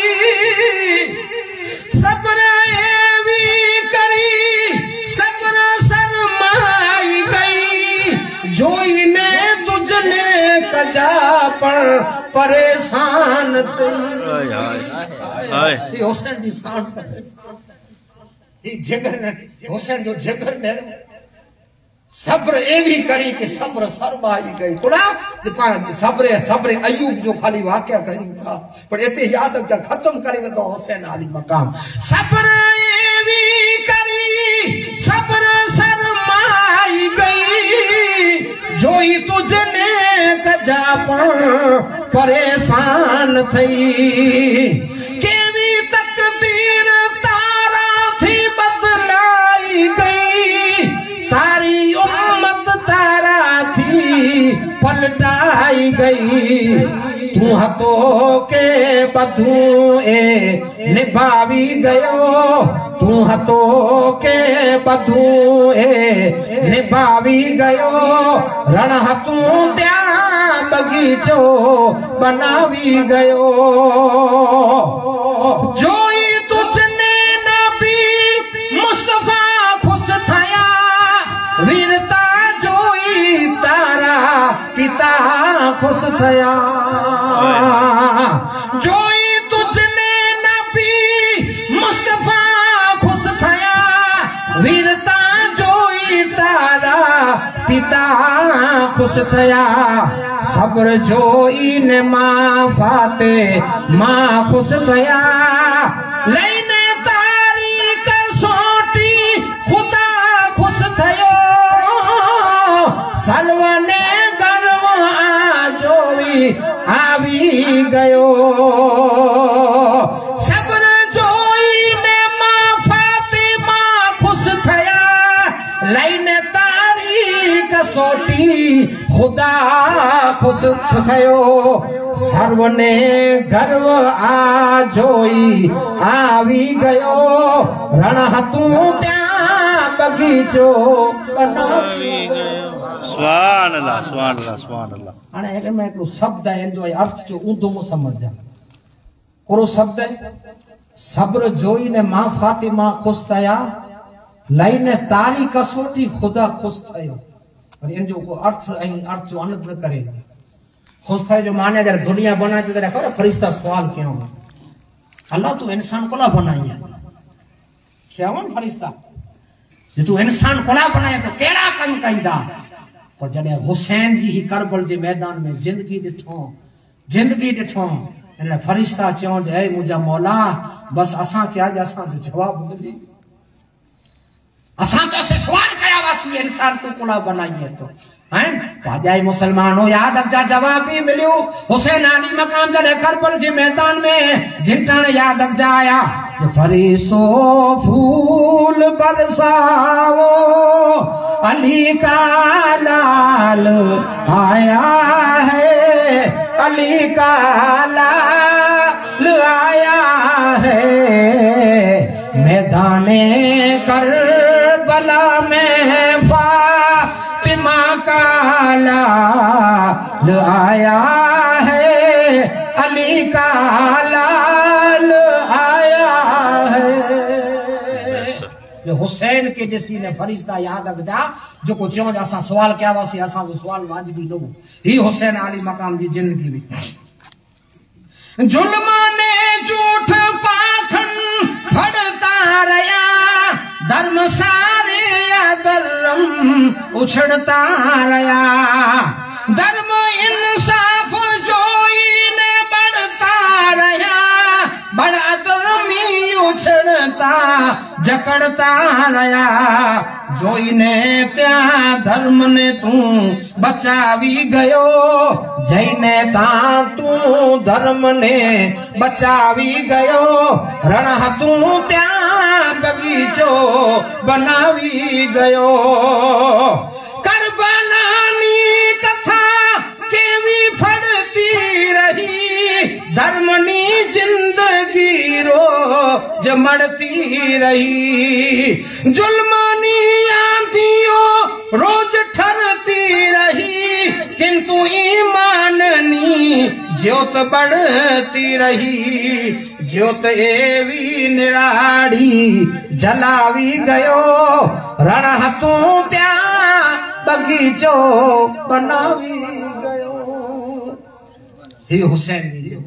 सब्र एवी करी सब्र शर्माई गई जोई ने तुझने कजा पर परेशान थी हाय ये हुसैन जी सांस ये जिगर ने हुसैन जो जिगर ने सब्र एवी करी कि सब्र शर्माई गई कुड़ा सब्र सब्र अयूब जो खाली वाक्य करी था पर इते याद जा खत्म करे तो हुसैन अली मकाम सब्र एवी करी सब्र शर्माई गई जोई तुझने कजा पर परेशान थई केवी तकदीर तारा थी बदलाई गई तारी उम्मत तारा थी पलटाई गई तू हथो के बधू ए निभावी गयो तू हथो के बधू ए निभावी गयो रण हथूं त्या बगीचो बनावी गयो जोई तुझने नबी मुस्तफा खुश थया वीरता जोई तारा पिता खुश थया जोई तुझने नबी मुस्तफा खुश थया वीरता जोई तारा पिता खुश थया सब्र जोई ने मां फाते मां खुश थया लईने तारी कसोटी खुदा खुश थयो सलवने गर्व आ जोई आवी गयो सब्र जोई ने मां फातिमा खुश थया लईने तारी कसोटी खुदा खुश थयो सर्वने गर्व आ जोई आवी गयो रण हथूं त्या बगीचो बनावी गयो सुभान अल्लाह सुभान अल्लाह सुभान अल्लाह हाणे अगर मैं हिकिड़ो शब्द आहे हिन जो अर्थ जो ऊंधो मूं सम्झां कहिड़ो शब्द आहे सब्र जोई ने मां फातिमा ख़ुशि थया लईने तारी कसोटी ख़ुदा ख़ुशि थयो पर इन जो को अर्थ ऐं अर्थ जो अनंत न करे ख़ुशि थयो जो माने अगर दुनिया बनाए तो खबर फरिश्ता सवाल कयूं अल्लाह तू इंसान कोला बनाई है क्या फरिश्ता जो तू इंसान कोला बनाए तो केड़ा कम कईंदा पर जडे हुसैन जी ही करबल जे मैदान में जिंदगी ॾिठो जिंदगी ॾिठो इन फरिश्ता चयो जे मुंहिंजा मौला बस असां के आज असां जो जवाब मिले असां तो से सवाल कया वासी इंसान तू कोला बनाइए तो हैं वाजाई मुसलमानों याद अजा जवाब भी मिलियो हुसैन अली मकाम जडे करबल जे मैदान में जिंटण याद अजा आया फरिश्तो फूल बरसाओ अली का लाल आया है अली का लाल आया है मैदाने करबला में फातिमा का लाल आया है अली का लाल आया है हुसैन के जैसी ने फरिश्ता याद रखजा जो को चो असा सवाल क्या वासी असा वो सवाल वाजिबी दो ही हुसैन अली मकाम जी जिंदगी में जुल्म ने झूठ पाखन फड़ता रया धर्म सारे या धर्म उछड़ता रया धर्म इंसाफ जोई ने बढ़ता रया बड़ा धर्मी उछड़ता जकड़ता रया जोई ने त्या धर्म ने तू बचावी गयो जैने ता तू धर्म ने बचावी गयो रण तू त्या बगीचो बनावी गयो करबलानी कथा केवी फड़ती रही धर्मनी जिंदगी रोज मरती रही जुल्मनी आंधियों रोज ठरती रही किंतु ईमाननी ज्योत बढ़ती रही ज्योत एवी निराड़ी जलावी गयो रण तू त्या बगीचो बनावी गयो ही हुसैन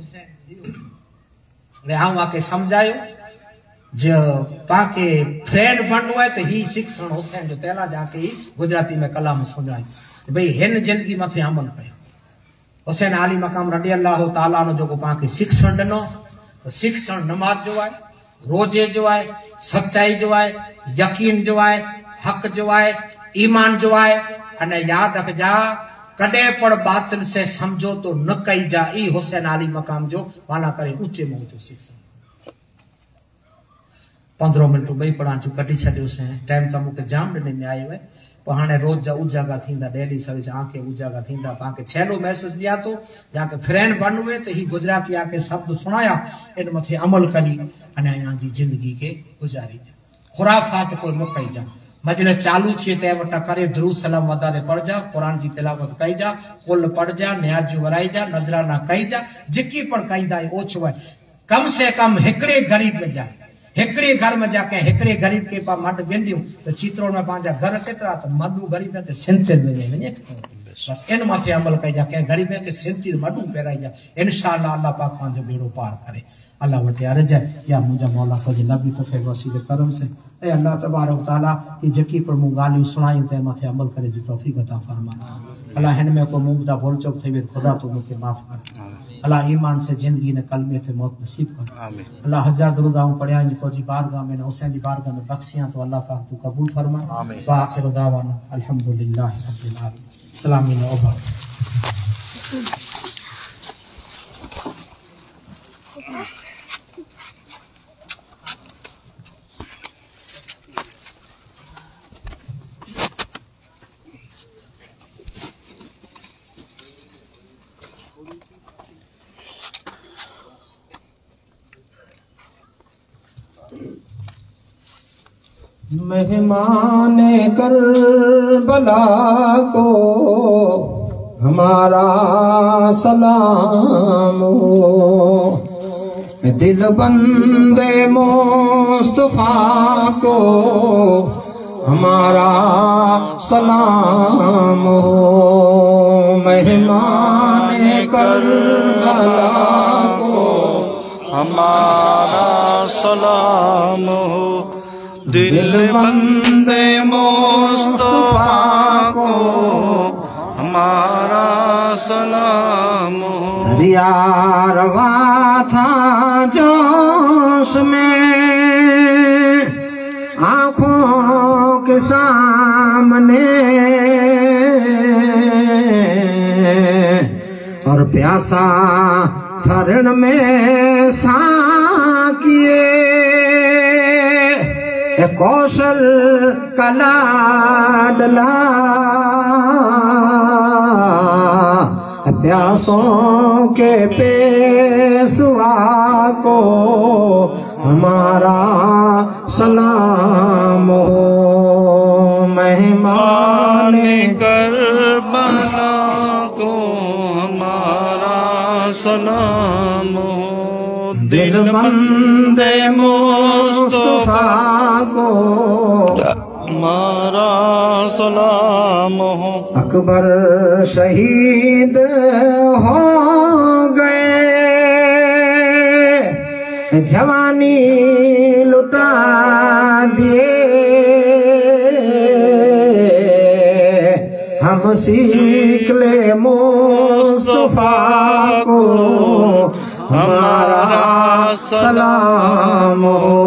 ने हम आके समझायो जो पाके फ्रेंड बननो है तो ही शिक्षण हुसैन जो तेला जाके ही गुजराती में कलाम सुनाई भाई हिन जिंदगी मथे अमल कयो हुसैन अली मकाम रडी अल्लाह ताला नो जो पाके शिक्षण दिनो तो शिक्षण नमाज जो है रोजे जो है सच्चाई जो है यकीन जो है हक जो है ईमान जो है अने याद रखजा कदे पण बातिल से समझो तो न कई जा ई हुसैन अली मकाम जो वाला करे ऊंचे मुंह जो शिक्षण पंद्रह मिनट बई पढ़ा चु कटी छड्यो से टाइम तो मुके जाम ॾिने में आयो है पर हाणे रोज जा उजागा थींदा डेली सर्विस आंखे उजागा थींदा ताके छेलो मैसेज दिया तो जाके फ्रेंड बनवे तो ही गुजराती आके शब्द सुनाया इन मथे अमल करी अने यहाँ जी जिंदगी के गुजारी खुराफात कोई न कई जा मजलिस चालू थी ते वटा करे दुरूद सलाम वदारे पढ़ जा कुरान जी तिलावत कई जा कुल पढ़ जा न्याज वराई जा नजराना कई जा जिकी पण कईदा ओछो है कम से कम हिकड़े गरीब में जा हिकड़े घर में जाके हिकड़े गरीब के पा मड गिंडियो तो चित्रों में पांजा घर केतरा तो मडू गरीब के सिंते में वने बस इन मथे अमल कई जा के गरीब के सिंती मडू पेराई जा इंशाअल्लाह अल्लाह पाक पांजो बेड़ो पार करे अल्लाह वटे अर्ज है या मुझा मौला को नबी तो फे वसीले करम से ए अल्लाह तबारक तआला ये जकी पर मु गालियो सुनाई ते मथे अमल करे जो तौफीक अता फरमा अल्लाह हिन में को मुबदा बोल चुक थे खुदा तो मुके माफ कर अल्लाह ईमान से जिंदगी ने कलमे थे मौत नसीब कर आमीन अल्लाह हजार दुरूदाओं पढ़िया जी तो जी बारगाह में हुसैन जी बारगाह में बख्शियां तो अल्लाह पाक तू कबूल फरमा आमीन व आखिर दावाना अल्हम्दुलिल्लाह रब्बिल आलमीन सलामी नौबा मेहमान करबला को हमारा सलाम हो दिल बंदे मुस्तफा को हमारा सलाम हो मेहमान करबला को हमारा सलाम हो दिल बंदे मुस्तफा को हमारा सलाम हो। दरिया रवा था जोश में आंखों के सामने और प्यासा था ऋण में साकिए कौशल कला डला प्यासों के पेशवा को हमारा सलाम हो। मेहमान करबला को हमारा सलाम हो। दिल बंदे मुस्तफा को हमारा सलाम हो। अकबर शहीद हो गए जवानी लुटा दिए हम सीख ले मुस्तफा को हमारा सलाम हो।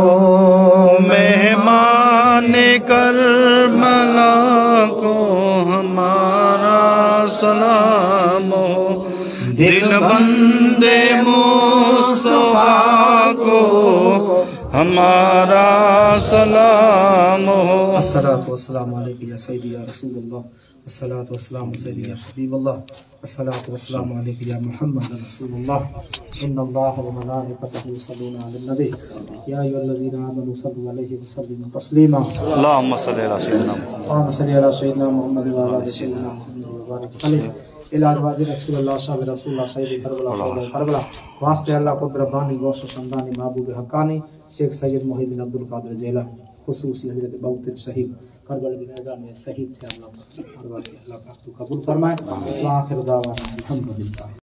मेहमान करबला को हमारा सलाम हो। दिल बंदे मुस्तफा को हमारा सलाम हो। अस्सलातु वस्सलामु अलैका या सय्यदी या रसूलल्लाह, अस्सलातु वस्सलामु सय्यदी या हबीबल्लाह, अस्सलातु वस्सलामु अलैका या मुहम्मद रसूलुल्लाह। इन्नल्लाहा व मलाइकतहु युसल्लूना अलन नबी या अय्युहल्लज़ीना आमनू सल्लु अलैहि व सल्लिमू तस्लीमा। अल्लाहुम्मा सल्लि अला सय्यिदिना मुहम्मद अल्लाहुम्मा सल्लि अला सय्यिदिना मुहम्मद व अला आलि सय्यिदिना मुहम्मद व बारिक अलैहि इला अज़वाजि रसूलुल्लाह शाह रसूलुल्लाह सय्यदी करबला करबला वास्ते अल्लाह कुदरबानी गौस शमदानी महबूब हक्कानी शेख सैयद मुहिद्दीन अब्दुल कादिर जेलानी खुसूसी हजरत बऊतिर शहीद करबला के मैदान में शहीद थे। अल्लाह अल्लाह पाक कबूल फरमाए। आखिर दावाना अल्हम्दुलिल्लाह।